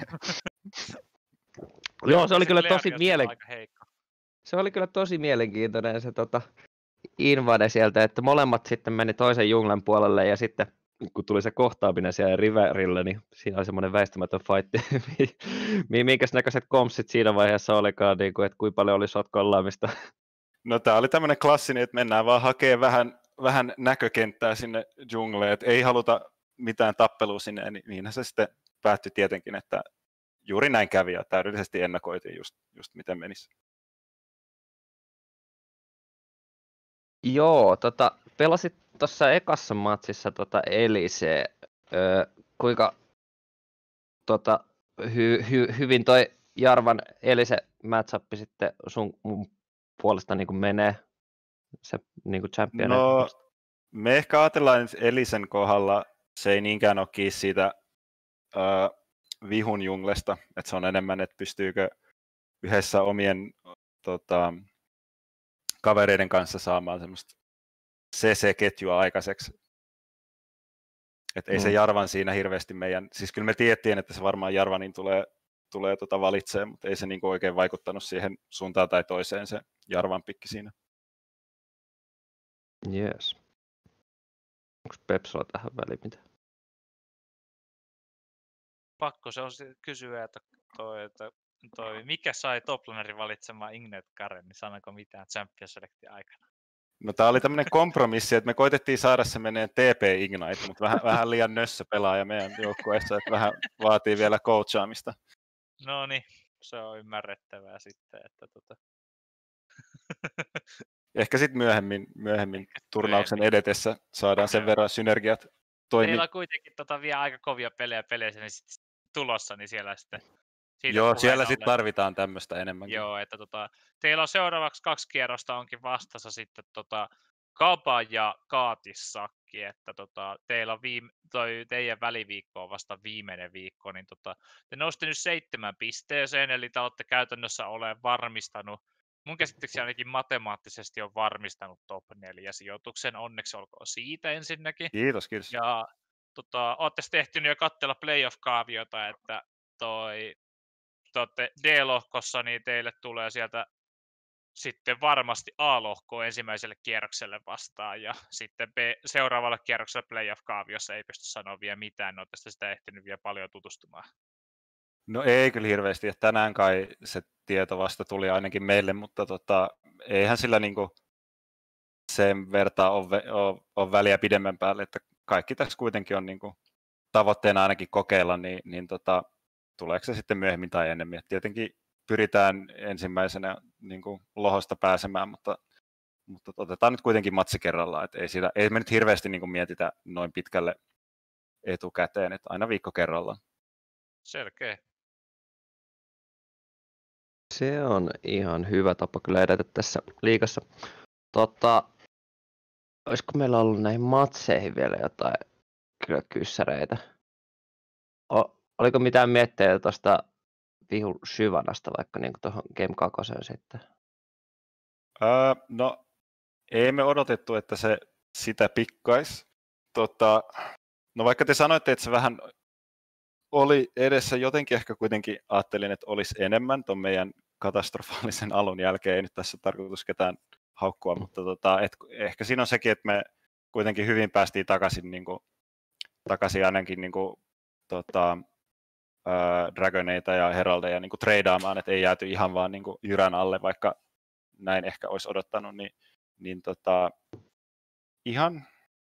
Joo, se oli kyllä Clear tosi on mielen... aika heikko. Se oli kyllä tosi mielenkiintoinen se tota, invade sieltä, että molemmat sitten meni toisen junglen puolelle, ja sitten kun tuli se kohtaaminen siellä Riverillä, niin siinä oli semmoinen väistämätön fight. Minkäs näköiset kompsit siinä vaiheessa olikaan, niin kuin, että kuinka paljon oli sotkollaamista? No tää oli tämmönen klassinen, että mennään vaan hakemaan vähän, vähän näkökenttää sinne jungleen, että ei haluta mitään tappelua sinne, niin niinhän se sitten päättyi tietenkin, että juuri näin kävi ja täydellisesti ennakoitiin just, just miten menisi. Joo, tota, pelasit tuossa ekassa matsissa tota Elise. Öö, kuinka tota, hy, hy, hyvin toi Jarvan Elise matchup sitten sun mun puolesta niin kuin menee se niin kuin champion? No, me ehkä ajatellaan, että Elisen kohdalla se ei niinkään ole kiinni siitä uh, vihun junglesta, että se on enemmän, että pystyykö yhdessä omien tota, kavereiden kanssa saamaan semmoista C C-ketjua aikaiseksi. Että ei mm. se Jarvan siinä hirveästi meidän, siis kyllä me tiedettiin, että se varmaan Jarvanin tulee, tulee tota valitsemaan, mutta ei se niinku oikein vaikuttanut siihen suuntaan tai toiseen se Jarvan pikki siinä. Yes. Onko Pepsolla tähän väliin mitä? Pakko se on kysyä, että, toi, että toi, mikä sai toplanerin valitsemaan Ignet Karen, niin sanonko mitään Champion Selectin aikana? No tää oli tämmöinen kompromissi, että me koitettiin saada se meneen T P Ignite, mutta vähän, vähän liian nössö pelaaja meidän joukkueessa, että vähän vaatii vielä coachaamista. No niin, se on ymmärrettävää sitten, että tota... Ehkä sitten myöhemmin, myöhemmin turnauksen edetessä saadaan sen verran synergiat toimii. Teillä on kuitenkin tota vielä aika kovia pelejä peleissä niin sit tulossa, niin siellä sitten... Joo, siellä sitten tarvitaan tämmöistä enemmänkin. Joo, että tota, teillä on seuraavaksi kaksi kierrosta onkin vastassa sitten tota, Kaba ja Kaatisakki, että tota, teillä on viime, toi teidän väliviikko on vasta viimeinen viikko, niin tota, te nousitte nyt seitsemän pisteeseen, eli te olette käytännössä ole varmistanut, mun käsittääkseni ainakin matemaattisesti on varmistanut top neljä sijoituksen, onneksi olkoon siitä ensinnäkin. Kiitos, kiitos. Ja tota, olette ehtinyt jo katsella playoff-kaaviota, että toi te olette D-lohkossa, niin teille tulee sieltä sitten varmasti A-lohko ensimmäiselle kierrokselle vastaan, ja sitten B, seuraavalla kierroksella playoff-kaaviossa ei pysty sanoa vielä mitään, ne olette sitä ehtinyt vielä paljon tutustumaan. No ei kyllä hirveästi, että tänään kai se tieto vasta tuli ainakin meille, mutta tota, eihän sillä niinku sen vertaa ole, ole, ole väliä pidemmän päälle, että kaikki tässä kuitenkin on niinku tavoitteena ainakin kokeilla, niin, niin tota, tuleeko se sitten myöhemmin tai enemmän. Et tietenkin pyritään ensimmäisenä niin kuin lohosta pääsemään, mutta, mutta otetaan nyt kuitenkin matsi kerrallaan. Et ei, sitä, ei me nyt hirveästi niin kuin mietitä noin pitkälle etukäteen, että aina viikko kerrallaan. Selkeä. Se on ihan hyvä tapa kyllä edetä tässä liigassa. Tota, olisiko meillä ollut näihin matseihin vielä jotain kyllä kyssäreitä? O- oliko mitään mietteitä tuosta Vihu Syvänasta vaikka niin tuohon Game kakoseen sitten? Öö, no, ei me odotettu, että se sitä pikkaisi. Tota, no vaikka te sanoitte, että se vähän oli edessä, jotenkin ehkä kuitenkin ajattelin, että olisi enemmän tuon meidän katastrofaalisen alun jälkeen. Ei nyt tässä tarkoitus ketään haukkua, mutta tota, et, ehkä siinä on sekin, että me kuitenkin hyvin päästiin takaisin, niin kuin, takaisin ainakin niin kuin, tota, ää, Dragoneita ja Heraldeja niin kuin treidaamaan, että ei jääty ihan vaan niin kuin jyrän alle, vaikka näin ehkä olisi odottanut, niin, niin tota, ihan,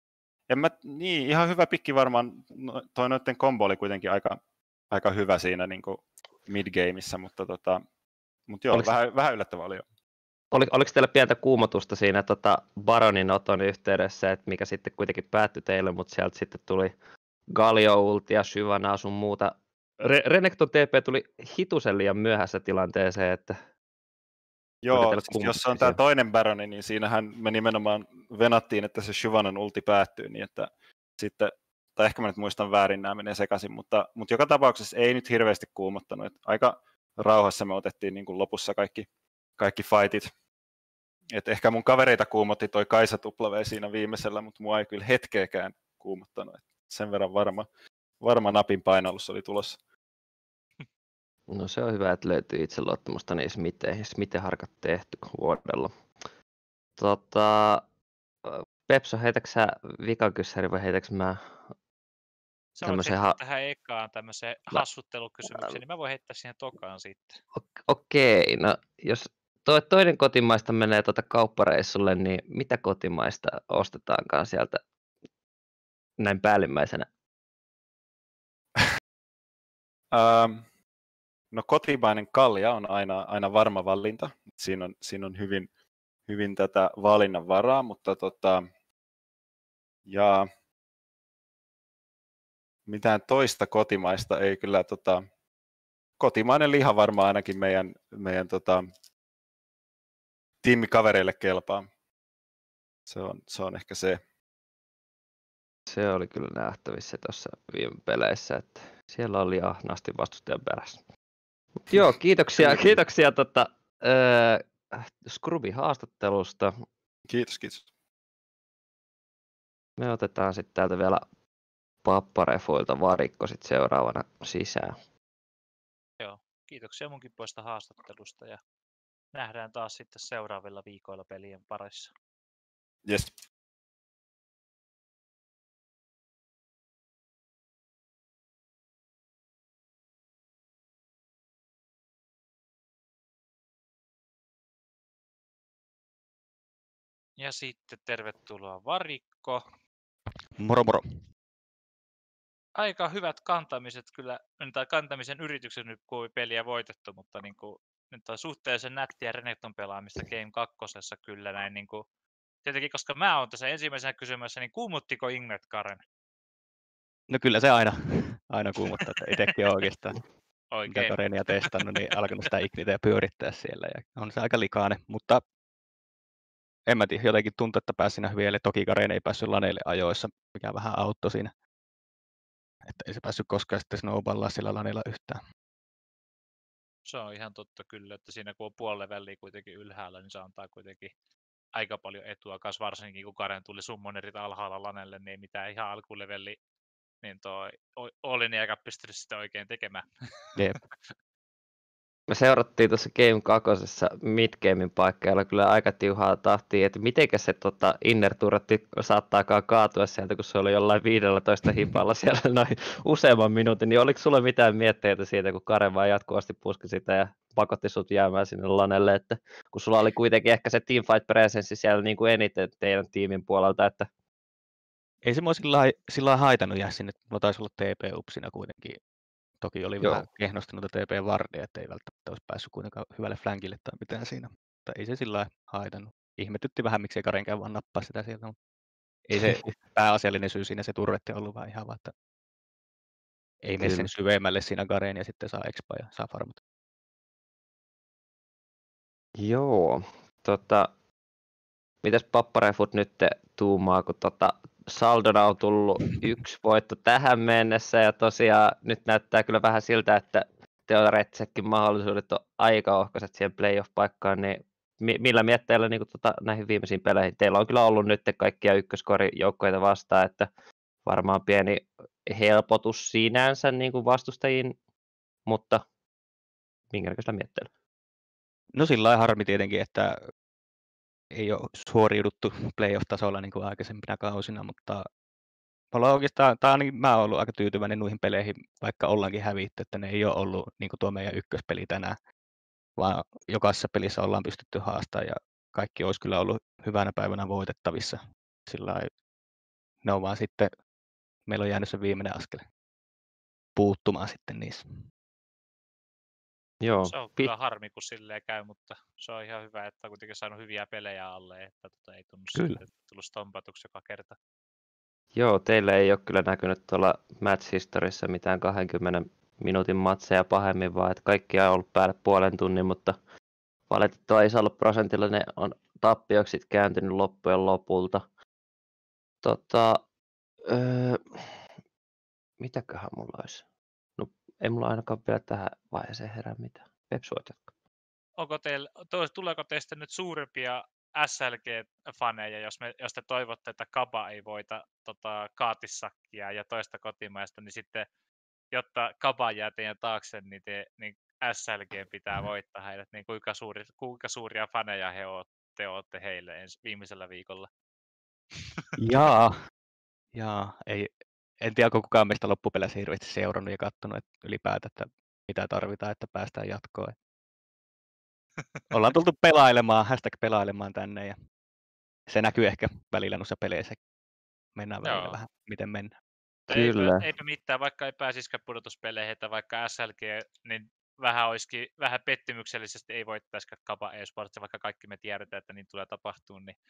en mä, niin, ihan hyvä pikki varmaan. No, toi noitten kombo oli kuitenkin aika, aika hyvä siinä niin kuin mid-gameissa, mutta, tota, mutta joo, Oliks, vähän, vähän yllättävää oli jo. oli, oliko teillä pientä kuumotusta siinä tota Baronin oton yhteydessä, että mikä sitten kuitenkin päättyi teille, mutta sieltä sitten tuli Galio-ulti ja Shyvanaa sun muuta. Re- Renekton T P tuli hitusen liian myöhässä tilanteeseen, että Joo, siis jos se on tämä toinen Baroni, niin siinähän me nimenomaan venattiin, että se Shyvanan ulti päättyy, niin että sitten, tai ehkä mä nyt muistan väärin, nämä menee sekaisin, mutta, mutta joka tapauksessa ei nyt hirveästi kuumottanut. Että aika rauhassa me otettiin niin kuin lopussa kaikki, kaikki fightit. Et ehkä mun kavereita kuumotti toi Kaisa W siinä viimeisellä, mutta mua ei kyllä hetkeäkään kuumottanut. Et sen verran varma, varma napin painallus oli tulossa. No se on hyvä, että löytyy itseluottamusta niissä miten, miten harkat tehty vuodella. Tota, Pepso, heitätkö sä vikakyssäri vai heitätkö mä Sä voit tämmöisen... heittää Ha- tähän ekaan tämmöiseen no, hassuttelukysymykseen, niin mä voin heittää siihen tokaan sitten. Okei, no jos toi toinen kotimaista menee tuota kauppareissulle, niin mitä kotimaista ostetaankaan sieltä näin päällimmäisenä? Um, no kotimainen kalja on aina, aina varma valinta. Siinä on, siinä on hyvin, hyvin tätä valinnan varaa, mutta tota, ja mitään toista kotimaista ei kyllä, tota, kotimainen liha varmaan ainakin meidän, meidän tota, tiimikavereille kelpaa. Se on, se on ehkä se. Se oli kyllä nähtävissä tuossa viime peleissä, että siellä oli ahnaasti vastustajan perässä. Mut joo, kiitoksia, kiitoksia tota, äh, Scrubi haastattelusta. Kiitos, kiitos. Me otetaan sitten täältä vielä papparefoilta varikko sit seuraavana sisään. Joo, kiitoksia munkin puolesta haastattelusta ja nähdään taas sitten seuraavilla viikoilla pelien parissa. Yes. Ja sitten tervetuloa Varikko. Moro moro. Aika hyvät kantamiset kyllä, tai kantamisen yritykset nyt kun peliä voitettu, mutta niin kuin, nyt on suhteellisen nättiä Renekton pelaamista Game kakkosessa kyllä näin. Niin kuin, tietenkin koska mä oon tässä ensimmäisenä kysymässä, niin kuumuttiko Ingmet Karen? No kyllä se aina, aina kuumottaa, että itsekin on oikeastaan Oikein. mitä Karenia testannut, niin alkanut sitä Igniteä pyörittää siellä ja on se aika likainen, mutta en mä tiedä, jotenkin tuntuu, että pääsi siinä hyvin, eli toki Karen ei päässyt laneille ajoissa, mikä vähän auttoi siinä, että ei se päässyt koskaan sitten snowballaa sillä laneilla yhtään. Se on ihan totta kyllä, että siinä kun on puoli leveliä kuitenkin ylhäällä, niin se antaa kuitenkin aika paljon etua, kas varsinkin kun Karen tuli summonerit alhaalla lanelle, niin ei mitään ihan alkuleveli, niin toi Olin eikä pystynyt sitä oikein tekemään. Jep. Me seurattiin tuossa Game kakosessa midgamein paikkeilla kyllä aika tiuhaa tahtia, että mitenkä se tota, inner turretti saattaakaan kaatua sieltä, kun se oli jollain viidellätoista hipalla siellä noin useamman minuutin, niin oliko sulla mitään mietteitä siitä, kun Karen vaan jatkuvasti puski sitä ja pakotti sut jäämään sinne lanelle, että kun sulla oli kuitenkin ehkä se teamfight presenssi siellä niin kuin eniten teidän tiimin puolelta, että Ei se mua sillä lailla- sillä lailla haitannut jää sinne, mulla taisi olla T P-upsina kuitenkin. Toki oli Joo. vähän kehnostunut T P-vardia, että ei välttämättä olisi päässyt kuitenkaan hyvälle flankille tai mitään siinä. Mutta ei se sillä lailla haitannut. Ihmetytti vähän, miksei Karenkään vaan nappaa sitä sieltä. Mutta ei se pääasiallinen syy siinä se turvetti ollut, vaan ihan vaan, että ei mene Kyllä. sen syvemmälle siinä Gareen ja sitten saa expa ja saa farmata. Joo, tota, mitäs Papparefut nyt tuumaa, kun tota, saldona on tullut yksi voitto tähän mennessä ja tosiaan nyt näyttää kyllä vähän siltä, että teoreettisetkin mahdollisuudet on aika ohkaiset siihen playoff-paikkaan, niin mi- millä mietteillä niin tota, näihin viimeisiin peleihin? Teillä on kyllä ollut nyt kaikkia ykköskorijoukkoita vastaan, että varmaan pieni helpotus sinänsä niin kuin vastustajiin, mutta minkä näköistä mietteillä? No sillä lailla harmi tietenkin, että ei ole suoriuduttu playoff-tasolla niin kuin aikaisempina kausina, mutta me ollaan oikeastaan, tai ainakin mä oon ollut aika tyytyväinen noihin peleihin, vaikka ollaankin hävitty, että ne ei ole ollut niin kuin tuo meidän ykköspeli tänään, vaan jokaisessa pelissä ollaan pystytty haastamaan ja kaikki olisi kyllä ollut hyvänä päivänä voitettavissa. Sillä lailla ne on vaan sitten, meillä on jäänyt se viimeinen askel puuttumaan sitten niissä. Joo, Se on pit, kyllä harmi, kun silleen käy, mutta se on ihan hyvä, että on kuitenkin saanut hyviä pelejä alle, että tota, ei tunnu Kyllä. siltä, että tullut stompatuksi joka kerta. joo, teillä ei ole kyllä näkynyt tuolla Match Historissa mitään kaksikymmentä minuutin matseja pahemmin, vaan että kaikki on ollut päälle puolen tunnin, mutta valitettavasti isolla prosentilla ne on tappioksi sit kääntynyt loppujen lopulta. Tota, öö, mitäköhän mulla olisi? No, ei mulla ainakaan vielä tähän vaiheeseen herää mitään. Pepsu, voit jatkaa. Onko teillä, to, tuleeko teistä nyt suurempia S L G-faneja, jos, me, jos te toivotte, että Kaba ei voita tota, Kaatisakkia ja toista kotimaista, niin sitten, jotta Kaba jää teidän taakse, niin, te, niin S L G pitää voittaa heidät, niin kuinka, suuri, kuinka suuria faneja he ootte, te olette heille ensi, viimeisellä viikolla? Jaa, jaa, ei, en tiedä, onko kukaan meistä loppupeleissä hirveästi seurannut ja katsonut että ylipäätään, että mitä tarvitaan, että päästään jatkoon. Ollaan tultu pelailemaan, hashtag pelailemaan tänne ja se näkyy ehkä välillä noissa peleissä. Mennään välillä Joo. vähän, miten mennään. Kyllä. Eipä, eipä mitään, vaikka ei pääsisikään pudotuspeleihin, että vaikka S L G, niin vähän olisikin, vähän pettymyksellisesti ei voittaisikaan Kaba eSports, vaikka kaikki me tiedetään, että niin tulee tapahtumaan, niin,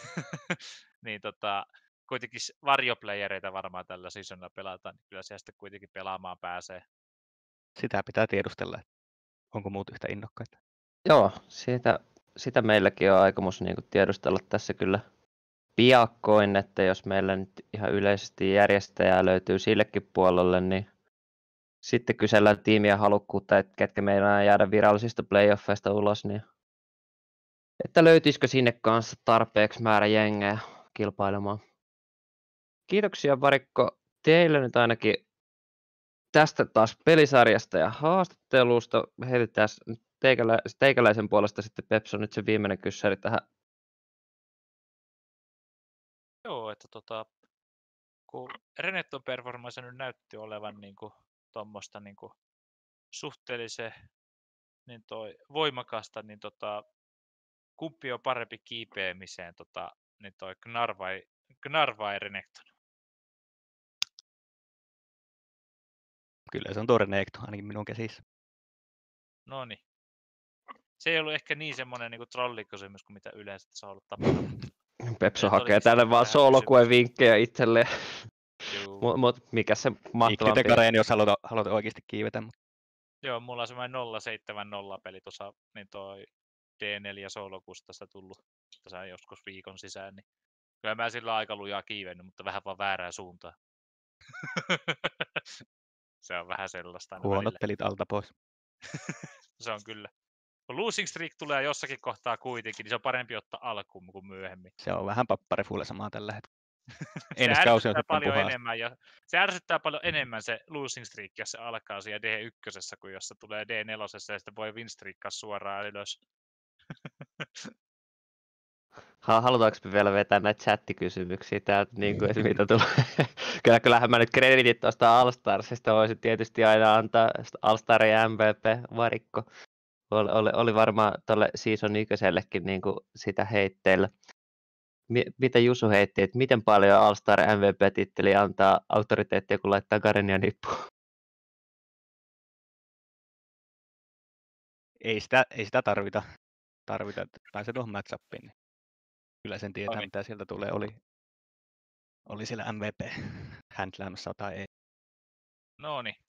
niin tota, kuitenkin varjoplayereita varmaan tällä seasonilla pelataan, niin kyllä siellä sitten kuitenkin pelaamaan pääsee. Sitä pitää tiedustella, että onko muut yhtä innokkaita. Joo, siitä, sitä meilläkin on aikomus niin kuin tiedustella tässä kyllä piakkoin, että jos meillä nyt ihan yleisesti järjestäjää löytyy sillekin puolelle, niin sitten kysellään tiimiä halukkuutta, että ketkä meidän jäädä virallisista playoffeista ulos, niin että löytyisikö sinne kanssa tarpeeksi määrä jengejä kilpailemaan. Kiitoksia Varikko teille nyt ainakin tästä taas pelisarjasta ja haastattelusta. Heitetään teikälä, teikäläisen puolesta sitten Pepsi on nyt se viimeinen kyssäri tähän. Joo, että tota, kun Renetton performance nyt näytti olevan niin kuin, tuommoista niin kuin, suhteellisen niin toi, voimakasta, niin tota, kumpi on parempi kiipeämiseen, tota, niin toi Gnar vai, Gnar vai Renekton? Kyllä se on tuo Renekto, ainakin minun käsissä. No niin. Se ei ollut ehkä niin semmoinen niin trollikysymys kuin mitä yleensä tässä on ollut tapana. Pepso Nyt oli hakee siis tänne ihan vaan vähän soolokuen kysymys. vinkkejä itselleen. Juu. Mut, mut mikä se Ikkite mahtavampi? Kareeni, jos haluat, haluat oikeasti kiivetä. Mutta Joo, mulla on semmoinen nolla seitsemän nolla peli tuossa, niin toi D neljä soolokuusta tässä tullut tässä joskus viikon sisään, niin kyllä mä sillä aika lujaa kiivennyt, mutta vähän vaan väärään suuntaan. Se on vähän sellaista aina huonot välillä. pelit alta pois. Se on kyllä. Kun losing streak tulee jossakin kohtaa kuitenkin, niin se on parempi ottaa alkuun kuin myöhemmin. Se on vähän papparifulle samaa tällä hetkellä. Se Ensi kausi on ärsyttää sitten paljon puhasta. enemmän, ja se ärsyttää paljon enemmän se losing streak, jos se alkaa siellä D yksi, kuin jos se tulee D neljä ja sitten voi win streakkaa suoraan ylös. Ha- Halutaanko me vielä vetää näitä chattikysymyksiä täältä, niin kuin, että mitä tulee? Kyllä, kyllähän mä nyt kreditit tuosta All-Starsista voisin tietysti aina antaa All-Starin M V P Varikko. Oli, oli, oli varmaan tuolle season ykkösellekin niin kuin sitä heitteillä. Mi- mitä Jusu heitti, että miten paljon All-Star M V P-titteli antaa autoriteettia, kun laittaa Garenia nippuun? Ei sitä, ei sitä tarvita, tarvita että pääsee tuohon match-upiin. Niin kyllä sen tietää, Oli. mitä sieltä tulee. Oli, oli siellä M V P händläämässä tai ei. No niin.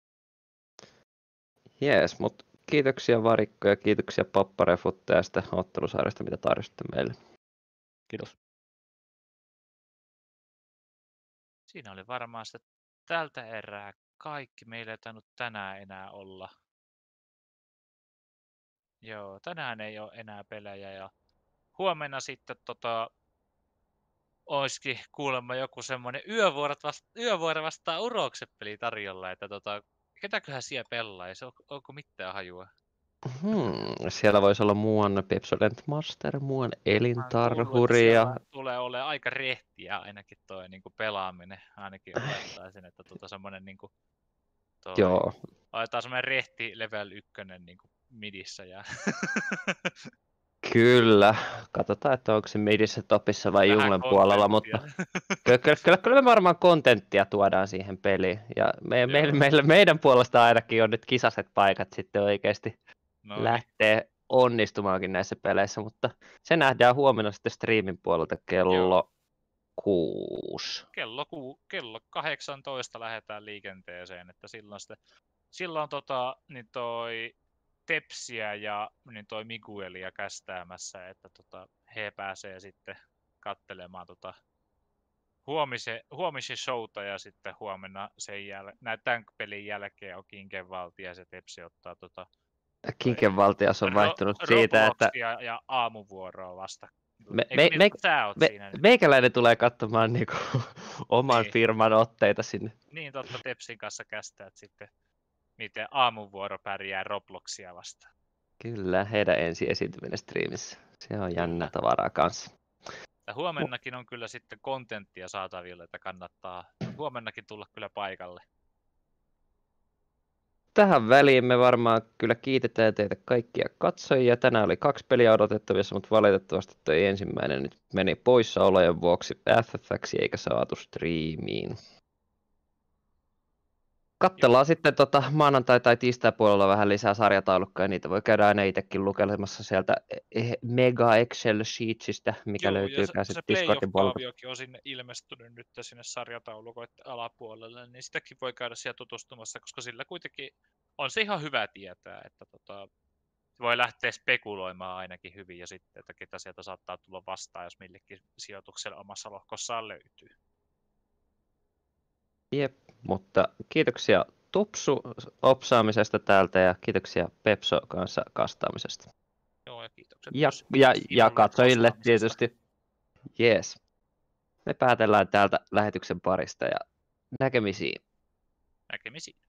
Jees, mutta kiitoksia Varikko ja kiitoksia Papparefut tästä ottelusarjasta, mitä tarjositte meille. Kiitos. Siinä oli varmaan sitten tältä erää kaikki. Meillä ei tainnut tänään enää olla. Joo, tänään ei ole enää pelejä ja huomenna sitten tota, olisikin kuulemma joku semmoinen yövuorot vasta, yövuoro vastaan urokset peli tarjolla, että tota, ketäköhän siellä pelaisi, onko, onko mitään hajua? Hmm, siellä voisi olla muuan Pepsodent Master, muuan Mä oon kuullut, että elintarhuri siellä ja tulee olemaan aika rehtiä ainakin toi niinku pelaaminen, ainakin olettaisin, että tota semmoinen niinku toi, joo, aletaan semmoinen rehti level ykkönen niinku midissä ja kyllä. katsotaan, että onko se midissä, topissa vai Vähän junglen puolella, mutta kyllä, kyllä, kyllä, kyllä me varmaan kontenttia tuodaan siihen peliin. Ja me, me, me, meidän puolesta ainakin on nyt kisaset paikat sitten oikeasti No lähtee onnistumaankin näissä peleissä, mutta se nähdään huomenna sitten striimin puolelta kello Joo. kuusi. Kello, ku, kello kahdeksantoista lähdetään liikenteeseen, että silloin, sitten, silloin tota, niin toi Tepsiä ja niin toi Miguelia kästäämässä, että tota, he pääsee sitten katselemaan tota huomisen, huomisen showta ja sitten huomenna sen jäl- tämän pelin jälkeen on Kinken valtia ja se Tepsi ottaa tota, Kinken valtias on vaihtunut ro- siitä, että ja, ja aamuvuoroa vasta. me, Eikö me, niin, me, sä oot me, siinä nyt? meikäläinen tulee katsomaan niinku oman Niin. firman otteita sinne. Niin totta, Tepsin kanssa kästäät sitten, miten aamuvuoro pärjää Robloxia vastaan. Kyllä, heidän ensi esiintyminen striimissä. Se on jännä Kyllä. tavaraa kanssa. Ja huomennakin on kyllä sitten kontenttia saatavilla, että kannattaa huomennakin tulla kyllä paikalle. Tähän väliin me varmaan kyllä kiitetään teitä kaikkia katsojia. Tänään oli kaksi peliä odotettavissa, mutta valitettavasti tuo ensimmäinen nyt meni poissaolojen vuoksi F F X eikä saatu striimiin. Katsellaan Joo. sitten tota maanantai- tai tiistai-puolella vähän lisää sarjataulukkoja. Niitä voi käydä aina itsekin lukelemassa sieltä Mega Excel Sheetsistä, mikä Joo, löytyy se, käsin se Discordin puolelta. playoff-kaaviokin on sinne ilmestynyt nyt sinne sarjataulukoiden alapuolelle, niin sitäkin voi käydä siellä tutustumassa, koska sillä kuitenkin on se ihan hyvä tietää, että tota, voi lähteä spekuloimaan ainakin hyvin ja sitten, että ketä sieltä saattaa tulla vastaan, jos millekin sijoituksella omassa lohkossaan löytyy. Jep, mutta kiitoksia Tupsu opsaamisesta täältä ja kiitoksia Pepso kanssa kastaamisesta. Joo, ja kiitokset Ja, myös ja, ja sinulle katsojille vastaamisesta. tietysti. Jees. Me päätellään täältä lähetyksen parista ja näkemisiin. Näkemisiin.